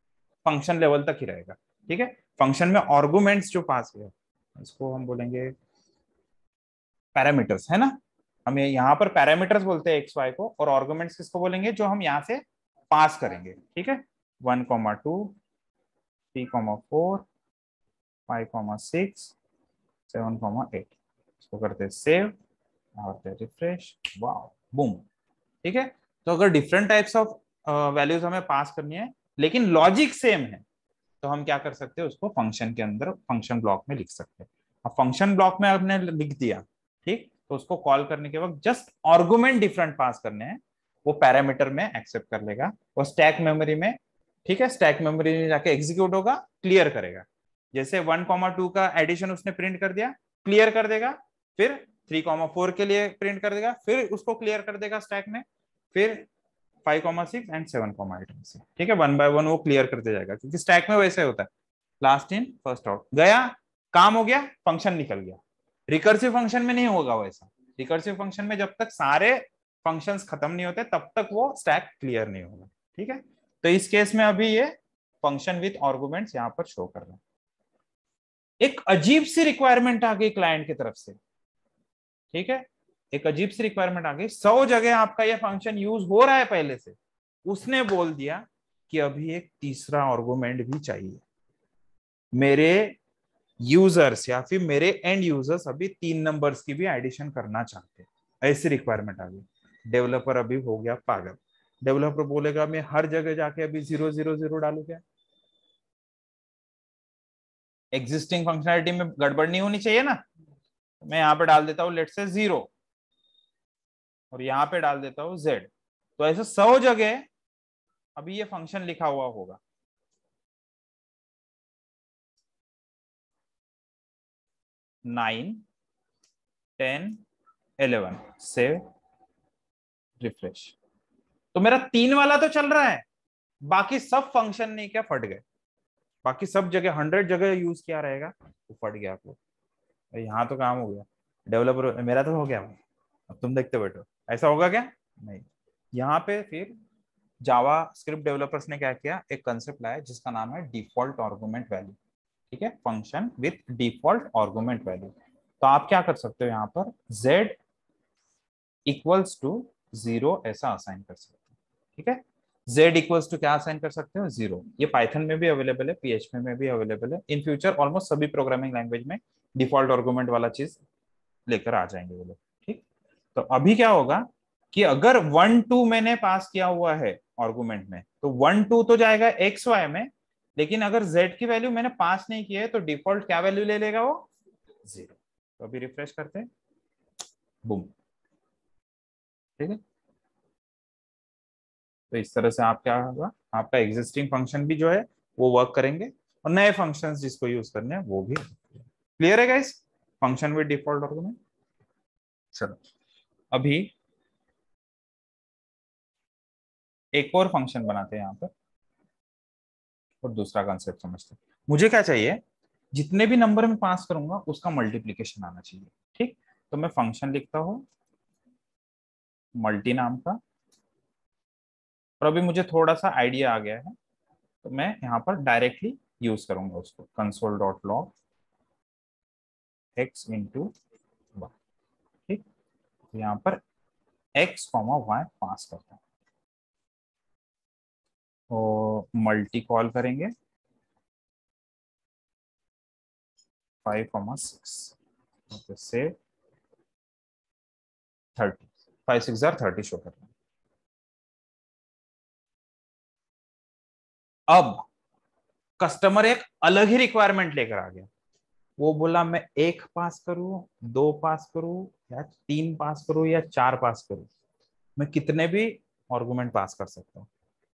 फंक्शन लेवल तक ही रहेगा। ठीक है, फंक्शन में आर्गुमेंट्स जो पास हुए इसको हम बोलेंगे पैरामीटर्स, है ना। हम यहाँ पर पैरामीटर्स बोलते हैं एक्स वाई को, और आर्गुमेंट्स किसको बोलेंगे, जो हम यहाँ से पास करेंगे। ठीक है, one comma two, three comma four, five comma six, seven comma eight. इसको करते हैं सेव और रिफ्रेश, वाओ बूम। ठीक है, तो अगर डिफरेंट टाइप्स ऑफ वैल्यूज हमें पास करनी है लेकिन लॉजिक सेम है, तो हम क्या कर सकते हैं, उसको फंक्शन के अंदर फंक्शन ब्लॉक में लिख सकते हैं। अब फंक्शन ब्लॉक में आपने लिख दिया, ठीक, तो उसको कॉल करने के वक्त जस्ट आर्गुमेंट डिफरेंट पास करने हैं, वो पैरामीटर में एक्सेप्ट कर लेगा, वो स्टैक मेमोरी में, ठीक है, स्टैक मेमोरी में जाके एग्जीक्यूट होगा, क्लियर करेगा। जैसे वन कॉमा टू का एडिशन उसने प्रिंट कर दिया, क्लियर कर देगा, फिर थ्री कॉमा फोर के लिए प्रिंट कर देगा, फिर उसको क्लियर कर देगा स्टैक में, फिर five comma six and seven comma eight में से। ठीक है, वन बाय वन वो क्लियर करते जाएगा, क्योंकि स्टैक में वैसे होता है, लास्ट इन फर्स्ट आउट, गया काम हो गया, फंक्शन निकल गया। रिकर्सिव फंक्शन में नहीं होगा वैसा। रिकर्सिव फंक्शन में जब तक सारे फंक्शंस खत्म नहीं होते तब तक वो स्टैक क्लियर नहीं होगा। ठीक है, तो इस केस में अभी ये फंक्शन विथ आर्गुमेंट्स यहाँ पर शो कर रहा है। एक अजीब सी रिक्वायरमेंट आ गई क्लाइंट की तरफ से। ठीक है, एक अजीब सी रिक्वायरमेंट आ गई, सौ जगह आपका ये फंक्शन यूज हो रहा है पहले से, उसने बोल दिया कि अभी एक तीसरा आर्गुमेंट भी चाहिए, मेरे यूजर्स या फिर मेरे एंड यूजर्स अभी तीन नंबर्स की भी एडिशन करना चाहते हैं। ऐसी रिक्वायरमेंट आ गई। डेवलपर अभी हो गया पागल। डेवलपर बोलेगा मैं हर जगह जाके अभी जीरो जीरो जीरो डालू क्या, एग्जिस्टिंग फंक्शनैलिटी में गड़बड़ नहीं होनी चाहिए ना। मैं यहाँ पे डाल देता हूँ लेट से जीरो, और यहाँ पे डाल देता हूँ जेड, तो ऐसे सौ जगह अभी ये फंक्शन लिखा हुआ होगा। Nine, ten, eleven, save, refresh. तो मेरा तीन वाला तो चल रहा है, बाकी सब फंक्शन नहीं क्या फट गए, बाकी सब जगह हंड्रेड जगह यूज किया रहेगा तो फट गया आपको। यहाँ तो काम हो गया, डेवलपर मेरा तो हो गया, अब तुम देखते बैठो ऐसा होगा क्या, नहीं। यहाँ पे फिर जावा स्क्रिप्ट डेवलपर्स ने क्या किया, एक कंसेप्ट लाया जिसका नाम है डिफॉल्ट आर्गुमेंट वैल्यू। ठीक है, function with default argument value. तो आप क्या कर सकते हो, यहाँ पर z इक्वल्स टू जीरो ऐसा असाइन कर सकते हो। ठीक है, z इक्वल्स टू क्या असाइन कर सकते हो, जीरो। ये पाइथन में भी अवेलेबल है, पीएचपी में भी अवेलेबल है, इन फ्यूचर ऑलमोस्ट सभी प्रोग्रामिंग लैंग्वेज में डिफॉल्ट आर्गुमेंट वाला चीज लेकर आ जाएंगे वो लोग। ठीक, तो अभी क्या होगा कि अगर वन टू मैंने पास किया हुआ है आर्गुमेंट में, तो वन टू तो जाएगा एक्स वाई में, लेकिन अगर z की वैल्यू मैंने पास नहीं की है तो डिफॉल्ट क्या वैल्यू ले लेगा वो, जीरो। तो अभी रिफ्रेश करते हैं, बूम। ठीक है, तो इस तरह से आप क्या होगा, आपका एग्जिस्टिंग फंक्शन भी जो है वो वर्क करेंगे, और नए फंक्शंस जिसको यूज करने हैं वो भी। क्लियर है guys, function with default argument. चलो अभी एक और फंक्शन बनाते हैं यहाँ पर, और दूसरा कंसेप्ट समझते हैं। मुझे क्या चाहिए, जितने भी नंबर में पास करूंगा उसका मल्टीप्लीकेशन आना चाहिए। ठीक, तो मैं फंक्शन लिखता हूँ मल्टी नाम का, और अभी मुझे थोड़ा सा आइडिया आ गया है, तो मैं यहाँ पर डायरेक्टली यूज करूंगा उसको, console dot log x into y. ठीक, तो यहाँ पर एक्स कॉमा वाई पास करता हूँ, तो मल्टी कॉल करेंगे फाइव कॉमा सिक्स, से थर्टी, फाइव सिक्स जार थर्टी शो करना। अब कस्टमर एक अलग ही रिक्वायरमेंट लेकर आ गया, वो बोला मैं एक पास करूं, दो पास करूं, या तीन पास करूं, या चार पास करूं, मैं कितने भी आर्गुमेंट पास कर सकता हूं।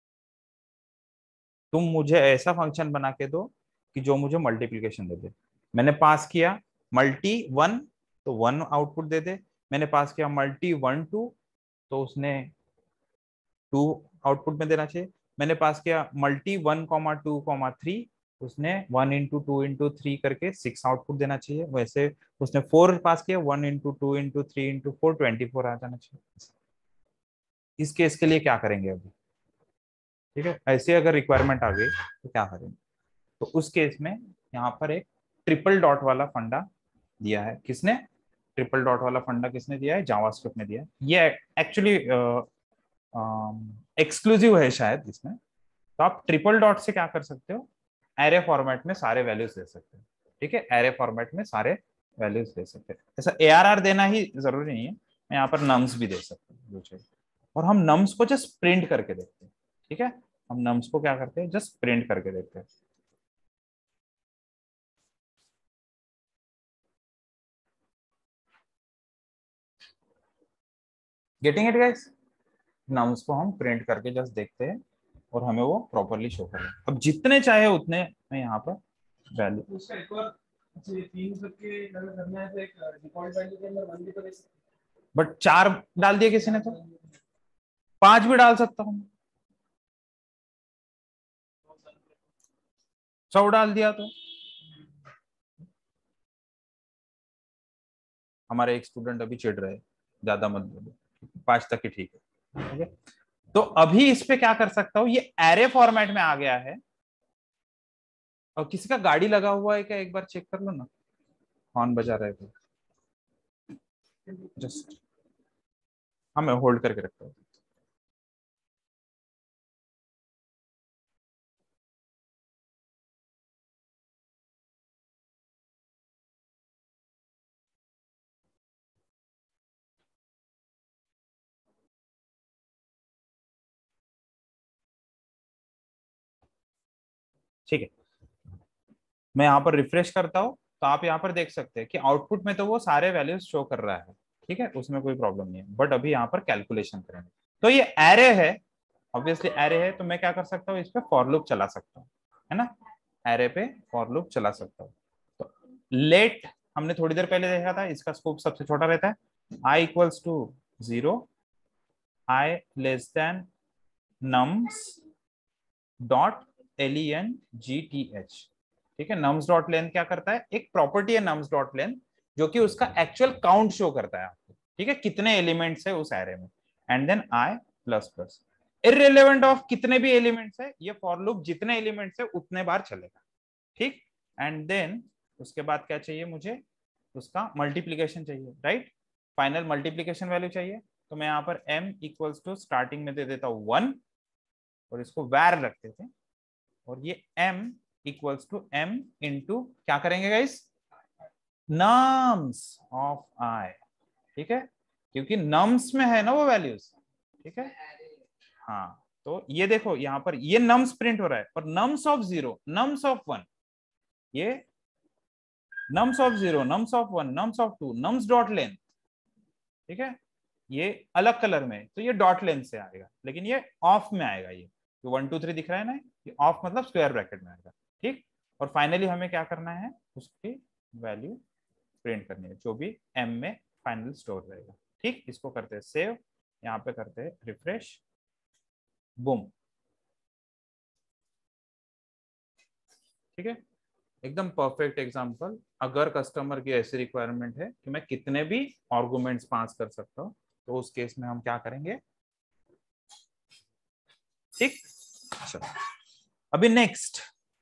तुम मुझे ऐसा फंक्शन बना के दो कि जो मुझे मल्टीप्लीकेशन दे दे। मैंने पास किया मल्टी वन, तो वन आउटपुट दे दे। मैंने पास किया मल्टी वन टू, तो उसने टू आउटपुट में देना चाहिए। मैंने पास किया multi one comma two comma three, उसने one into two into three करके सिक्स आउटपुट देना चाहिए। वैसे उसने फोर पास किया, one into two into three into four, twenty four आ जाना चाहिए। इस केस के लिए क्या करेंगे अभी, ठीक है, ऐसे अगर रिक्वायरमेंट आ गई तो क्या करेंगे? तो उस केस में यहाँ पर एक ट्रिपल डॉट वाला फंडा दिया है। किसने? ट्रिपल डॉट वाला फंडा किसने दिया है? जावास्क्रिप्ट ने दिया है। ये एक्चुअली एक्सक्लूसिव है शायद इसमें। तो आप ट्रिपल डॉट से क्या कर सकते हो? एरे फॉर्मेट में सारे वैल्यूज दे सकते हो। ठीक है, एरे फॉर्मेट में सारे वैल्यूज दे सकते हैं। ऐसा ए आर आर देना ही जरूरी नहीं है, मैं यहाँ पर नम्स भी दे सकता हूँ जो चाहिए। और हम नम्स को जस्ट प्रिंट करके देखते हैं। ठीक है, हम नम्स को क्या करते हैं? जस्ट प्रिंट करके देखते हैं। Getting it guys? नम्स को हम प्रिंट करके जस्ट देखते हैं और हमें वो प्रॉपरली शो करें। अब जितने चाहे उतने मैं यहाँ पर वैल्यू। उसका एक और तीन सबके अगर करना है तो एक डिफॉल्ट वैल्यू के अंदर वन भी तो दे सकते बट चार डाल दिए किसी ने तो पांच भी डाल सकता हूँ। सौ डाल दिया तो हमारे एक स्टूडेंट अभी चिढ़ रहे, ज्यादा मत बोलो, पांच तक ही ठीक है। ओके, तो अभी इस पे क्या कर सकता हूँ? ये एरे फॉर्मेट में आ गया है। और किसी का गाड़ी लगा हुआ है क्या? एक बार चेक कर लो ना, हॉर्न बजा रहे थे। जस्ट हाँ, मैं होल्ड करके रखता हूँ। ठीक है, मैं यहाँ पर रिफ्रेश करता हूँ तो आप यहाँ पर देख सकते हैं कि आउटपुट में तो वो सारे वैल्यूज शो कर रहा है। ठीक है, उसमें कोई प्रॉब्लम नहीं है। बट अभी यहाँ पर कैलकुलेशन करेंगे तो ये एरे है, ऑब्वियसली एरे है, तो मैं क्या कर सकता हूँ? इस पे फॉर लूप चला सकता हूँ, है ना? एरे पे फॉर लूप चला सकता हूँ। तो लेट हमने थोड़ी देर पहले देखा था, इसका स्कोप सबसे छोटा रहता है। I equals to zero, i less than nums dot l e n g t h. ठीक है, नम्स डॉट लेंथ क्या करता है? एक प्रॉपर्टी है नम्स डॉट लेंथ, जो कि उसका एक्चुअल काउंट शो करता है आपको। ठीक है, कितने एलिमेंट्स है उस एरे में। And then i plus plus, irrelevant of कितने भी एलिमेंट्स है, ये फॉर लूप जितने एलिमेंट्स है उतने बार चलेगा। ठीक, एंड देन उसके बाद क्या चाहिए मुझे? उसका मल्टीप्लीकेशन चाहिए, राइट? फाइनल मल्टीप्लीकेशन वैल्यू चाहिए। तो मैं यहाँ पर m इक्वल्स टू स्टार्टिंग में दे देता हूँ वन, और इसको वैर रखते थे। और ये m equals to m into क्या करेंगे गाइस? Nums of i। ठीक है, क्योंकि नम्स में है ना वो वैल्यूज। ठीक है, हाँ, तो ये देखो यहाँ पर ये नम्स प्रिंट हो रहा है, और nums of zero, nums of one, ये nums of zero, nums of one, nums of two, nums dot length. ठीक है, ये अलग कलर में, तो ये डॉट लेंथ से आएगा, लेकिन ये ऑफ में आएगा। ये जो वन टू थ्री दिख रहा है ना, ये ऑफ मतलब स्क्वायर ब्रैकेट में आएगा। ठीक, और फाइनली हमें क्या करना है? उसकी वैल्यू प्रिंट करनी है, जो भी एम में फाइनल स्टोर रहेगा। ठीक, इसको करते हैं सेव, यहाँ पे करते हैं रिफ्रेश, बूम। ठीक है, एकदम परफेक्ट एग्जांपल। अगर कस्टमर की ऐसी रिक्वायरमेंट है कि मैं कितने भी आर्गुमेंट्स पास कर सकता हूँ, तो उस केस में हम क्या करेंगे? ठीक, चलो अभी next,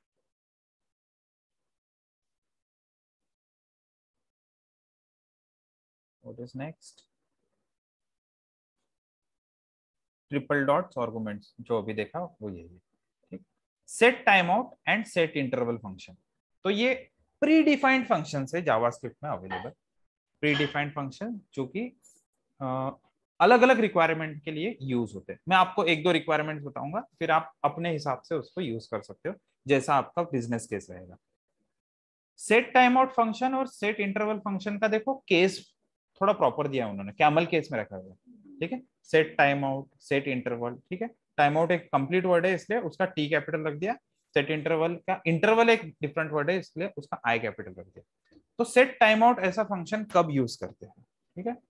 what is next? Triple dots arguments जो अभी देखा वो यही है। ठीक, set time out and set interval function. तो ये प्री डिफाइंड फंक्शन है जावास्क्रिप्ट में अवेलेबल। प्री डिफाइंड फंक्शन जो कि अलग अलग रिक्वायरमेंट के लिए यूज होते हैं। मैं आपको एक दो रिक्वायरमेंट बताऊंगा, फिर आप अपने हिसाब से उसको यूज कर सकते हो, जैसा आपका बिजनेस केस रहेगा। सेट टाइम आउट फंक्शन और सेट इंटरवल फंक्शन का देखो केस थोड़ा प्रॉपर दिया है उन्होंने, कैमल केस में रखा हुआ है। ठीक है, set time out, set interval. ठीक है, टाइम आउट एक कंप्लीट वर्ड है इसलिए उसका टी कैपिटल रख दिया। सेट इंटरवल का इंटरवल एक डिफरेंट वर्ड है इसलिए उसका आई कैपिटल रख दिया। तो सेट टाइम आउट ऐसा फंक्शन कब यूज करते हैं? ठीक है,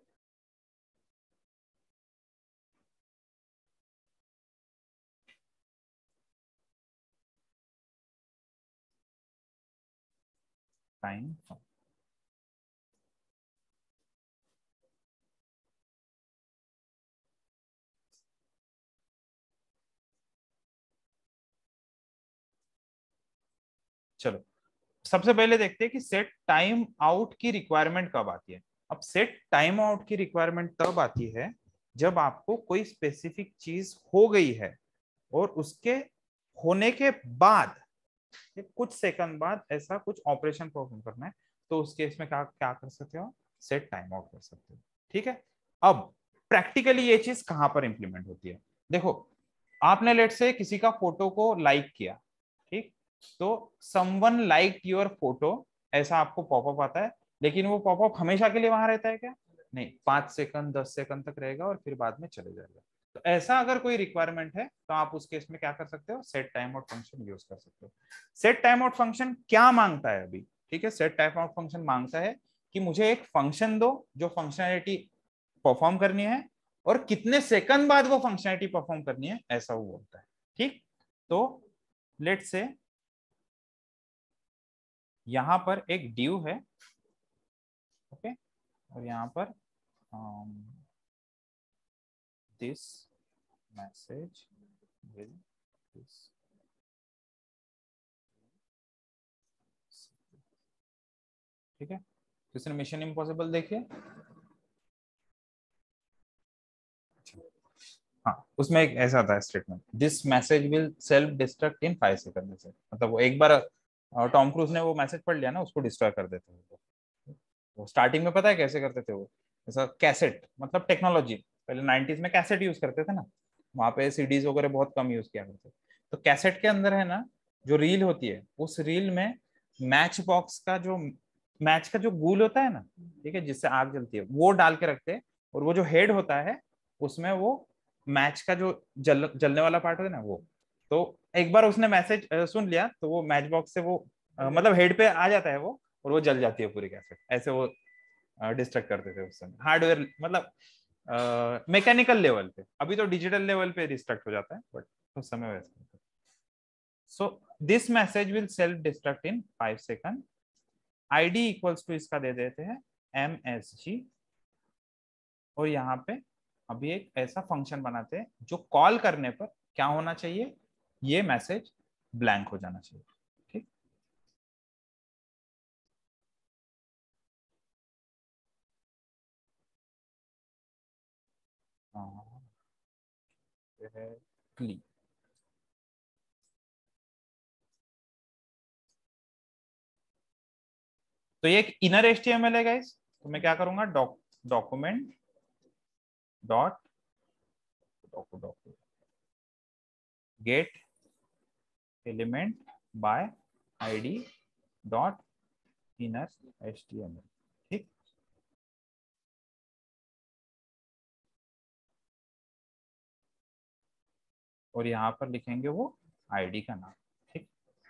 टाइम, चलो सबसे पहले देखते हैं कि सेट टाइम आउट की रिक्वायरमेंट कब आती है। अब सेट टाइम आउट की रिक्वायरमेंट तब आती है जब आपको कोई स्पेसिफिक चीज हो गई है और उसके होने के बाद कुछ सेकंड बाद ऐसा कुछ ऑपरेशन परफॉर्म करना है, तो उस केस में क्या क्या कर सकते हो, सेट टाइम आउट कर सकते हो। ठीक है, अब प्रैक्टिकली ये चीज कहां पर इंप्लीमेंट होती है। देखो आपने लेट से किसी का फोटो को लाइक किया, ठीक, तो समवन लाइक योर फोटो ऐसा आपको पॉपअप आता है, लेकिन वो पॉपअप हमेशा के लिए वहां रहता है क्या, नहीं, पांच सेकंड दस सेकंड तक रहेगा और फिर बाद में चले जाएगा। तो ऐसा अगर कोई रिक्वायरमेंट है तो आप उस केस में क्या कर सकते हो, set time out function use कर सकते हो। सेट टाइम आउट फंक्शन क्या मांगता है अभी, ठीक है, सेट टाइम आउट फंक्शन मांगता है कि मुझे एक फंक्शन दो जो फंक्शनैलिटी परफॉर्म करनी है और कितने सेकंड बाद वो फंक्शनैलिटी परफॉर्म करनी है, ऐसा वो बोलता है। ठीक, तो लेट्स से यहां पर एक ड्यू है, ओके, और यहां पर दिस मैसेज विल दिस, ठीक है, किसने मिशन इम्पॉसिबल देखिए, हाँ उसमें एक ऐसा था statement, this message will self destruct in five second से, मतलब वो एक बार टॉम क्रूज ने वो मैसेज पढ़ लिया ना, उसको डिस्ट्रॉय कर देते हैं। वो स्टार्टिंग में पता है कैसे करते थे वो, ऐसा कैसेट, मतलब टेक्नोलॉजी पहले नाइनटीज में कैसेट यूज करते थे ना, वहां पे सीडीज वगैरह बहुत कम यूज किया करते, तो कैसेट के अंदर है ना जो रील होती है, उस रील में मैच बॉक्स का जो मैच का जो गूल होता है ना, ठीक है, जिससे आग जलती है, वो डाल के रखते हैं, और वो जो हेड होता है उसमें वो मैच का जो जल जलने वाला पार्ट होता है ना वो, तो एक बार उसने मैसेज सुन लिया तो वो मैच बॉक्स से वो अ, मतलब हेड पे आ जाता है वो, और वो जल जाती है पूरी कैसेट, ऐसे वो डिस्ट्रक्ट करते थे उस समय हार्डवेयर, मतलब मैकेनिकल लेवल पे, अभी तो डिजिटल लेवल पे डिस्ट्रक्ट हो जाता है, बट उस समय वैसे। So this message will self destruct in five second, ID equals to इसका दे देते हैं एम एस जी, और यहाँ पे अभी एक ऐसा फंक्शन बनाते हैं जो कॉल करने पर क्या होना चाहिए, ये मैसेज ब्लैंक हो जाना चाहिए। ठीक, क्ली, तो ये एक इनर एचटीएमएल है गाइस, तो मैं क्या करूंगा, doc document dot get element by ID dot inner HTML. ठीक, और यहाँ पर लिखेंगे वो आईडी का नाम। ठीक,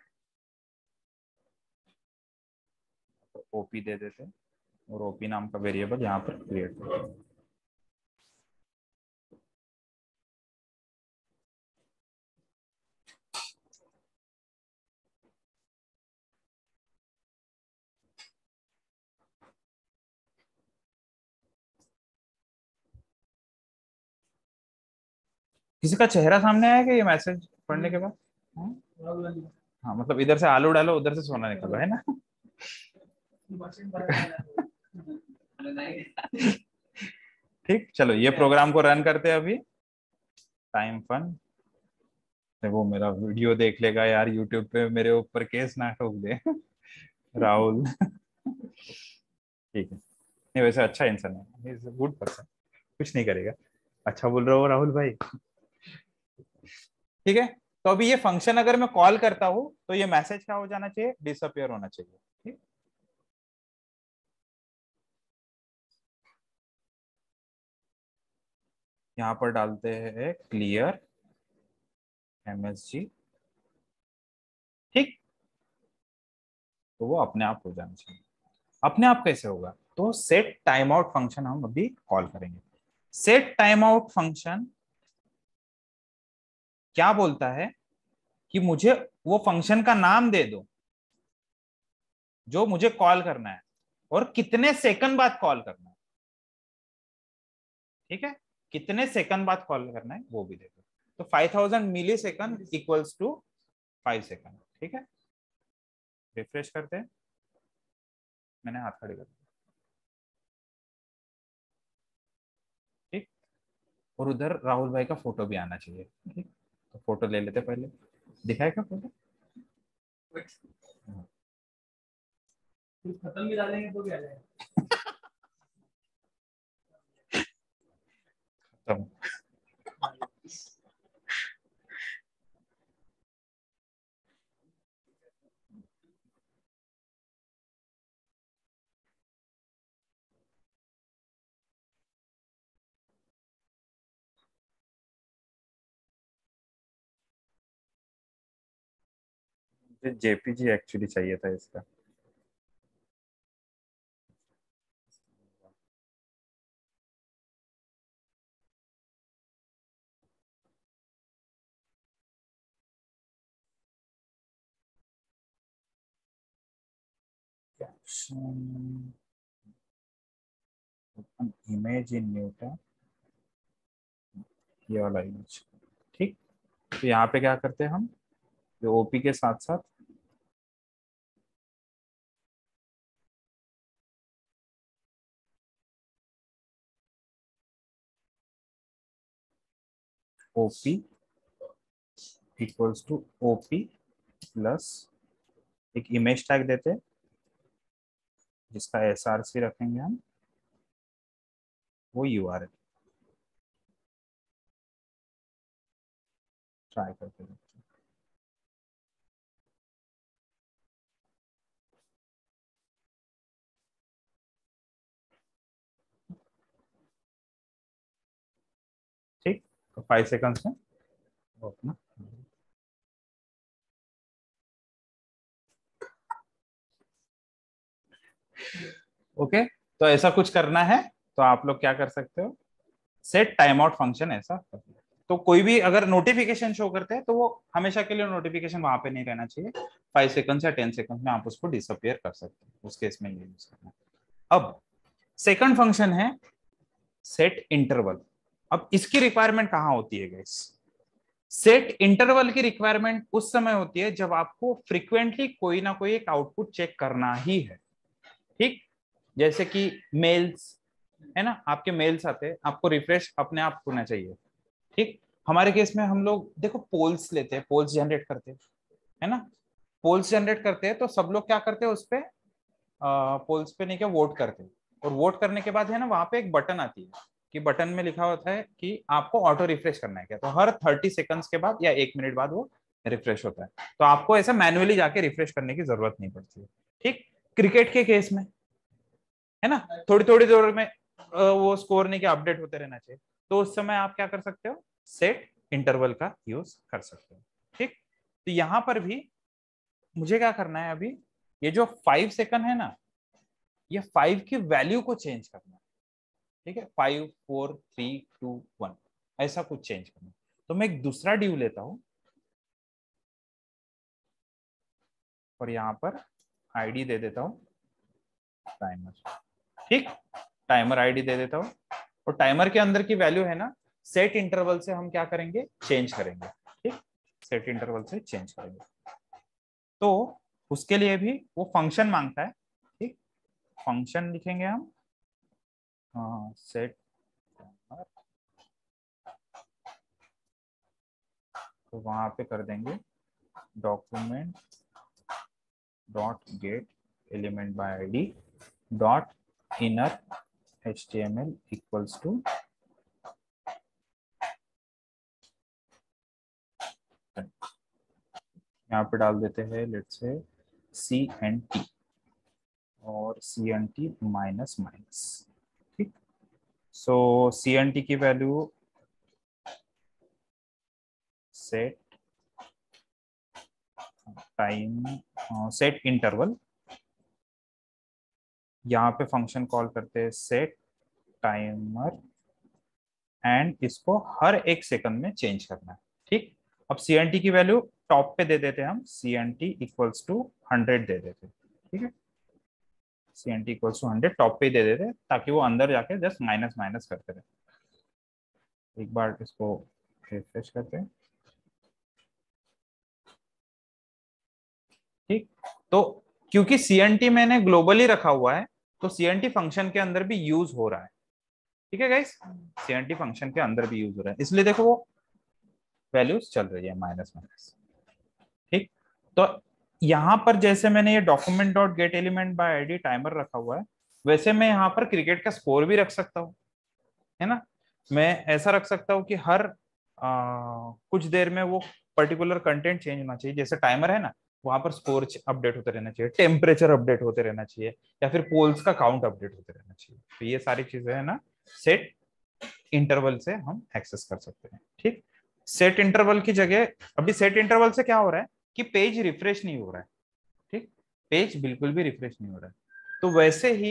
तो ओपी दे देते हैं और ओपी नाम का वेरिएबल यहाँ पर क्रिएट करते हैं। किसी का चेहरा सामने आया कि ये मैसेज पढ़ने के बाद, हाँ, हाँ, मतलब इधर से आलू डालो उधर से सोना निकलो, है ना। ठीक, चलो ये प्रोग्राम को रन करते हैं अभी, टाइम फन, वो मेरा वीडियो देख लेगा यार यूट्यूब पे, मेरे ऊपर केस ना ठोक दे राहुल। ठीक है, नहीं वैसे अच्छा इंसान है, इज गुड पर्सन, कुछ नहीं करेगा, अच्छा बोल रहा हो राहुल भाई। ठीक है, तो अभी ये फंक्शन अगर मैं कॉल करता हूं तो ये मैसेज क्या हो जाना चाहिए, डिसअपियर होना चाहिए। ठीक, यहाँ पर डालते हैं क्लियर एमएसजी, ठीक, तो वो अपने आप हो जाना चाहिए। अपने आप कैसे होगा, तो सेट टाइम आउट फंक्शन हम अभी कॉल करेंगे। सेट टाइम आउट फंक्शन क्या बोलता है कि मुझे वो फंक्शन का नाम दे दो जो मुझे कॉल करना है और कितने सेकंड बाद कॉल करना है। ठीक है, कितने सेकंड बाद कॉल करना है वो भी दे दो, तो five thousand milli second equals to five second. ठीक है, रिफ्रेश करते हैं, मैंने हाथ खड़े कर दिया, ठीक। और उधर राहुल भाई का फोटो भी आना चाहिए, ठीक। तो फोटो ले लेते पहले, दिखाए क्या फोटो? कुछ खत्म भी डालेंगे तो क्या जाएगा? तब मुझे जेपीजी एक्चुअली चाहिए था इसका। इमेज इन न्यू टैब, ये वाला इमेज, ठीक। तो यहाँ पे क्या करते हैं हम, जो ओपी के साथ साथ OP equals to OP plus एक इमेज टैग देते हैं जिसका एसआरसी रखेंगे हम, वो यूआरएल। ट्राई करते हैं, ठीक। तो फाइव सेकंड्स में अपना ओके। तो ऐसा कुछ करना है तो आप लोग क्या कर सकते हो, सेट टाइम आउट फंक्शन ऐसा कर लो। तो कोई भी अगर नोटिफिकेशन शो करते हैं तो वो हमेशा के लिए नोटिफिकेशन वहां पे नहीं रहना चाहिए, फाइव सेकंड्स या टेन सेकंड्स में आप उसको डिसअपियर कर सकते हो, उस केस में ये यूज करना है। अब सेकंड फंक्शन है सेट इंटरवल। अब इसकी रिक्वायरमेंट कहाँ होती है गाइस? सेट इंटरवल की रिक्वायरमेंट उस समय होती है जब आपको फ्रीक्वेंटली कोई ना कोई एक आउटपुट चेक करना ही है, ठीक। जैसे कि मेल्स है ना, आपके मेल्स आते हैं, आपको रिफ्रेश अपने आप होना चाहिए, ठीक। हमारे केस में हम लोग देखो पोल्स लेते हैं, पोल्स जनरेट करते हैं, है ना। पोल्स जनरेट करते हैं तो सब लोग क्या करते हैं उस पे, पोल्स पे नहीं क्या वोट करते हैं, और वोट करने के बाद है ना वहां पे एक बटन आती है कि बटन में लिखा होता है कि आपको ऑटो रिफ्रेश करना है क्या, तो हर थर्टी सेकंड्स के बाद या एक मिनट बाद वो रिफ्रेश होता है। तो आपको ऐसा मैन्युअली जाके रिफ्रेश करने की जरूरत नहीं पड़ती है, ठीक। क्रिकेट के केस में है ना, थोड़ी थोड़ी देर में वो स्कोर नहीं के अपडेट होते रहना चाहिए, तो उस समय आप क्या कर सकते हो, सेट इंटरवल का यूज कर सकते हो, ठीक। तो यहां पर भी मुझे क्या करना है अभी, ये जो फाइव सेकंड है ना, ये फाइव की वैल्यू को चेंज करना है, ठीक है। Five four three two one ऐसा कुछ चेंज करना है। तो मैं एक दूसरा ड्यू लेता हूं और यहाँ पर आईडी दे देता हूँ टाइमर, ठीक। टाइमर आईडी दे देता हूँ, और टाइमर के अंदर की वैल्यू है ना, सेट इंटरवल से हम क्या करेंगे, चेंज करेंगे, ठीक। सेट इंटरवल से चेंज करेंगे, तो उसके लिए भी वो फंक्शन मांगता है, ठीक। फंक्शन लिखेंगे हम, हाँ सेट, तो वहां पे कर देंगे document dot get element by ID dot inner H T M L equals to, यहाँ पे डाल देते हैं let's say C N T और C N T minus minus, ठीक। सो सी एन टी की value set time set interval, यहाँ पे फंक्शन कॉल करते हैं सेट टाइमर एंड इसको हर एक सेकंड में चेंज करना है, ठीक। अब सी एन टी की वैल्यू टॉप पे दे देते हैं हम, C N T equals to hundred दे देते हैं, ठीक है। C N T equals to hundred top पे दे देते हैं ताकि वो अंदर जाके जस्ट माइनस माइनस करते रहे। एक बार इसको रिफ्रेश करते हैं, ठीक। तो क्योंकि सीएनटी मैंने ग्लोबली रखा हुआ है तो सीएनटी फंक्शन के अंदर भी यूज हो रहा है। ठीक है गाइस, सीएनटी फंक्शन के अंदर भी यूज हो रहा है, इसलिए देखो वो वैल्यूज चल रही है माइनस माइनस। ठीक, तो यहां पर जैसे मैंने ये document dot get element by ID timer रखा हुआ है, वैसे मैं यहाँ पर क्रिकेट का स्कोर भी रख सकता हूँ, है ना। मैं ऐसा रख सकता हूँ कि हर आ, कुछ देर में वो पर्टिकुलर कंटेंट चेंज होना चाहिए, जैसे टाइमर है ना, वहां पर स्कोर अपडेट होते रहना चाहिए, टेम्परेचर अपडेट होते रहना चाहिए, या फिर पोल्स का काउंट अपडेट होते रहना चाहिए। तो ये सारी चीजें है ना सेट इंटरवल से हम एक्सेस कर सकते हैं। ठीक, सेट इंटरवल की जगह अभी सेट इंटरवल से क्या हो रहा है कि पेज रिफ्रेश नहीं हो रहा है। ठीक, पेज बिल्कुल भी रिफ्रेश नहीं हो रहा है। तो वैसे ही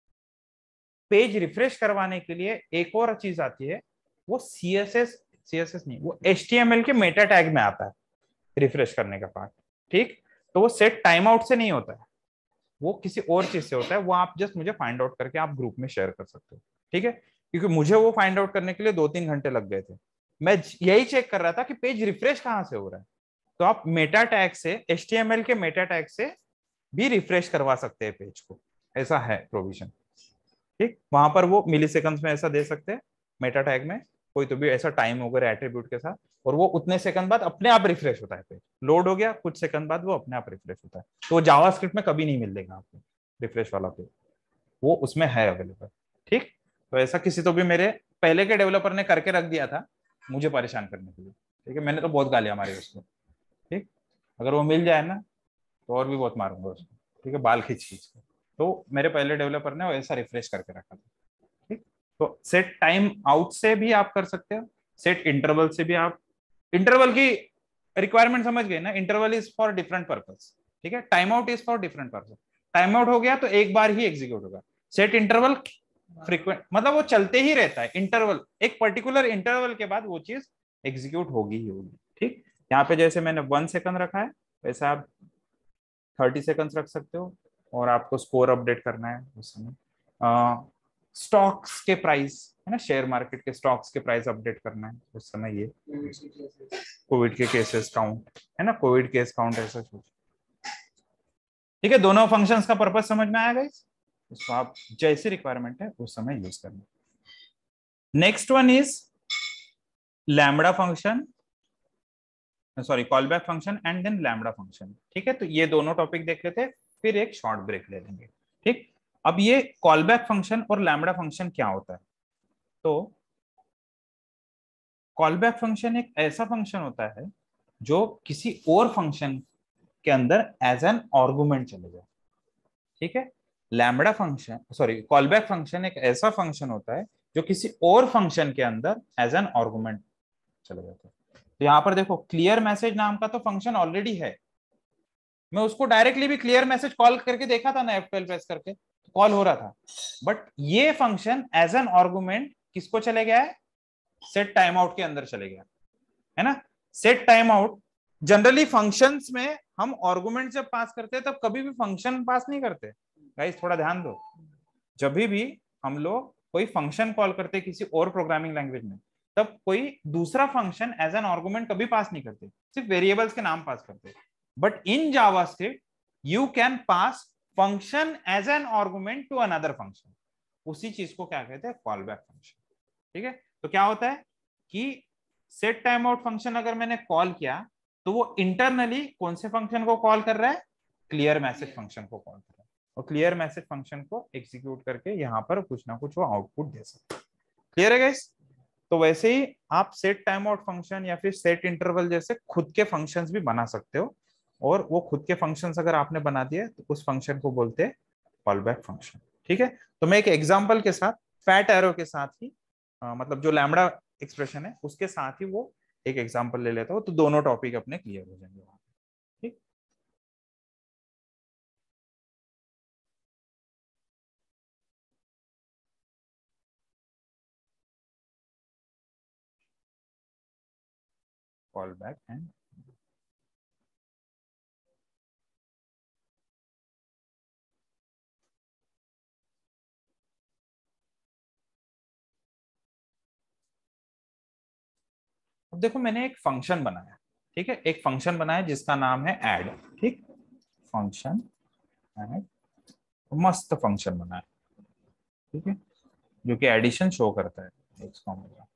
पेज रिफ्रेश करवाने के लिए एक और चीज आती है, वो सीएसएस सीएसएस नहीं, वो एचटीएमएल के मेटा टैग में आता है रिफ्रेश करने का पार्ट। ठीक, तो वो सेट टाइम आउट से नहीं होता है, वो किसी और चीज से होता है, वो आप जस्ट मुझे फाइंड आउट करके आप ग्रुप में शेयर कर सकते हो। ठीक है, क्योंकि मुझे वो फाइंड आउट करने के लिए दो तीन घंटे लग गए थे, मैं यही चेक कर रहा था कि पेज रिफ्रेश कहाँ से हो रहा है। तो आप मेटा टैग से, एचटीएमएल के मेटा टैग से भी रिफ्रेश करवा सकते हैं पेज को, ऐसा है प्रोविजन। ठीक, वहां पर वो मिली सेकंड्स में ऐसा दे सकते हैं मेटा टैग में, कोई तो भी ऐसा टाइम वगैरह एट्रीब्यूट के साथ, और वो उतने सेकंड बाद अपने आप रिफ्रेश होता है पेज, लोड हो गया कुछ सेकंड बाद वो अपने आप रिफ्रेश होता है। तो वो जावास्क्रिप्ट में कभी नहीं मिलेगा आपको रिफ्रेश वाला पेज, वो उसमें है अवेलेबल। ठीक, तो ऐसा किसी तो भी मेरे पहले के डेवलपर ने करके रख दिया था मुझे परेशान करने के लिए। ठीक है, मैंने तो बहुत गालियां मारी उसको। ठीक, अगर वो मिल जाए ना तो और भी बहुत मारूंगा उसको। ठीक है, बाल खींच खींच के। तो मेरे पहले डेवलपर ने ऐसा रिफ्रेश करके रखा था। ठीक, तो सेट टाइम आउट से भी आप कर सकते हो, सेट इंटरवल से भी आप, इंटरवल की रिक्वायरमेंट समझ गए ना, interval is for different purpose. ठीक है, time out is for different purpose, time out हो गया तो एक बार ही एग्जीक्यूट होगा। सेट इंटरवल फ्रीक्वेंट मतलब वो चलते ही रहता है, इंटरवल एक पर्टिकुलर इंटरवल के बाद वो चीज एग्जीक्यूट होगी ही होगी। ठीक, यहाँ पे जैसे मैंने वन सेकंड रखा है, वैसे आप थर्टी सेकंड्स रख सकते हो, और आपको स्कोर अपडेट करना है उस समय। स्टॉक्स के प्राइस है ना, शेयर मार्केट के स्टॉक्स के प्राइस अपडेट करना है उस समय, ये कोविड के केसेस काउंट है ना, कोविड केस काउंट ऐसा कुछ। ठीक है, दोनों फंक्शंस का पर्पस समझ में आया गाइस, उसको आप जैसी रिक्वायरमेंट है उस समय यूज करना। Next one is lambda function, sorry call back function and then lambda function. ठीक है, तो ये दोनों टॉपिक देख लेते हैं, फिर एक शॉर्ट ब्रेक ले लेंगे। ठीक, अब ये कॉल बैक फंक्शन और लैम्बडा फंक्शन क्या होता है। तो कॉल बैक फंक्शन एक ऐसा फंक्शन होता है जो किसी और फंक्शन के अंदर एज एन आर्गुमेंट चले जाए। ठीक है, lambda function sorry call back function एक ऐसा फंक्शन होता है जो किसी और फंक्शन के अंदर एज एन आर्गुमेंट चले जाता है। तो यहाँ पर देखो क्लियर मैसेज नाम का तो फंक्शन ऑलरेडी है, मैं उसको डायरेक्टली भी क्लियर मैसेज कॉल करके देखा था ना, एफ ट्वेल्व प्रेस करके कॉल हो रहा था। बट ये फंक्शन एज एन आर्गुमेंट किसको चले गया है, सेट टाइम आउट के अंदर चले गया है ना। Set time out generally functions में हम आर्गुमेंट जब पास करते हैं तब कभी भी फंक्शन पास नहीं करते गाइस, थोड़ा ध्यान दो। जब भी हम लोग कोई फंक्शन कॉल करते हैं किसी और प्रोग्रामिंग लैंग्वेज में, तब कोई दूसरा फंक्शन एज एन आर्गुमेंट कभी पास नहीं करते, सिर्फ वेरिएबल्स के नाम पास करते। But in JavaScript you can pass function as an argument to another function, उसी चीज को क्या कहते हैं, कॉल बैक फंक्शन। ठीक है, तो क्या होता है कि सेट टाइम आउट फंक्शन अगर मैंने कॉल किया तो वो इंटरनली कौन से फंक्शन को कॉल कर रहा है, क्लियर मैसेज फंक्शन को कॉल कर रहा है, और क्लियर मैसेज फंक्शन को एग्जीक्यूट करके यहाँ पर कुछ ना कुछ वो आउटपुट दे सकते हैं। क्लियर है गाइस। तो वैसे ही आप सेट टाइम आउट फंक्शन या फिर सेट इंटरवल जैसे खुद के फंक्शंस भी बना सकते हो, और वो खुद के फंक्शंस अगर आपने बना दिए तो उस फंक्शन को बोलते हैं कॉल बैक फंक्शन। ठीक है, तो मैं एक एग्जांपल के साथ फैट एरो के साथ ही आ, मतलब जो लैम्बडा एक्सप्रेशन है उसके साथ ही वो एक एग्जांपल ले लेता हूँ, तो दोनों टॉपिक अपने क्लियर हो जाएंगे वहां। ठीक, कॉल बैक एंड अब देखो मैंने एक फंक्शन बनाया। ठीक है, एक फंक्शन बनाया जिसका नाम है ऐड। ठीक, फंक्शन मैंने मस्त फंक्शन बनाया, ठीक है, जो कि एडिशन शो करता है एक्स कॉमा वाई।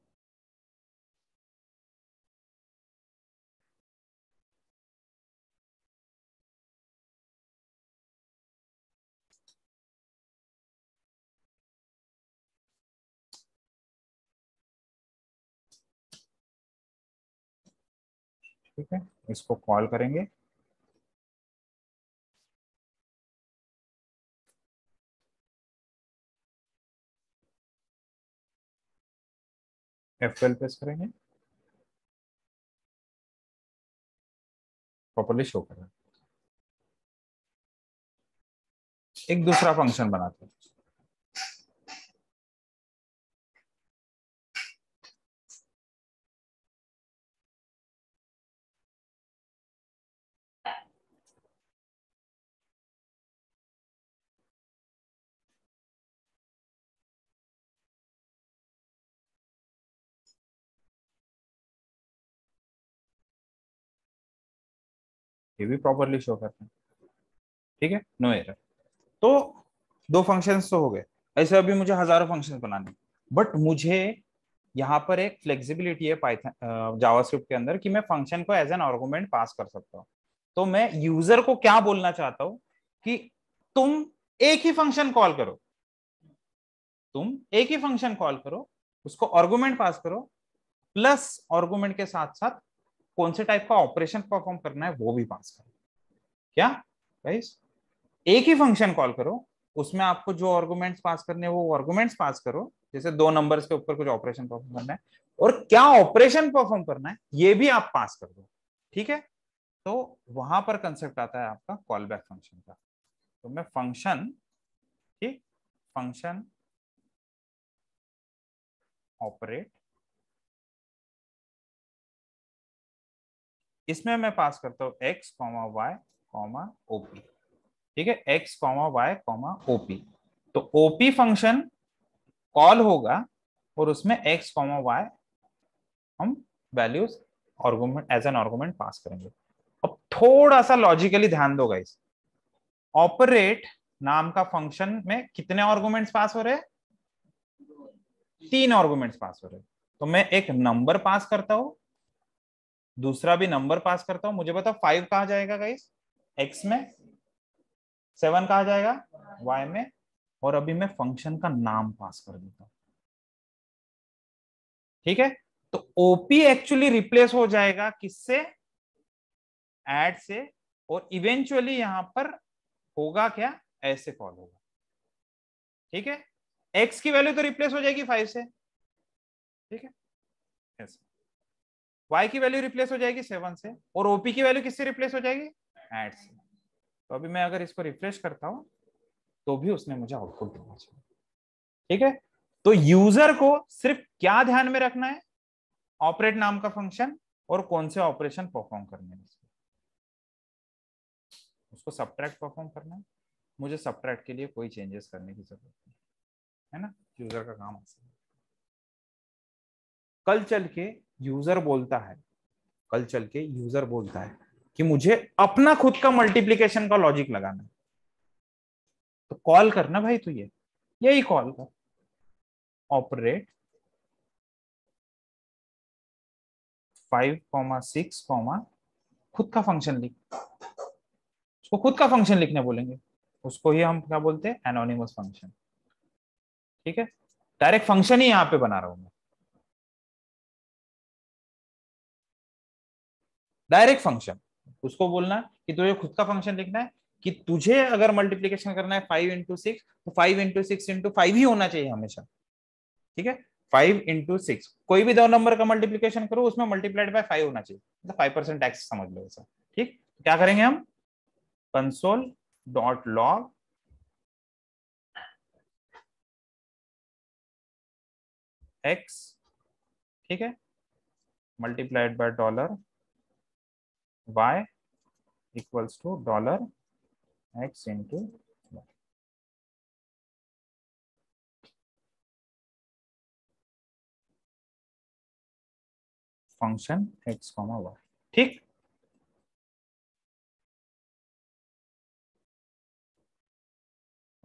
ठीक है, इसको कॉल करेंगे। एफ ट्वेल्व प्रेस करेंगे, प्रॉपर्ली शो कर रहा है। एक दूसरा फंक्शन बनाते हैं। ये भी प्रॉपर्ली शो करते हैं, ठीक है, नो एरर। तो दो फंक्शंस तो हो गए। ऐसे अभी मुझे हजारों फंक्शंस बनाने, बट मुझे यहाँ पर एक फ्लेक्सिबिलिटी है पाइथन जावास्क्रिप्ट के अंदर कि मैं फंक्शन को एज एन आर्गुमेंट पास कर सकता हूँ। तो मैं यूजर को क्या बोलना चाहता हूँ कि तुम एक ही फंक्शन कॉल करो, तुम एक ही फंक्शन कॉल करो, उसको आर्गुमेंट पास करो, प्लस आर्गुमेंट के साथ साथ कौन से टाइप का ऑपरेशन परफॉर्म करना है वो भी पास करो। क्या गाइस, एक ही फंक्शन कॉल करो, उसमें आपको जो आर्गुमेंट्स पास करने हैं वो आर्गुमेंट्स पास करो, जैसे दो नंबर्स के ऊपर कुछ ऑपरेशन परफॉर्म करना है, और क्या ऑपरेशन परफॉर्म करना है ये भी आप पास कर दो, ठीक है। तो वहां पर कंसेप्ट आता है आपका कॉल बैक फंक्शन का। तो मैं फंक्शन, ठीक, फंक्शन ऑपरेट, इसमें मैं पास करता हूं X comma Y comma OP, ठीक है, X comma Y comma OP. तो ओपी फंक्शन कॉल होगा और उसमें एक्स कॉमा वाई हम values argument as an argument pass करेंगे। अब थोड़ा सा लॉजिकली ध्यान दो गाइस, ऑपरेट नाम का फंक्शन में कितने आर्गुमेंट्स पास हो रहे हैं? तीन आर्गुमेंट्स पास हो रहे हैं। तो मैं एक नंबर पास करता हूं, दूसरा भी नंबर पास करता हूं। मुझे बताओ फाइव कहा जाएगा गाइस एक्स में, सेवन कहा जाएगा वाई में, और अभी मैं फंक्शन का नाम पास कर देता हूं, ठीक है। तो ओपी एक्चुअली रिप्लेस हो जाएगा किससे? ऐड से, और इवेंचुअली यहां पर होगा क्या, ऐसे कॉल होगा, ठीक है। एक्स की वैल्यू तो रिप्लेस हो जाएगी फाइव से, ठीक है, ऐसे। वाई की वैल्यू रिप्लेस हो जाएगी सेवन से, और ओपी की वैल्यू किससे रिप्लेस हो जाएगी? ऐड से। तो अभी मैं अगर इसको रिफ्रेश करता हूं तो भी उसने मुझे आउटपुट देना चाहिए, ठीक है। तो यूजर को सिर्फ क्या ध्यान में रखना है? ऑपरेट नाम का फंक्शन और कौन से ऑपरेशन परफॉर्म करने हैं, उसको सबट्रैक्ट परफॉर्म करना है। मुझे सबट्रैक्ट के लिए कोई चेंजेस करने की जरूरत नहीं है ना, यूजर का काम ऐसा है। कल चल के यूजर बोलता है, कल चल के यूजर बोलता है कि मुझे अपना खुद का मल्टीप्लीकेशन का लॉजिक लगाना है, तो कॉल करना भाई, तू ये यही कॉल कर, operate five comma six comma खुद का फंक्शन लिख, उसको खुद का फंक्शन लिखने बोलेंगे, उसको ही हम क्या बोलते हैं? एनोनिमस फंक्शन, ठीक है। डायरेक्ट फंक्शन ही यहां पे बना रहा हूं मैं, डायरेक्ट फंक्शन। उसको बोलना कि तुझे खुद का फंक्शन लिखना है, कि तुझे अगर मल्टीप्लीकेशन करना है फाइव इंटू सिक्स, तो five into six into five ही होना चाहिए हमेशा, ठीक है। फाइव इंटू सिक्स, कोई भी दो नंबर का मल्टीप्लीकेशन करो उसमें मल्टीप्लाइड बाय फाइव होना चाहिए, मतलब फाइव परसेंट टैक्स समझ लो ऐसा, ठीक। क्या करेंगे हम? कंसोल डॉट लॉग एक्स, ठीक है, multiplied by dollar Y equals to dollar X into function X comma Y, ठीक।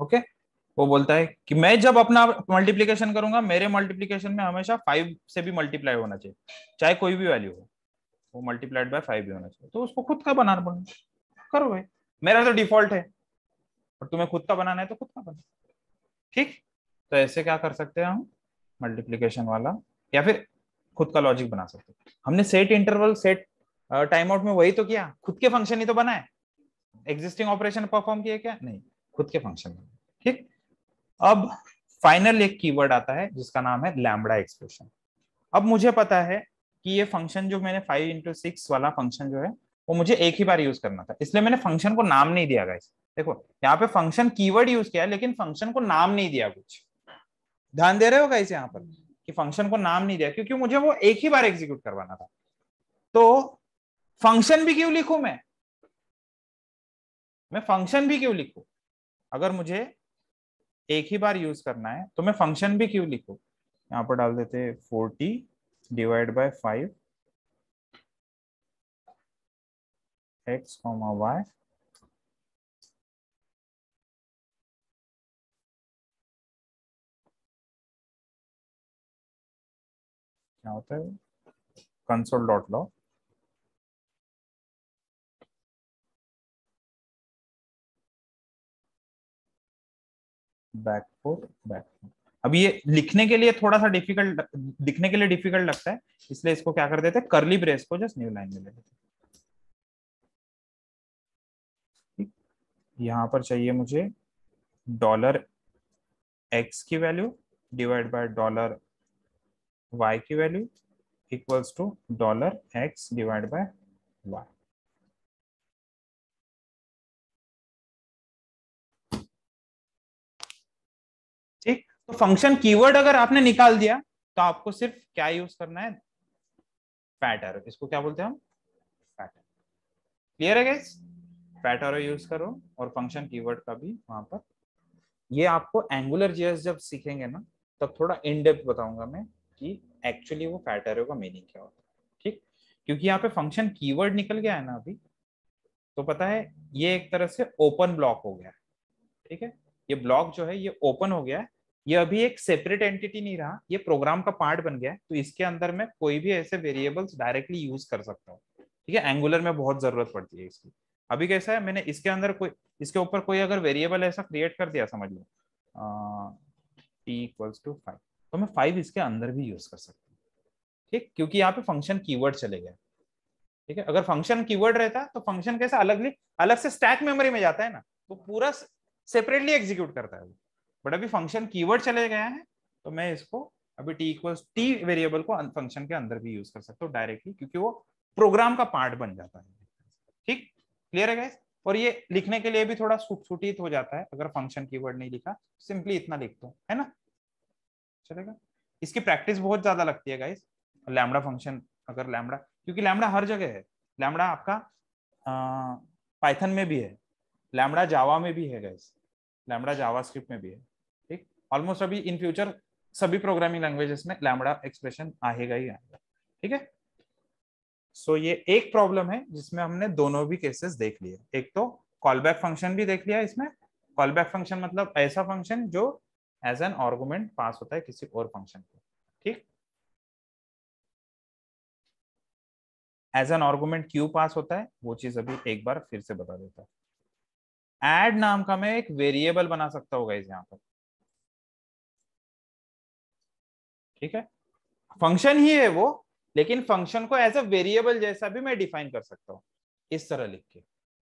ओके, वो बोलता है कि मैं जब अपना मल्टीप्लीकेशन करूंगा मेरे मल्टीप्लीकेशन में हमेशा फाइव से भी मल्टीप्लाई होना चाहिए, चाहे कोई भी वैल्यू हो, वो मल्टीप्लाइड बाय फाइव भी होना चाहिए। तो उसको खुद का बनाना पड़ेगा, करो भाई, मेरा तो डिफॉल्ट है, और तुम्हें खुद का बनाना है तो खुद का बना। ठीक, तो ऐसे क्या कर सकते हैं हम, मल्टीप्लीकेशन वाला, या फिर खुद का लॉजिक बना सकते हैं। हमने set interval set time out में वही तो किया, खुद के फंक्शन ही तो बनाए, एग्जिस्टिंग ऑपरेशन परफॉर्म किए क्या, नहीं, खुद के फंक्शन। ठीक, अब फाइनल एक कीवर्ड आता है जिसका नाम है लैम्बडा एक्सप्रेशन। अब मुझे पता है कि ये फंक्शन जो मैंने फाइव इंटू सिक्स वाला फंक्शन जो है वो मुझे एक ही बार यूज करना था, इसलिए मैंने फंक्शन को नाम नहीं दिया गाइस। देखो यहाँ पे फंक्शन कीवर्ड यूज किया लेकिन फंक्शन को नाम नहीं दिया कुछ, ध्यान दे रहे हो गाइस यहाँ पर कि फंक्शन को नाम नहीं दिया, क्योंकि मुझे वो एक ही बार एग्जीक्यूट करवाना था। तो फंक्शन भी क्यों लिखूं मैं मैं फंक्शन भी क्यों लिखूं, अगर मुझे एक ही बार यूज करना है तो मैं फंक्शन भी क्यों लिखूं। यहाँ पर डाल देते forty divide by five X comma Y, क्या होता है console dot log, back foot back foot. अब ये लिखने के लिए थोड़ा सा डिफिकल्ट, दिखने के लिए डिफिकल्ट लगता है, इसलिए इसको क्या कर देते हैं, कर्ली ब्रेस को जस्ट न्यू लाइन में ले लेते हैं। यहाँ पर चाहिए मुझे डॉलर एक्स की value divide by dollar Y की value equals to dollar X divide by Y. ठीक, तो फंक्शन कीवर्ड अगर आपने निकाल दिया तो आपको सिर्फ क्या यूज करना है, फैट एरो, इसको क्या बोलते हैं हम, फैट। क्लियर है गाइस, फैट एरो यूज करो, और फंक्शन कीवर्ड का भी वहां पर। ये आपको एंगुलर जेएस जब सीखेंगे ना तब थोड़ा इन डेप्थ बताऊंगा मैं कि एक्चुअली वो फैट एरो का मीनिंग क्या होता है। ठीक, क्योंकि यहाँ पे फंक्शन कीवर्ड निकल गया है ना अभी, तो पता है ये एक तरह से ओपन ब्लॉक हो गया है। ठीक है, ये ब्लॉक जो है ये ओपन हो गया है, ये अभी एक सेपरेट एंटिटी नहीं रहा, ये प्रोग्राम का पार्ट बन गया है, तो इसके अंदर मैं कोई भी ऐसे वेरिएबल्स डायरेक्टली यूज कर सकता हूँ। ठीक है, एंगुलर में बहुत जरूरत पड़ती है इसकी। अभी कैसा है, मैंने इसके अंदर कोई, इसके ऊपर कोई अगर वेरिएबल ऐसा क्रिएट कर दिया, समझ लो टी इक्वल्स टू फाइव, तो मैं फाइव इसके अंदर भी यूज कर सकता हूँ। ठीक, क्योंकि यहाँ पे फंक्शन कीवर्ड चले गए। ठीक है, अगर फंक्शन कीवर्ड रहता तो फंक्शन कैसा अलग अलग से स्टैक मेमोरी में जाता है ना, तो पूरा सेपरेटली एग्जीक्यूट करता है। बट अभी फंक्शन कीवर्ड चले गया है तो मैं इसको अभी टी इक्वल्स टी वेरिएबल को फंक्शन के अंदर भी यूज कर सकता हूँ डायरेक्टली, क्योंकि वो प्रोग्राम का पार्ट बन जाता है। ठीक, क्लियर है गाइस, और ये लिखने के लिए भी थोड़ा सूटित हो जाता है, अगर फंक्शन कीवर्ड नहीं लिखा सिंपली इतना लिख दो, है ना, चलेगा। इसकी प्रैक्टिस बहुत ज्यादा लगती है गाइस, लैम्बडा फंक्शन, अगर लैम्बडा, क्योंकि लैम्बडा हर जगह है, लैम्बडा आपका पाइथन में भी है, लैम्बडा जावा में भी है गाइस, लैम्बडा जावास्क्रिप्ट में भी है। ठीक, ऑलमोस्ट अभी इन फ्यूचर सभी प्रोग्रामिंग लैंग्वेजेस में लैम्बडा एक्सप्रेशन आएगा ही आएगा। ठीक है, सो so, ये एक प्रॉब्लम है जिसमें हमने दोनों भी केसेस देख लिए, एक तो कॉलबैक फंक्शन भी देख लिया इसमें। कॉलबैक फंक्शन मतलब ऐसा फंक्शन जो एज एन आर्गुमेंट पास होता है किसी और फंक्शन को। ठीक, एज एन आर्गुमेंट क्यों पास होता है वो चीज अभी एक बार फिर से बता देता है। ऐड नाम का मैं एक वेरिएबल बना सकता होगा इस यहाँ पर। ठीक है, फंक्शन ही है वो, लेकिन फंक्शन को एज अ वेरिएबल जैसा भी मैं डिफाइन कर सकता हूं इस तरह लिख के।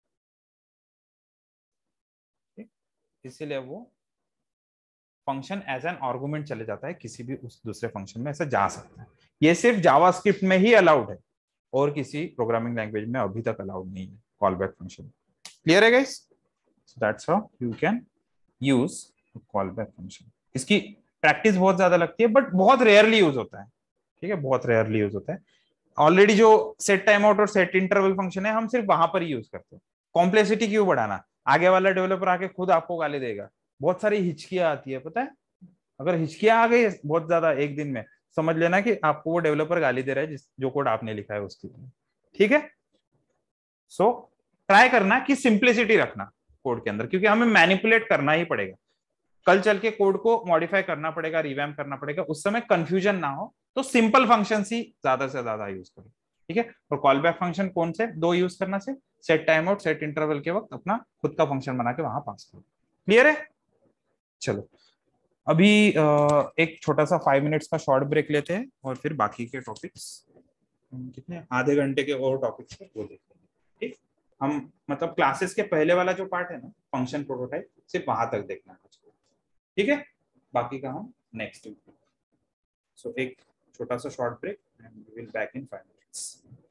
इसीलिए वो फंक्शन एज एन आर्गुमेंट चले जाता है, किसी भी उस दूसरे फंक्शन में ऐसा जा सकता है। ये सिर्फ जावास्क्रिप्ट में ही अलाउड है, और किसी प्रोग्रामिंग लैंग्वेज में अभी तक अलाउड नहीं है कॉलबैक फंक्शन। क्लियर है guys, that's how you can use callback function. इसकी प्रैक्टिस बहुत ज्यादा लगती है बट बहुत रेयरली यूज होता है। ठीक है, बहुत रेयरली यूज होता है। ऑलरेडी जो सेट टाइम आउट और सेट इंटरवल फंक्शन है हम सिर्फ वहां पर ही यूज करते हैं। कॉम्प्लेक्सिटी क्यों बढ़ाना, आगे वाला डेवलपर आके खुद आपको गाली देगा, बहुत सारी हिचकियां आती है, पता है, अगर हिचकियां आ गई बहुत ज्यादा एक दिन में, समझ लेना कि आपको वो डेवलपर गाली दे रहा है जिस जो कोड आपने लिखा है उसके लिए। ठीक है, सो ट्राई करना कि सिंप्लिसिटी रखना, कोड के अंदर, क्योंकि हमें मैनिपुलेट करना ही पड़ेगा, कल चल के कोड को मॉडिफाई करना पड़ेगा, रिवैम्प करना पड़ेगा, उस समय कंफ्यूजन ना हो, तो सिंपल फंक्शन ही ज्यादा से ज्यादा यूज करो। ठीक है, और कॉल बैक फंक्शन कौन से दो यूज करना से, set time out, set interval के वक्त अपना खुद का फंक्शन बना के वहां पास करो। क्लियर है? चलो, अभी एक छोटा सा फाइव मिनट्स का शॉर्ट ब्रेक लेते हैं और फिर बाकी के टॉपिक्स, कितने आधे घंटे के और टॉपिक्स है वो देखते हैं। ठीक, हम मतलब क्लासेस के पहले वाला जो पार्ट है ना फंक्शन प्रोटोटाइप, सिर्फ वहां तक देखना है। ठीक है, बाकी का हम नेक्स्ट। सो एक छोटा सा short break and will back in five minutes.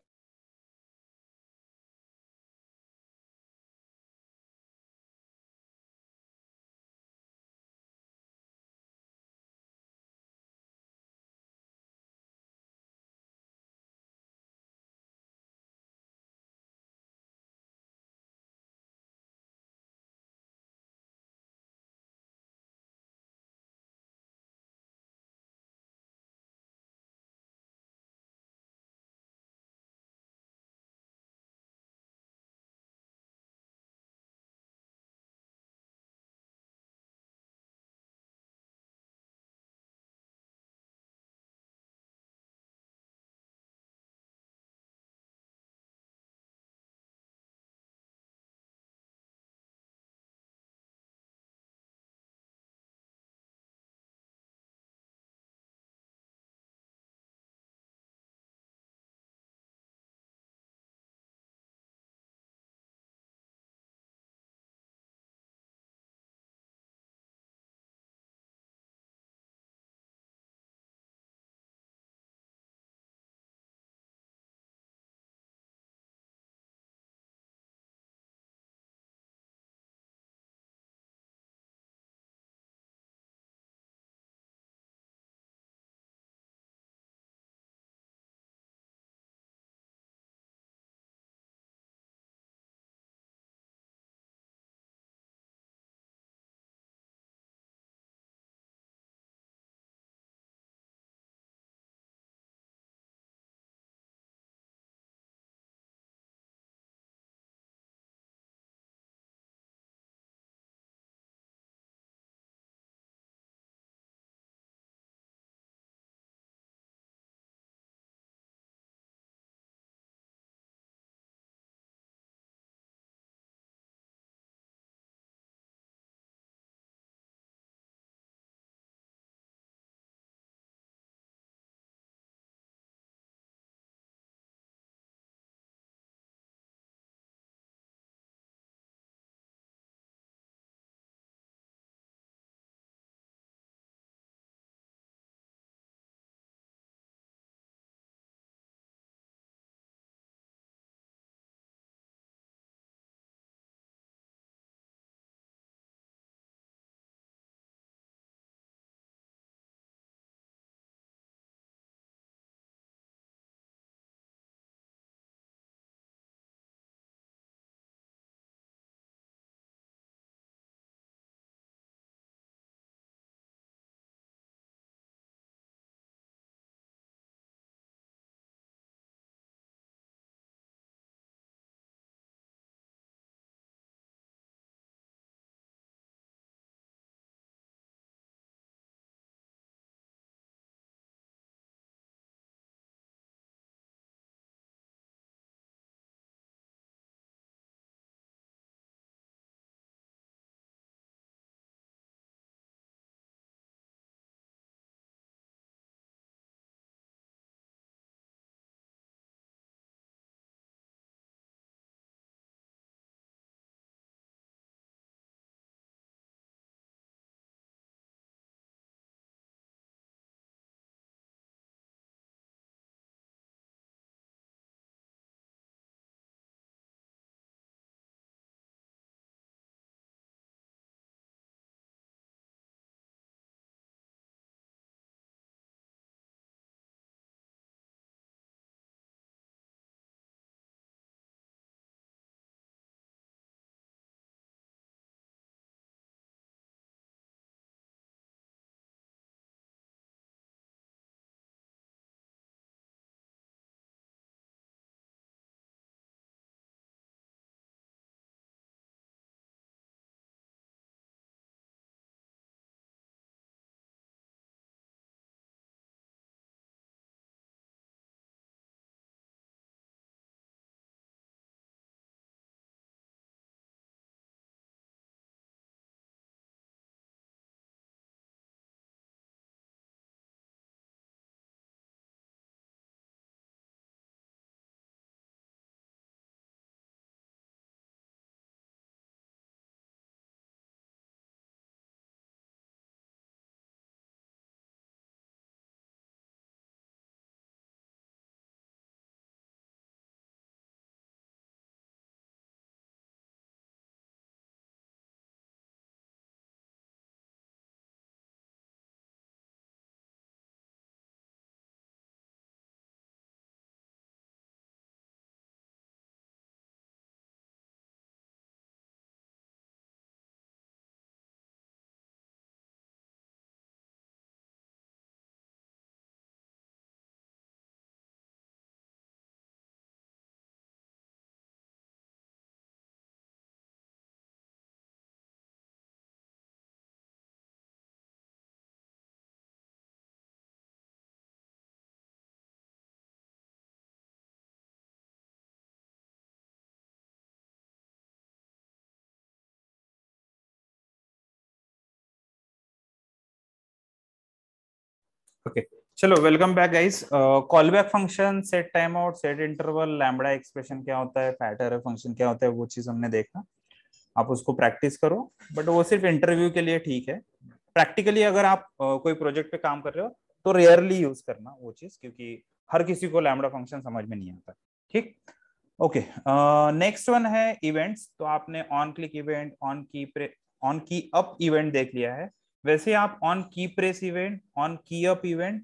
Okay, चलो welcome back guys. Call back function, set time out, set interval, lambda expression क्या होता है, फैट एरर फंक्शन क्या होता है, वो चीज हमने देखा। आप उसको प्रैक्टिस करो, बट वो सिर्फ इंटरव्यू के लिए ठीक है। प्रैक्टिकली अगर आप uh, कोई प्रोजेक्ट पे काम कर रहे हो तो रेयरली यूज करना वो चीज, क्योंकि हर किसी को लैम्बडा फंक्शन समझ में नहीं आता। ठीक, ओके। नेक्स्ट वन है इवेंट्स। तो आपने on click event, on key press on key up event देख लिया है। वैसे आप on key press event, on key up event,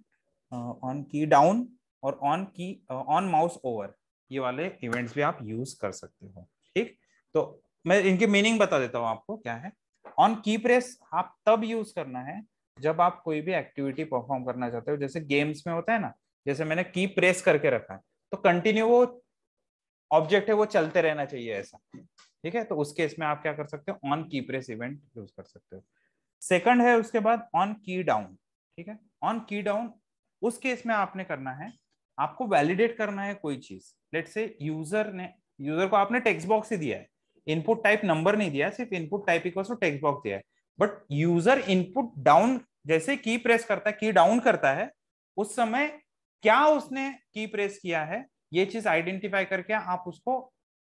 on key down और on key on mouse over, ये वाले इवेंट्स भी आप यूज कर सकते हो। ठीक, तो मैं इनकी मीनिंग बता देता हूँ आपको क्या है। ऑन की प्रेस आप तब यूज करना है जब आप कोई भी एक्टिविटी परफॉर्म करना चाहते हो, जैसे गेम्स में होता है ना, जैसे मैंने की प्रेस करके रखा है तो कंटिन्यू वो ऑब्जेक्ट है वो चलते रहना चाहिए ऐसा। ठीक है, तो उस केस में आप क्या कर सकते हो, on key press event use कर सकते हो। सेकंड है उसके बाद ऑन की डाउन। ठीक है, ऑन की डाउन उस केस में आपने करना है, आपको वैलिडेट करना है कोई चीज। लेट से यूजर ने यूजर को आपने टेक्स्ट बॉक्स ही दिया है, इनपुट टाइप नंबर नहीं दिया है, सिर्फ input type equals to text box दिया है। बट यूजर इनपुट डाउन जैसे की प्रेस करता है, की डाउन करता है, उस समय क्या उसने की प्रेस किया है, ये चीज आइडेंटिफाई करके आप उसको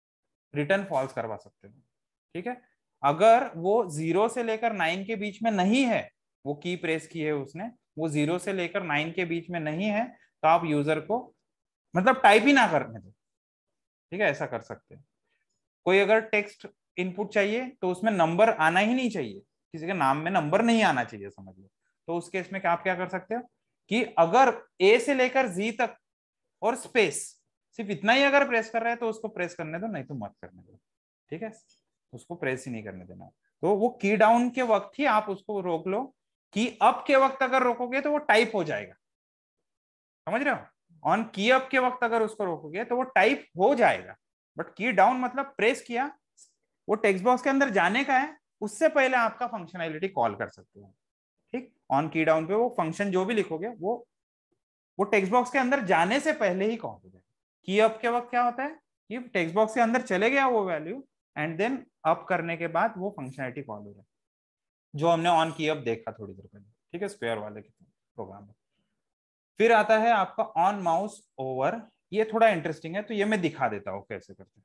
रिटर्न फॉल्स करवा सकते हो। ठीक है, अगर वो जीरो से लेकर नाइन के बीच में नहीं है, वो की प्रेस की है उसने, वो जीरो से लेकर नाइन के बीच में नहीं है, तो आप यूजर को मतलब टाइप ही ना करने दो। ठीक है, ऐसा कर सकते हैं। कोई अगर टेक्स्ट इनपुट चाहिए तो उसमें नंबर आना ही नहीं चाहिए, किसी के नाम में नंबर नहीं आना चाहिए, समझ लो। तो उस केस में क्या आप क्या कर सकते हो कि अगर ए से लेकर जी तक और स्पेस, सिर्फ इतना ही अगर प्रेस कर रहे हैं तो उसको प्रेस करने दो, नहीं तो मत करने दो। ठीक है, उसको प्रेस ही नहीं करने देना। तो वो की डाउन के वक्त ही आप उसको रोक लो, की अप के वक्त अगर रोकोगे तो वो टाइप हो जाएगा। समझ रहे हो, ऑन की अप के वक्त अगर उसको रोकोगे तो वो टाइप हो जाएगा। बट की डाउन मतलब प्रेस किया, वो टेक्स्ट बॉक्स के अंदर जाने का है, उससे पहले आपका फंक्शनैलिटी कॉल कर सकते हो। ठीक, ऑन की डाउन पे वो फंक्शन जो भी लिखोगे वो वो टेक्स्ट बॉक्स के अंदर जाने से पहले ही कॉल हो जाएगा। की अप के वक्त क्या होता है कि टेक्स्ट बॉक्स के अंदर चले गया वो वैल्यू, एंड देन अप करने के बाद वो फंक्शनैलिटी कॉल हो जाए, जो हमने ऑन की अप देखा थोड़ी देर पहले। ठीक है, स्क्वायर वाले प्रोग्राम में। फिर आता है आपका ऑन माउस ओवर। ये थोड़ा इंटरेस्टिंग है, तो ये मैं दिखा देता हूँ कैसे करते हैं।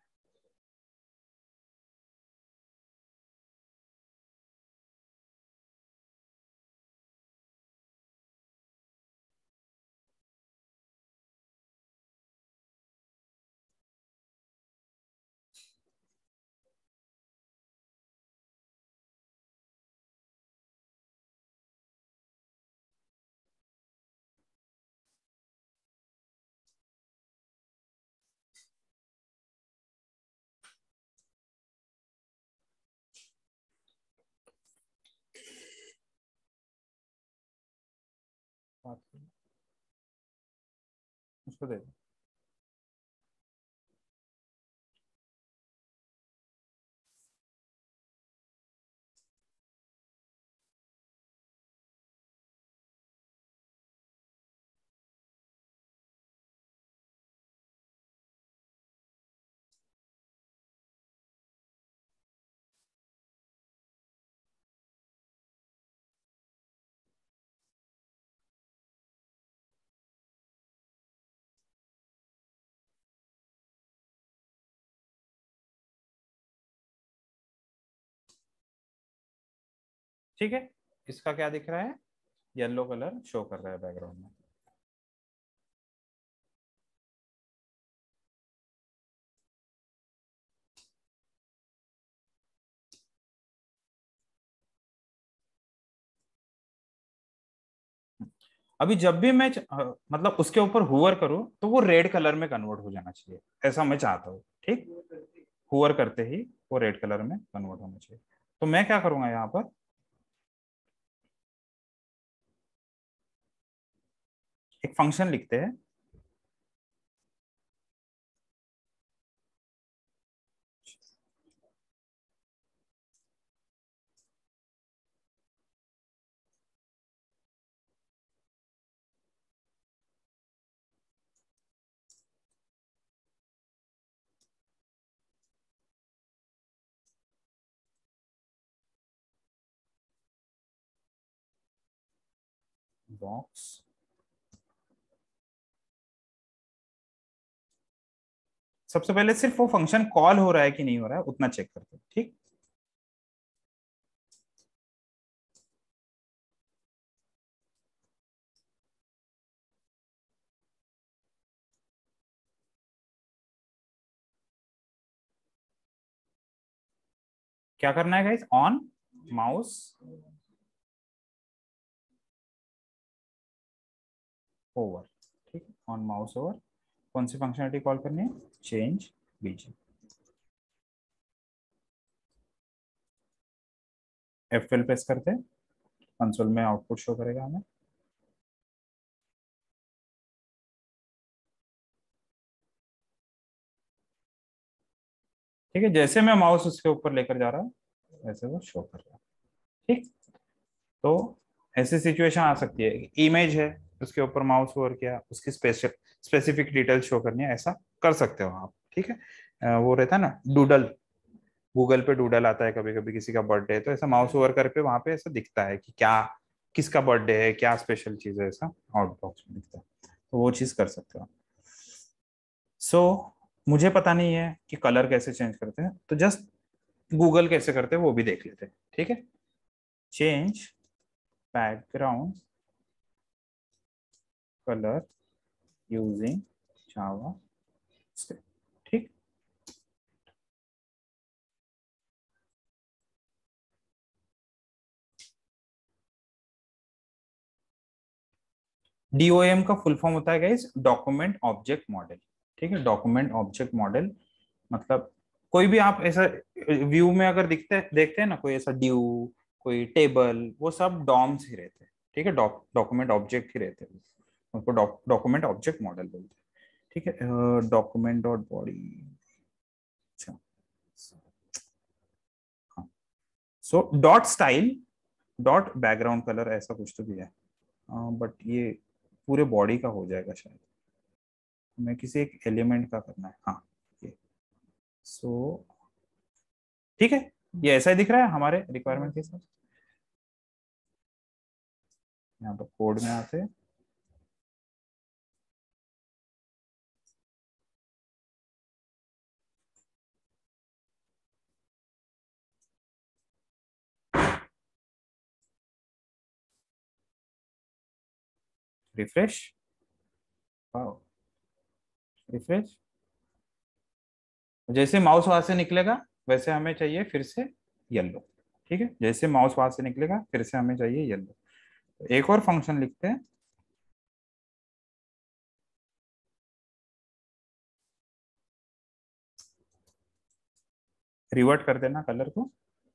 उसको दे दो। ठीक है, इसका क्या दिख रहा है, येलो कलर शो कर रहा है बैकग्राउंड में। अभी जब भी मैं च- अ, मतलब उसके ऊपर हुवर करूं तो वो रेड कलर में कन्वर्ट हो जाना चाहिए, ऐसा मैं चाहता हूँ। ठीक, हुवर करते ही वो रेड कलर में कन्वर्ट होना चाहिए। तो मैं क्या करूंगा यहाँ पर, एक फंक्शन लिखते हैं। बॉक्स सबसे पहले सिर्फ वो फंक्शन कॉल हो रहा है कि नहीं हो रहा है उतना चेक करते हैं। ठीक, क्या करना है गाइस, ऑन माउस ओवर। ठीक है, ऑन माउस ओवर कौन सी फंक्शनलिटी कॉल करनी है, change BG. F twelve press करते हैं, कंसोल में आउटपुट शो करेगा हमें। ठीक है, जैसे मैं माउस उसके ऊपर लेकर जा रहा हूँ वैसे वो शो कर रहा है। ठीक, तो ऐसी सिचुएशन आ सकती है, इमेज है उसके ऊपर माउस ओवर किया, उसकी स्पेशल स्पेसिफिक डिटेल शो करनी है, ऐसा कर सकते हो आप। ठीक है, अ, वो रहता है ना डूडल, गूगल पे डूडल आता है कभी कभी, किसी का बर्थडे है तो ऐसा माउस ओवर करके वहां पे ऐसा दिखता है कि क्या किसका बर्थडे है, क्या स्पेशल चीज है, ऐसा आउटबॉक्स में दिखता है, तो वो चीज कर सकते हो। सो so, मुझे पता नहीं है कि कलर कैसे चेंज करते हैं, तो जस्ट गूगल कैसे करते हैं वो भी देख लेते हैं। ठीक है, change background colour using JavaScript. ठीक, डीओएम का फुल फॉर्म होता है गाइस डॉक्यूमेंट ऑब्जेक्ट मॉडल। ठीक है, डॉक्यूमेंट ऑब्जेक्ट मॉडल मतलब कोई भी आप ऐसा व्यू में अगर दिखते देखते हैं ना, कोई ऐसा ड्यू, कोई टेबल, वो सब डॉम्स ही रहते हैं। ठीक है, डॉक्यूमेंट ऑब्जेक्ट ही रहते हैं, उनको डॉक्यूमेंट ऑब्जेक्ट मॉडल बोलते हैं। ठीक है, डॉक्यूमेंट डॉट बॉडी, अच्छा हाँ, so dot style dot background colour ऐसा कुछ तो भी है, बट ये पूरे बॉडी का हो जाएगा शायद, हमें किसी एक एलिमेंट का करना है। हाँ, ये सो ठीक है, ये ऐसा ही दिख रहा है हमारे रिक्वायरमेंट के हिसाब से। यहाँ पर कोड में आते हैं, रिफ्रेश, रिफ्रेश, जैसे माउस वहां से निकलेगा वैसे हमें चाहिए फिर से येलो। ठीक है, जैसे माउस वहां से निकलेगा फिर से हमें चाहिए येलो। एक और फंक्शन लिखते हैं, रिवर्ट कर देना कलर को।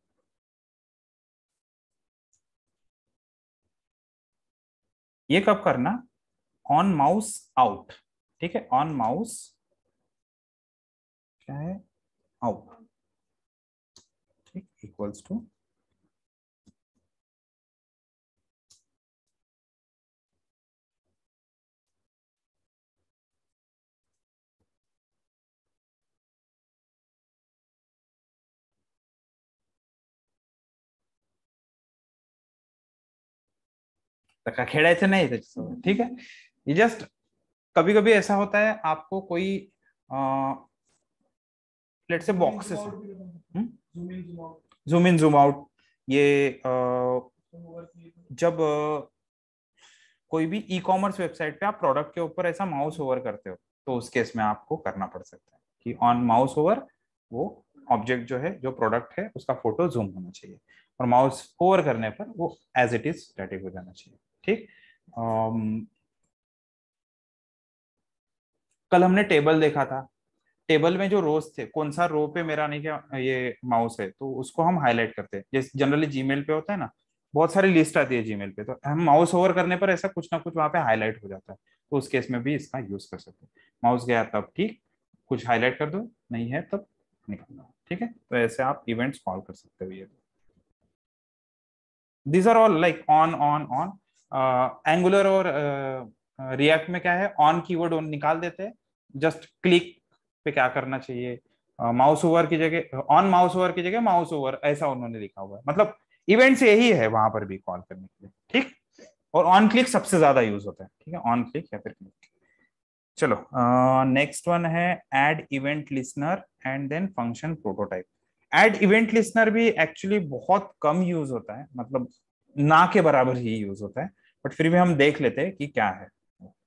ये कब करना, ऑन माउस आउट। ठीक है, ऑन माउस क्या है, आउट। ठीक, इक्वल्स टू तक खेड़ायचं नाही त्याच्यासोबत। ठीक है, ये जस्ट कभी कभी ऐसा होता है आपको कोई लेट से बॉक्सेस है, जूम इन जूम आउट, ये अ, जब अ, कोई भी ई कॉमर्स वेबसाइट पे आप प्रोडक्ट के ऊपर ऐसा माउस ओवर करते हो तो उस केस में आपको करना पड़ सकता है कि ऑन माउस ओवर वो ऑब्जेक्ट जो है, जो प्रोडक्ट है उसका फोटो जूम होना चाहिए, और माउस ओवर करने पर वो एज इट इज स्टैटिक हो जाना चाहिए। ठीक, अम, कल हमने टेबल देखा था, टेबल में जो रोज थे, कौन सा रो पे मेरा नहीं क्या ये माउस है, तो उसको हम हाईलाइट करते हैं, जैसे जनरली जीमेल पे होता है ना, बहुत सारी लिस्ट आती है जीमेल पे, तो हम माउस ओवर करने पर ऐसा कुछ ना कुछ वहां पे हाईलाइट हो जाता है, तो उस केस में भी इसका यूज कर सकते हैं। माउस गया तब ठीक, कुछ हाईलाइट कर दो, नहीं है तब निकालना। ठीक है, तो ऐसे आप इवेंट्स कॉल कर सकते हो। ये these are all like on on on. Angular और रिएक्ट में क्या है, ऑन कीवर्ड निकाल देते हैं, जस्ट क्लिक पे क्या करना चाहिए, माउस ओवर की जगह ऑन माउस ओवर की जगह माउस ओवर ऐसा उन्होंने लिखा हुआ है, मतलब इवेंट्स यही है वहां पर भी कॉल करने के लिए। ठीक, और ऑन क्लिक सबसे ज्यादा यूज होता है। ठीक है, ऑन क्लिक या फिर क्लिक। चलो, नेक्स्ट वन है add event listener and then function prototype. Add event listener भी एक्चुअली बहुत कम यूज होता है, मतलब ना के बराबर ही यूज होता है, बट फिर भी हम देख लेते हैं कि क्या है।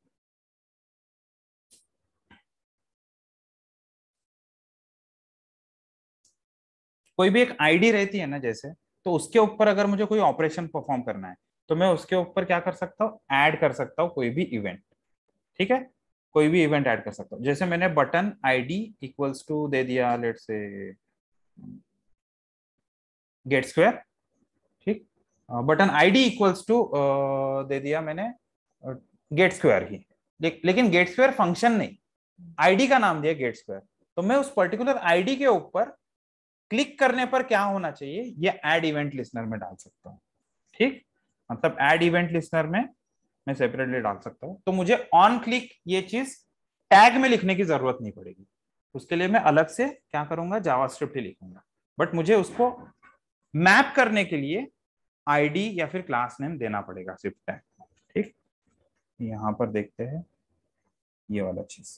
कोई भी एक आईडी रहती है ना जैसे, तो उसके ऊपर अगर मुझे कोई ऑपरेशन परफॉर्म करना है, तो मैं उसके ऊपर क्या कर सकता हूँ, ऐड कर सकता हूँ कोई भी इवेंट। ठीक है, कोई भी इवेंट ऐड कर सकता हूँ। जैसे मैंने बटन आईडी इक्वल्स टू दे दिया, लेट्स से गेट स्क्वायर। ठीक, बटन आईडी इक्वल्स टू दे दिया मैंने गेट स्क्वायर ही, ले, लेकिन गेट स्क्वायर फंक्शन नहीं, आईडी का नाम दिया गेट स्क्वायर। तो मैं उस पर्टिकुलर आईडी के ऊपर क्लिक करने पर क्या होना चाहिए, ये ऐड इवेंट लिसनर में डाल सकता हूँ। ठीक, मतलब ऐड इवेंट लिसनर में मैं सेपरेटली डाल सकता हूँ। तो मुझे ऑन क्लिक ये चीज टैग में लिखने की जरूरत नहीं पड़ेगी, उसके लिए मैं अलग से क्या करूंगा, जावास्क्रिप्ट ही लिखूंगा। बट मुझे उसको मैप करने के लिए आईडी या फिर क्लास नेम देना पड़ेगा सिर्फ टैग। ठीक, यहां पर देखते हैं ये वाला चीज।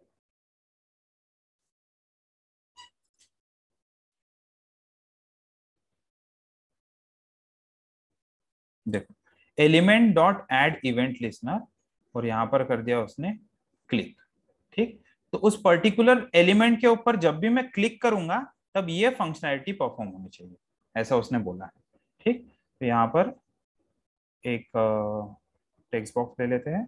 देखो, element dot add event listener, और यहां पर कर दिया उसने क्लिक। ठीक, तो उस पर्टिकुलर एलिमेंट के ऊपर जब भी मैं क्लिक करूंगा तब ये फंक्शनैलिटी परफॉर्म होनी चाहिए, ऐसा उसने बोला है। ठीक, तो यहाँ पर एक टेक्स्ट बॉक्स ले लेते हैं।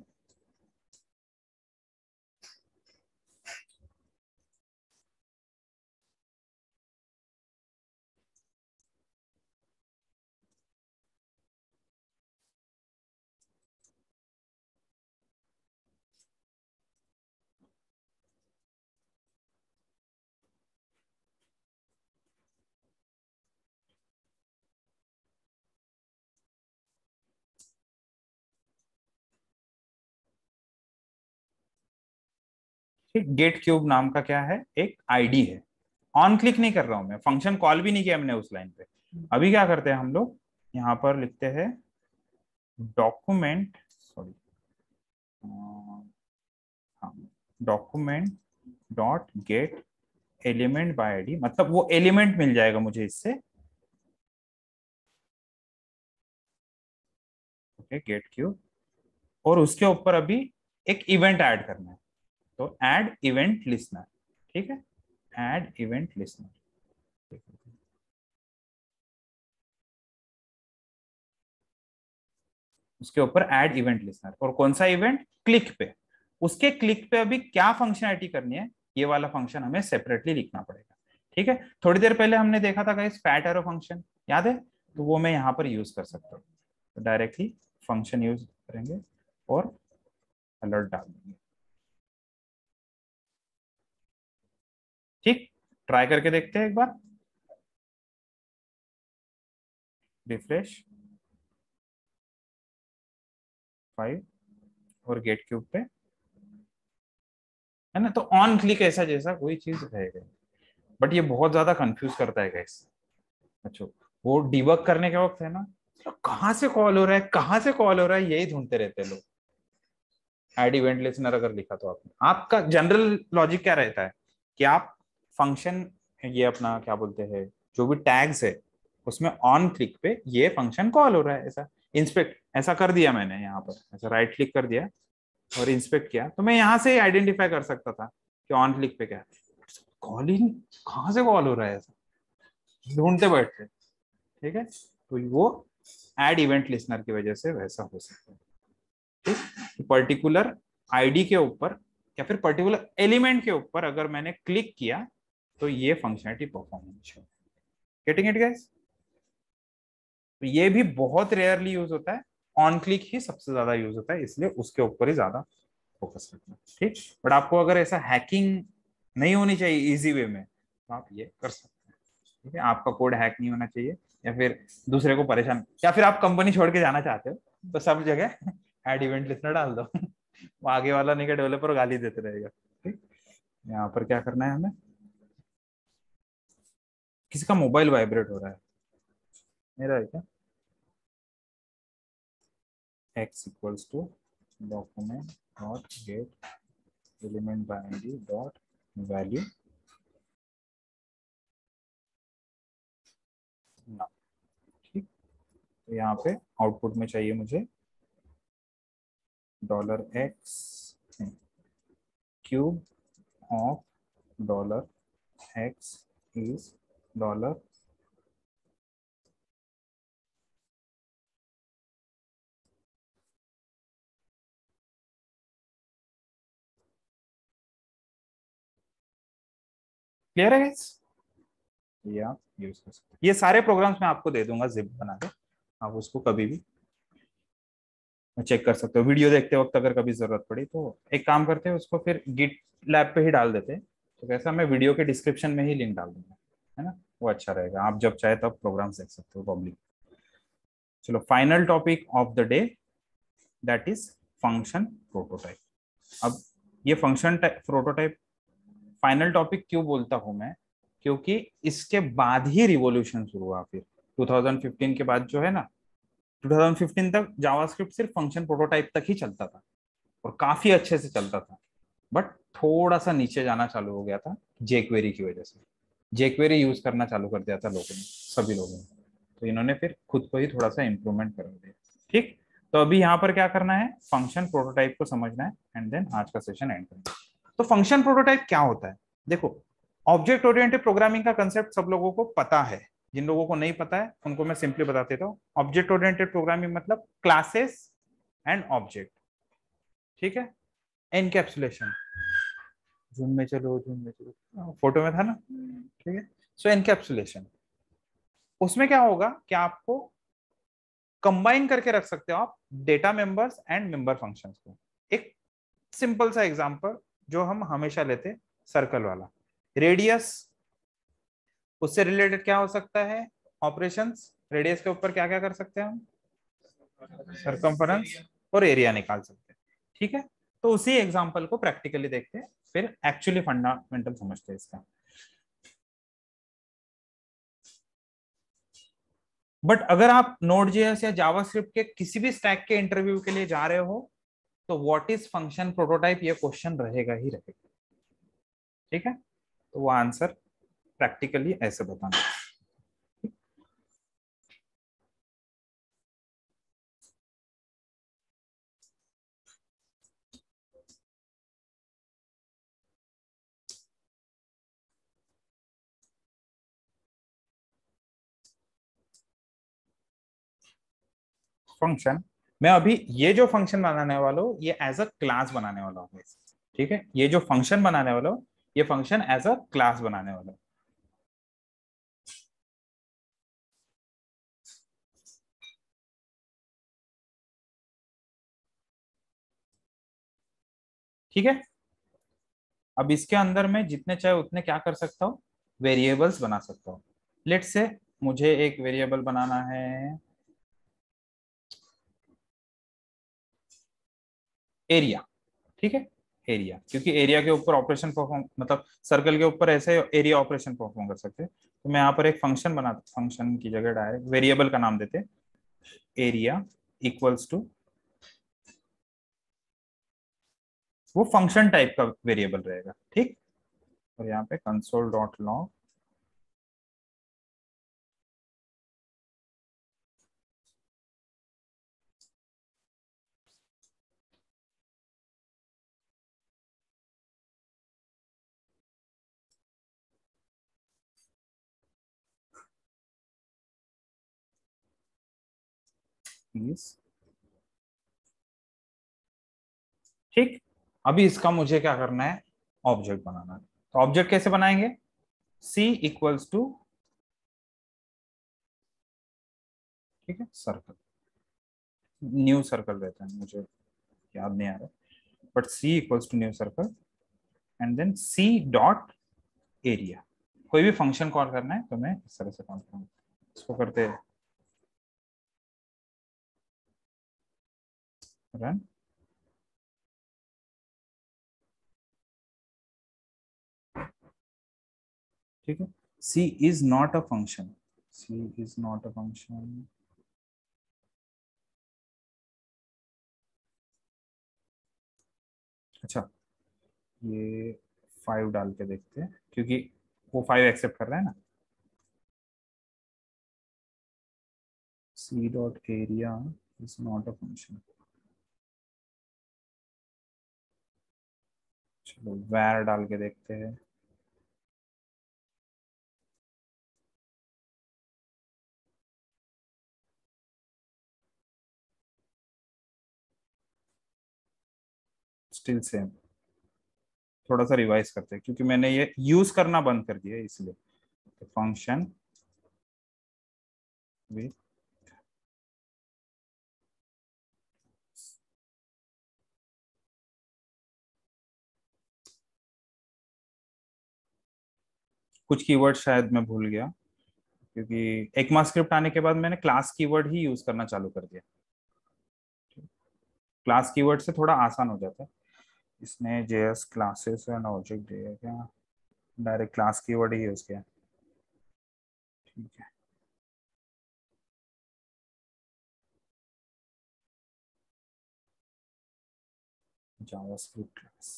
ठीक, गेट क्यूब नाम का क्या है, एक आईडी है। ऑन क्लिक नहीं कर रहा हूं मैं, फंक्शन कॉल भी नहीं किया मैंने उस लाइन पे। अभी क्या करते हैं हम लोग, यहाँ पर लिखते हैं डॉक्यूमेंट, सॉरी, हाँ, document dot get element by ID, मतलब वो एलिमेंट मिल जाएगा मुझे इससे। ओके, गेट क्यूब, और उसके ऊपर अभी एक इवेंट ऐड करना है, तो ऐड इवेंट लिसनर। ठीक है, ऐड इवेंट लिसनर, उसके ऊपर ऐड इवेंट लिसनर, और कौन सा इवेंट, क्लिक पे। उसके क्लिक पे अभी क्या फंक्शनैलिटी करनी है, ये वाला फंक्शन हमें सेपरेटली लिखना पड़ेगा। ठीक है, थोड़ी देर पहले हमने देखा था गाइस फैट एरो फंक्शन, याद है, तो वो मैं यहाँ पर यूज कर सकता हूँ। तो डायरेक्टली फंक्शन यूज करेंगे और अलर्ट डाल देंगे। ठीक, ट्राई करके देखते हैं एक बार, रिफ्रेश फाइव और गेट क्यूब पे, है ना। तो ऑन क्लिक ऐसा जैसा कोई चीज रहेगा, बट ये बहुत ज्यादा कंफ्यूज करता है गाइस। अच्छा, वो डिबग करने के वक्त है ना, कहाँ से कॉल हो रहा है, कहाँ से कॉल हो रहा है, यही ढूंढते रहते हैं लोग। ऐड इवेंट लिसनर अगर लिखा तो आपने, आपका जनरल लॉजिक क्या रहता है कि आप फंक्शन, ये अपना क्या बोलते हैं, जो भी टैग्स है उसमें ऑन क्लिक पे ये फंक्शन कॉल हो रहा है, ऐसा इंस्पेक्ट, ऐसा कर दिया मैंने यहाँ पर, ऐसा राइट क्लिक कर दिया और इंस्पेक्ट किया, तो मैं यहाँ से ही आइडेंटिफाई कर सकता था कि ऑन क्लिक पे क्या है। कॉल ही नहीं, कहाँ से कॉल हो रहा है, ऐसा ढूंढते बैठते। ठीक है, तो वो ऐड इवेंट लिसनर की वजह से वैसा हो सकता है। ठीक, पर्टिकुलर आईडी के ऊपर या फिर पर्टिकुलर एलिमेंट के ऊपर अगर मैंने क्लिक किया तो ये फंक्शनलिटी परफॉर्म होनी चाहिए। Getting it guys? तो ये भी बहुत रेयरली यूज होता है, ऑन क्लिक ही सबसे ज्यादा यूज होता है, इसलिए उसके ऊपर ही ज्यादा फोकस रखना। ठीक, बट आपको अगर ऐसा हैकिंग नहीं होनी चाहिए इजी वे में, तो आप ये कर सकते हैं। ठीक है, आपका कोड हैक नहीं होना चाहिए, या फिर दूसरे को परेशान, या फिर आप कंपनी छोड़ के जाना चाहते हो तो सब जगह ऐड इवेंट लिस्टर डाल दो। वो आगे वाला नहीं, का डेवलपर गाली देते रहेगा। ठीक, यहाँ पर क्या करना है हमें, किसी का मोबाइल वाइब्रेट हो रहा है, मेरा है क्या, x equals to document dot get element binary dot value ना, ठीक। तो यहाँ पे आउटपुट में चाहिए मुझे dollar X cube of dollar X is dollar clear है guys? ये आप यूज कर सकते हैं। ये सारे प्रोग्राम्स मैं आपको दे दूंगा जिप बना के, आप उसको कभी भी चेक कर सकते हो वीडियो देखते वक्त, अगर कभी जरूरत पड़ी तो एक काम करते हैं उसको फिर गिट लैब पे ही डाल देते हैं। तो कैसा, मैं वीडियो के डिस्क्रिप्शन में ही लिंक डाल दूंगा, है ना, वो अच्छा रहेगा, आप जब चाहे तब प्रोग्राम देख सकते हो पब्लिक। चलो final topic of the day, that is function prototype. अब ये फंक्शन प्रोटोटाइप फाइनल टॉपिक क्यों बोलता हूं मैं, क्योंकि इसके बाद ही रिवॉल्यूशन शुरू हुआ फिर दो हज़ार पंद्रह के बाद जो है ना, दो हज़ार पंद्रह तक जावास्क्रिप्ट सिर्फ फंक्शन प्रोटोटाइप तक ही चलता था और काफी अच्छे से चलता था, बट थोड़ा सा नीचे जाना चालू हो गया था जेक्वेरी की वजह से। जेक्वेरी यूज करना चालू कर दिया था लोगों ने, सभी लोगों ने, तो इन्होंने फिर खुद को ही थोड़ा सा इम्प्रूवमेंट कर दिया, ठीक। तो अभी यहाँ पर क्या करना है, फंक्शन प्रोटोटाइप को समझना है एंड देन आज का सेशन एंड करना है। तो फंक्शन प्रोटोटाइप क्या होता है, देखो ऑब्जेक्ट ओरिएंटेड प्रोग्रामिंग का कंसेप्ट सब लोगों को पता है, जिन लोगों को नहीं पता है उनको मैं सिंपली बता देता हूँ। ऑब्जेक्ट ओरिएंटेड प्रोग्रामिंग मतलब क्लासेस एंड ऑब्जेक्ट, ठीक है। एनकैप्सुलेशन, जूम में चलो जूम में चलो, फोटो में था ना, ठीक है। सो एनकैप्सुलेशन, उसमें क्या होगा कि आपको कंबाइन करके रख सकते हो आप data members and member functions को। एक सिंपल सा एग्जांपल जो हम हमेशा लेते, सर्कल वाला, रेडियस, उससे रिलेटेड क्या हो सकता है, ऑपरेशंस। रेडियस के ऊपर क्या क्या कर सकते हैं हम, सरकमफरेंस और एरिया निकाल सकते हैं, ठीक है। तो उसी एग्जांपल को प्रैक्टिकली देखते हैं, फिर एक्चुअली फंडामेंटल समझते हैं इसका। बट अगर आप नोड जेएस या जावास्क्रिप्ट के किसी भी स्टैक के इंटरव्यू के लिए जा रहे हो तो व्हाट इज फंक्शन प्रोटोटाइप, ये क्वेश्चन रहेगा ही रहेगा, ठीक है। तो वो आंसर प्रैक्टिकली ऐसे बताना। फंक्शन, मैं अभी ये जो फंक्शन बनाने वाला हूँ ये एज अ क्लास बनाने वाला हूँ, ठीक है। ये जो फंक्शन बनाने वाला हूँ ये फंक्शन एज अ क्लास बनाने वाला हूँ, ठीक है। अब इसके अंदर मैं जितने चाहे उतने क्या कर सकता हूँ, वेरिएबल्स बना सकता हूँ। लेट से मुझे एक वेरिएबल बनाना है एरिया, ठीक है। एरिया, क्योंकि एरिया के ऊपर ऑपरेशन परफॉर्म, मतलब सर्कल के ऊपर ऐसे एरिया ऑपरेशन परफॉर्म कर सकते हैं। तो मैं यहाँ पर एक फंक्शन बना, फंक्शन की जगह डायरेक्ट वेरिएबल का नाम देते, एरिया इक्वल्स टू, वो फंक्शन टाइप का वेरिएबल रहेगा, ठीक। और यहाँ पे कंसोल डॉट लॉग इज, ठीक। अभी इसका मुझे क्या करना है, ऑब्जेक्ट बनाना है। तो ऑब्जेक्ट कैसे बनाएंगे, सी इक्वल्स टू, ठीक है, सर्कल, न्यू सर्कल रहता है, मुझे याद नहीं आ रहा, but C equals to new circle and then C dot area. कोई भी फंक्शन कॉल करना है तो मैं इस तरह से कॉल करूंगा, इसको करते रन, ठीक है। C is not a function, C is not a function, अच्छा। ये फाइव डाल के देखते हैं, क्योंकि वो फाइव एक्सेप्ट कर रहा है ना। C dot area is not a function. चलो वैर डाल के देखते हैं। Still same. थोड़ा सा रिवाइज करते हैं, क्योंकि मैंने ये यूज करना बंद कर दिया इसलिए। फंक्शन विथ कुछ कीवर्ड शायद मैं भूल गया, क्योंकि ECMAScript आने के बाद मैंने क्लास कीवर्ड ही यूज करना चालू कर दिया। क्लास कीवर्ड से थोड़ा आसान हो जाता है। इसने जेएस क्लासेस एंड ऑब्जेक्ट दिया क्या, डायरेक्ट क्लास कीवर्ड ही यूज किया। ठीक है, JavaScript class.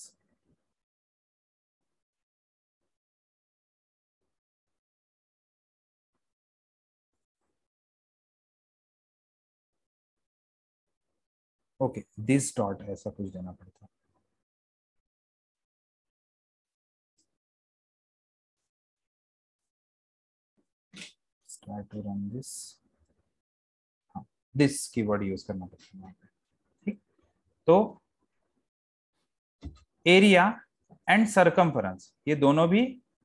Okay, this dot ऐसा कुछ देना पड़ता है। Try to run this। हाँ, दिस कीवर्ड यूज करना पड़ता है यहाँ पे। ठीक, तो एरिया एंड सरकमफरेंस ये दोनों भी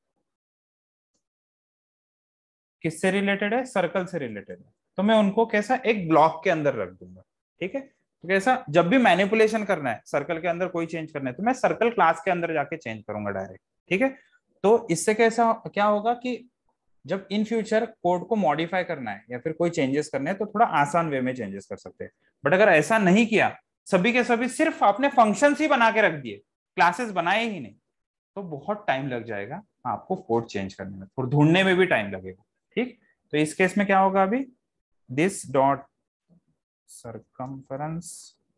किससे रिलेटेड है, सर्कल से रिलेटेड है। तो मैं उनको कैसा एक ब्लॉक के अंदर रख दूंगा। ठीक है, तो कैसा जब भी मैनिपुलेशन करना है सर्कल के अंदर कोई चेंज करना है, तो मैं सर्कल क्लास के अंदर जाके चेंज करूंगा डायरेक्ट। ठीक है, तो इससे कैसा क्या होगा कि जब इन फ्यूचर कोड को मॉडिफाई करना है या फिर कोई चेंजेस करने हैं तो थोड़ा आसान वे में चेंजेस कर सकते हैं। बट अगर ऐसा नहीं किया, सभी के सभी सिर्फ आपने फंक्शंस ही बना के रख दिए, क्लासेस बनाए ही नहीं, तो बहुत टाइम लग जाएगा आपको कोड चेंज करने में, और ढूंढने में भी टाइम लगेगा। ठीक, तो इस केस में क्या होगा अभी, this dot circumference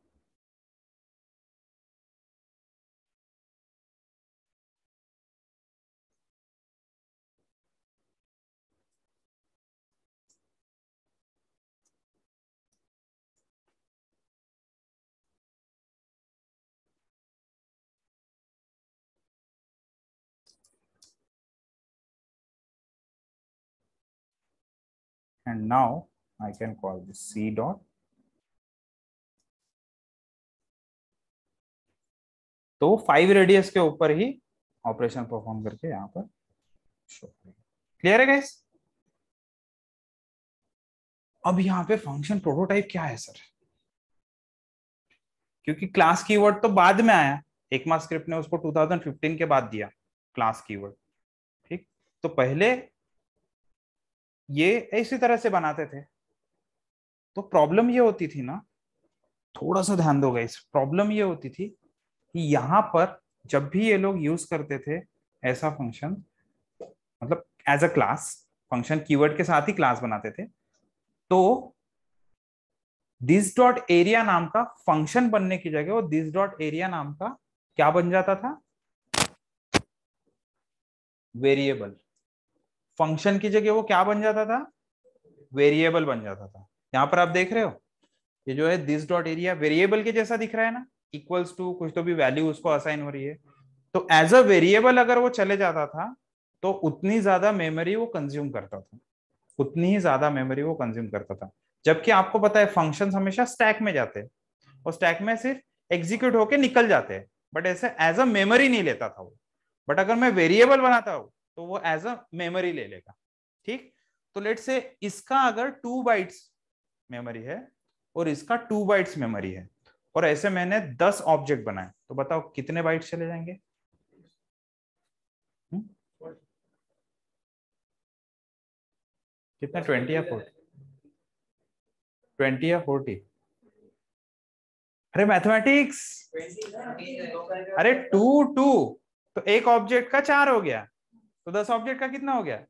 and now I can call this C dot। तो फाइव रेडियस के ऊपर ही ऑपरेशन परफॉर्म करके यहाँ पर शो करेगा। क्लियर है गाइस? अब यहाँ पे फंक्शन प्रोटोटाइप क्या है सर, क्योंकि क्लास कीवर्ड तो बाद में आया, ECMAScript ने उसको टू थाउजेंड फिफ्टीन के बाद दिया क्लास कीवर्ड। ठीक, तो पहले ये इसी तरह से बनाते थे, तो प्रॉब्लम ये होती थी ना, थोड़ा सा ध्यान दो गाइस, प्रॉब्लम ये होती थी कि यहाँ पर जब भी ये लोग यूज करते थे ऐसा फंक्शन, मतलब as a class function keyword के साथ ही क्लास बनाते थे, तो दिस डॉट एरिया नाम का फंक्शन बनने की जगह वो दिस डॉट एरिया नाम का क्या बन जाता था, वेरिएबल। फंक्शन की जगह वो क्या बन जाता था, वेरिएबल बन जाता था। यहाँ पर आप देख रहे हो ये जो है दिस डॉट एरिया वेरिएबल के जैसा दिख रहा है ना, इक्वल्स टू कुछ तो भी वैल्यू उसको असाइन हो रही है। तो एज अ वेरिएबल अगर वो चले जाता था तो उतनी ज्यादा मेमोरी वो कंज्यूम करता था, उतनी ही ज्यादा मेमोरी वो कंज्यूम करता था। जबकि आपको पता है फंक्शंस हमेशा स्टैक में जाते हैं और स्टैक में सिर्फ एग्जीक्यूट होके निकल जाते हैं, बट ऐसे एज अ मेमोरी नहीं लेता था वो। बट अगर मैं वेरिएबल बनाता हूं तो वो एज अ मेमोरी ले लेगा। ठीक, तो लेट से इसका अगर टू बाइट्स मेमोरी है और इसका टू बाइट्स मेमोरी है, और ऐसे मैंने दस ऑब्जेक्ट बनाए, तो बताओ कितने बाइट्स चले जाएंगे? हुँ? कितना, ट्वेंटी या फोर्टी? ट्वेंटी या फोर्टी? अरे मैथमेटिक्स, अरे टू टू, तो एक ऑब्जेक्ट का चार हो गया, तो दस ऑब्जेक्ट का कितना हो गया?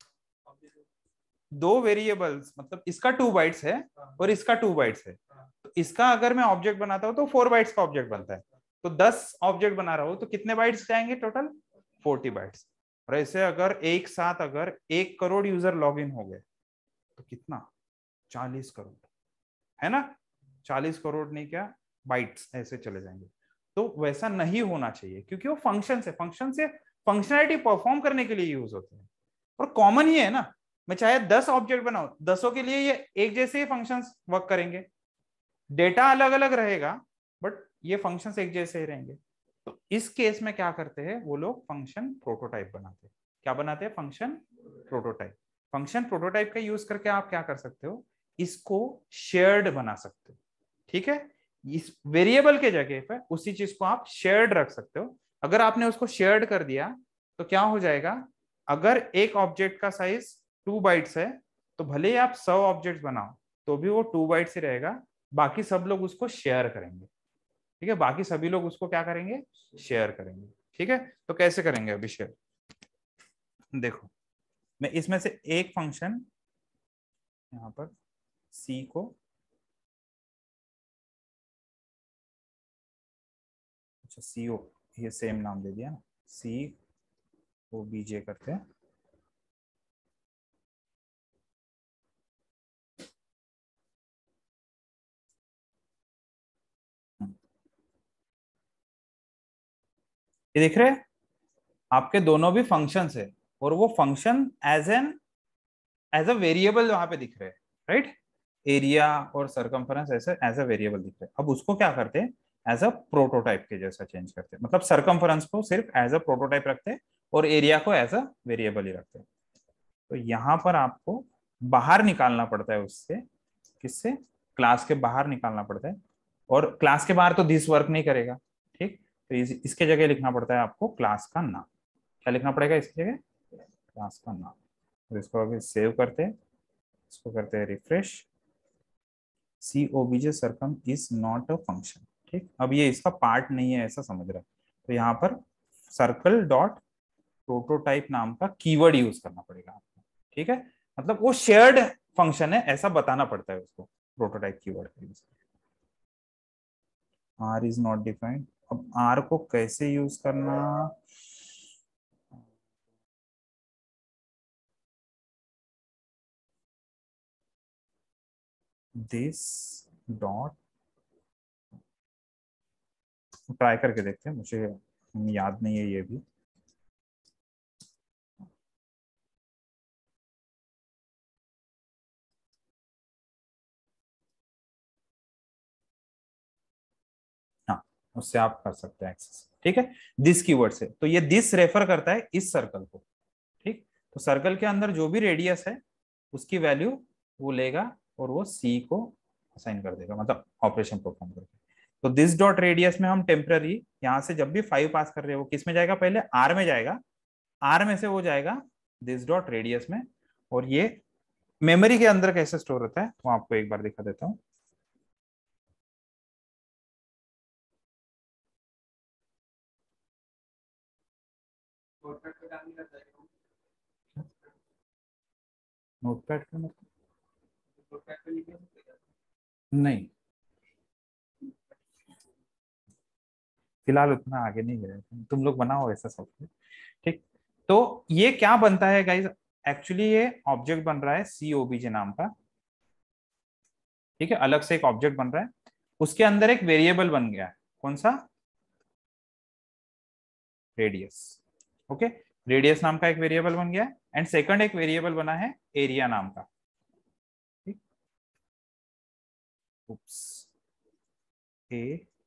दो वेरिएबल्स, मतलब इसका टू बाइट्स है और इसका टू बाइट्स है, तो इसका अगर मैं ऑब्जेक्ट बनाता हूँ तो फोर बाइट्स का ऑब्जेक्ट बनता है, तो दस ऑब्जेक्ट बना रहा हूँ तो कितने बाइट्स जाएंगे टोटल, फोर्टी बाइट्स। और ऐसे अगर एक साथ अगर एक करोड़ यूजर लॉग इन हो गए तो कितना, चालीस करोड़, है ना, चालीस करोड़ नहीं क्या बाइट्स ऐसे चले जाएंगे। तो वैसा नहीं होना चाहिए, क्योंकि वो फंक्शन से फंक्शन से फंक्शनैलिटी परफॉर्म करने के लिए यूज होते हैं, और कॉमन ही है ना। मैं चाहे दस ऑब्जेक्ट बनाऊं, दसों के लिए ये एक जैसे ही फंक्शंस वर्क करेंगे, डेटा अलग अलग रहेगा बट ये फंक्शंस एक जैसे ही रहेंगे। तो इस केस में क्या करते हैं वो लोग, फंक्शन प्रोटोटाइप बनाते हैं। क्या बनाते हैं, फंक्शन प्रोटोटाइप। फंक्शन प्रोटोटाइप का यूज करके आप क्या कर सकते हो, इसको शेयर्ड बना सकते हो, ठीक है। इस वेरिएबल के जगह पे उसी चीज को आप शेयर्ड रख सकते हो। अगर आपने उसको शेयर्ड कर दिया तो क्या हो जाएगा, अगर एक ऑब्जेक्ट का साइज टू बाइट्स है तो भले ही आप सौ ऑब्जेक्ट बनाओ तो भी वो टू बाइट्स ही रहेगा, बाकी सब लोग उसको शेयर करेंगे, ठीक है, बाकी सभी लोग उसको क्या करेंगे, शेयर करेंगे, ठीक है। तो कैसे करेंगे अभी शेयर, देखो मैं इसमें से एक फंक्शन यहाँ पर सी को, अच्छा सी ओ, ये सेम नाम दे दिया ना, सी ओ बी जे करते हैं। ये देख रहे हैं आपके दोनों भी फंक्शंस है, और वो function as an as a variable वहां पे दिख रहे हैं, राइट। एरिया और सरकमफरेंस ऐसे एज अ वेरिएबल दिख रहे हैं। अब उसको क्या करते हैं, एज अ प्रोटोटाइप के जैसा चेंज करते हैं, मतलब सरकमफरेंस को सिर्फ एज अ प्रोटोटाइप रखते हैं और एरिया को एज अ वेरिएबल ही रखते हैं। तो यहाँ पर आपको बाहर निकालना पड़ता है उससे, किससे, क्लास के बाहर निकालना पड़ता है, और क्लास के बाहर तो दिस वर्क नहीं करेगा, ठीक। तो इस, इसके जगह लिखना पड़ता है आपको क्लास का नाम। क्या लिखना पड़ेगा इसकी जगह, क्लास का नाम। और इसको अभी सेव करते हैं, इसको करते हैं refresh. C O B J circum is not a function, ठीक। अब ये इसका पार्ट नहीं है ऐसा समझ रहा है, तो यहाँ पर सर्कल डॉट प्रोटोटाइप नाम का कीवर्ड यूज करना पड़ेगा आपको, ठीक है। मतलब वो शेयर्ड फंक्शन है ऐसा बताना पड़ता है उसको, प्रोटोटाइप कीवर्ड का use. R is not defined, अब आर को कैसे यूज करना, दिस डॉट, ट्राई करके देखते हैं, मुझे याद नहीं है ये भी। हाँ, उससे आप कर सकते हैं एक्सेस, ठीक है, दिस कीवर्ड से। तो ये दिस रेफर करता है इस सर्कल को, ठीक। तो सर्कल के अंदर जो भी रेडियस है उसकी वैल्यू वो लेगा और वो सी को असाइन कर देगा, मतलब ऑपरेशन परफॉर्म करके। तो दिस डॉट रेडियस में हम टेम्पररी यहाँ से जब भी फाइव पास कर रहे हैं वो किस में जाएगा, पहले आर में जाएगा, आर में से वो जाएगा दिस डॉट रेडियस में। और ये मेमोरी के अंदर कैसे स्टोर होता है वो आपको एक बार दिखा देता हूँ। नोटपैड का मतलब नहीं, फिलहाल उतना आगे नहीं गए, तुम लोग बनाओ ऐसा सॉफ्टवेयर, ठीक। तो ये क्या बनता है गाइस, एक्चुअली ये ऑब्जेक्ट बन रहा है सी ओबीजे नाम का, ठीक है, अलग से एक ऑब्जेक्ट बन रहा है, उसके अंदर एक वेरिएबल बन गया है, कौन सा, रेडियस, ओके। रेडियस नाम का एक वेरिएबल बन गया, एंड सेकंड एक वेरिएबल बना है एरिया नाम का, ठीक। उप्स, ए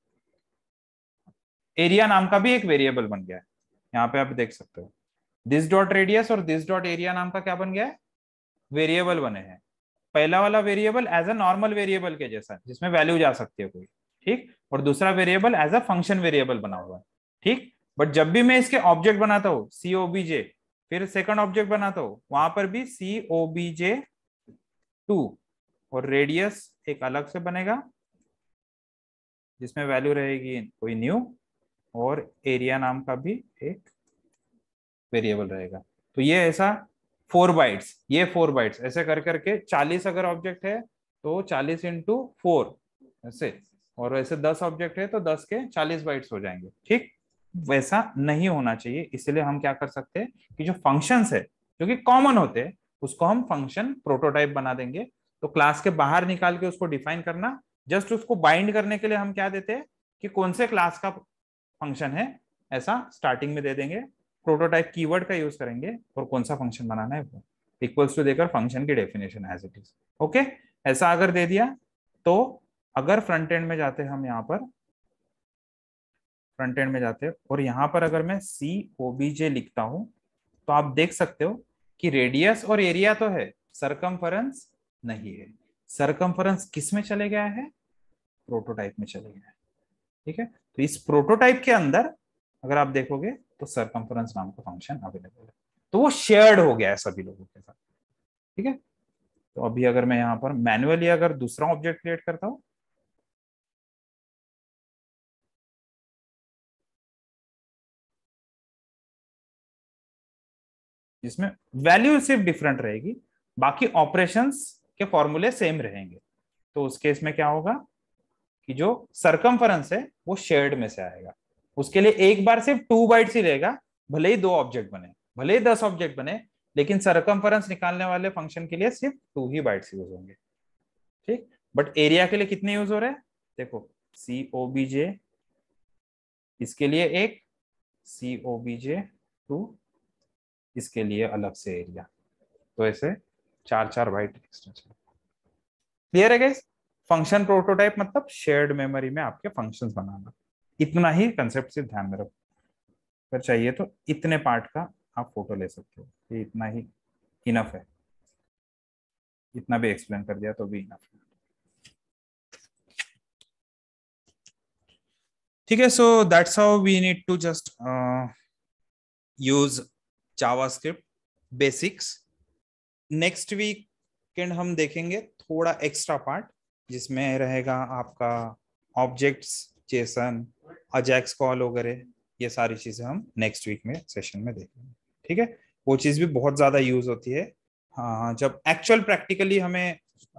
एरिया नाम का भी एक वेरिएबल बन गया है, यहाँ पे आप देख सकते हो। दिस डॉट रेडियस और दिस डॉट एरिया नाम का क्या बन गया है, वेरिएबल बने हैं। पहला वाला variable as a normal variable के जैसा जिसमें वैल्यू जा सकती है कोई, ठीक। और दूसरा variable as a function variable बना हुआ है, ठीक। बट जब भी मैं इसके ऑब्जेक्ट बनाता हूँ सी ओ बी जे, फिर सेकंड ऑब्जेक्ट बनाता हूँ वहां पर भी C O B J two, और रेडियस एक अलग से बनेगा जिसमें वैल्यू रहेगी कोई न्यू, और एरिया नाम का भी एक वेरिएबल रहेगा। तो ये ऐसा फोर बाइट्स, ये फोर बाइट्स ऐसे कर करके चालीस अगर ऑब्जेक्ट है तो चालीस इंटू फोर, ऐसे, और वैसे दस ऑब्जेक्ट है तो दस के चालीस बाइट्स हो जाएंगे। ठीक, वैसा नहीं होना चाहिए, इसलिए हम क्या कर सकते हैं कि जो फंक्शंस है जो कि कॉमन होते हैं उसको हम फंक्शन प्रोटोटाइप बना देंगे। तो क्लास के बाहर निकाल के उसको डिफाइन करना, जस्ट उसको बाइंड करने के लिए हम क्या देते हैं कि कौन से क्लास का फंक्शन है ऐसा स्टार्टिंग में दे देंगे, प्रोटोटाइप कीवर्ड का यूज करेंगे और कौन सा फंक्शन बनाना है वो इक्वल्स टू देकर फंक्शन की definition as it is. Okay, ऐसा अगर दे दिया तो अगर फ्रंट एंड में जाते हैं हम यहाँ पर, फ्रंट एंड में जाते हैं और यहाँ पर अगर मैं सी ओबीजे लिखता हूं तो आप देख सकते हो कि रेडियस और एरिया तो है, सरकमफरेंस नहीं है। सरकमफरेंस किस में चले गया है, प्रोटोटाइप में चले गया है। ठीक है, तो इस प्रोटोटाइप के अंदर अगर आप देखोगे तो सरकमफरेंस नाम का फंक्शन अवेलेबल है, तो वो शेयर्ड हो गया है सभी लोगों के साथ। ठीक है, तो अभी अगर मैं यहाँ पर मैन्युअली अगर दूसरा ऑब्जेक्ट क्रिएट करता हूँ, जिसमें वैल्यू सिर्फ डिफरेंट रहेगी, बाकी ऑपरेशंस के फॉर्मूले सेम रहेंगे, तो उस केस में क्या होगा कि जो सरकमफरेंस है वो शेयर्ड में से आएगा। उसके लिए एक बार सिर्फ टू बाइट्स ही रहेगा, भले ही दो ऑब्जेक्ट बने, भले ही दस ऑब्जेक्ट बने, लेकिन सरकमफरेंस निकालने वाले फंक्शन के लिए सिर्फ टू ही बाइट्स यूज होंगे। ठीक, बट एरिया के लिए कितने यूज हो रहे हैं, देखो सी ओ बी जे, इसके लिए एक, सी ओ बी जे टू, इसके लिए अलग से एरिया, तो ऐसे चार चार बाइट एक्स्ट्रा। क्लियर है गाइस, फंक्शन प्रोटोटाइप मतलब शेयर्ड मेमोरी में आपके फंक्शंस बनाना, इतना ही कंसेप्ट सिर्फ ध्यान में रखो। अगर चाहिए तो इतने पार्ट का आप फोटो ले सकते हो, ये इतना ही इनफ है, इतना भी एक्सप्लेन कर दिया तो भी इनफ है। ठीक है, so that's how we need to just use JavaScript basics. Next weekend हम देखेंगे थोड़ा एक्स्ट्रा पार्ट, जिसमें रहेगा आपका ऑब्जेक्ट्स, जेसन, अजैक्स कॉल वगैरह, ये सारी चीजें हम नेक्स्ट वीक में सेशन में देखेंगे। ठीक है, वो चीज भी बहुत ज्यादा यूज होती है। हाँ, जब एक्चुअल प्रैक्टिकली हमें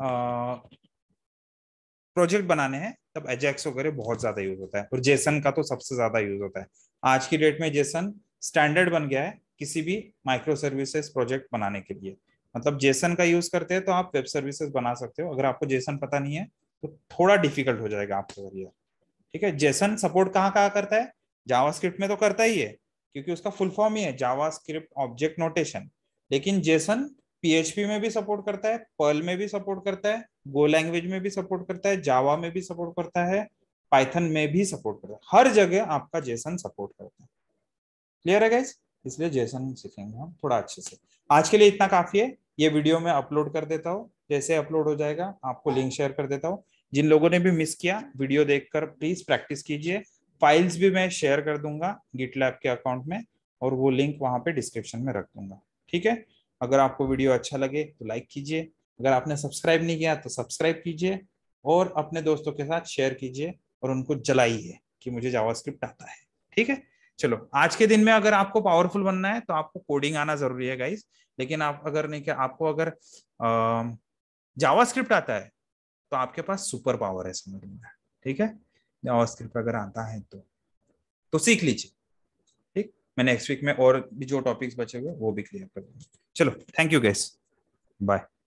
प्रोजेक्ट बनाने हैं तब अजैक्स वगैरह बहुत ज्यादा यूज होता है, और जेसन का तो सबसे ज्यादा यूज होता है। आज की डेट में जेसन स्टैंडर्ड बन गया है किसी भी माइक्रो सर्विसेज प्रोजेक्ट बनाने के लिए। मतलब जेसन का यूज करते हैं तो आप वेब सर्विसेज बना सकते हो, अगर आपको जेसन पता नहीं है तो थोड़ा डिफिकल्ट हो जाएगा आपका करियर। ठीक है, जेसन सपोर्ट कहाँ कहाँ करता है, जावास्क्रिप्ट में तो करता ही है क्योंकि उसका फुल फॉर्म ही है जावास्क्रिप्ट ऑब्जेक्ट नोटेशन, लेकिन जेसन पीएचपी में भी सपोर्ट करता है, पर्ल में भी सपोर्ट करता है, गो लैंग्वेज में भी सपोर्ट करता है, जावा में भी सपोर्ट करता है, पाइथन में भी सपोर्ट करता है, हर जगह आपका जेसन सपोर्ट करता है। क्लियर है गाइस, इसलिए जेसन सीखेंगे हम थोड़ा अच्छे से। आज के लिए इतना काफी है, ये वीडियो मैं अपलोड कर देता हूँ, जैसे अपलोड हो जाएगा आपको लिंक शेयर कर देता हूँ। जिन लोगों ने भी मिस किया वीडियो देखकर प्लीज प्रैक्टिस कीजिए, फाइल्स भी मैं शेयर कर दूंगा गिटलैब के अकाउंट में, और वो लिंक वहां पे डिस्क्रिप्शन में रख दूंगा। ठीक है, अगर आपको वीडियो अच्छा लगे तो लाइक कीजिए, अगर आपने सब्सक्राइब नहीं किया तो सब्सक्राइब कीजिए, और अपने दोस्तों के साथ शेयर कीजिए और उनको जलाइए कि मुझे जावास्क्रिप्ट आता है। ठीक है, चलो आज के दिन में अगर आपको पावरफुल बनना है तो आपको कोडिंग आना जरूरी है गाइस, लेकिन आप अगर नहीं, क्या आपको अगर जावास्क्रिप्ट आता है तो आपके पास सुपर पावर है समझ में। ठीक है, जावास्क्रिप्ट अगर आता है तो तो सीख लीजिए। ठीक, मैं नेक्स्ट वीक में और भी जो टॉपिक्स बचे हुए वो भी क्लियर कर दूंगा। चलो, थैंक यू गाइस, बाय।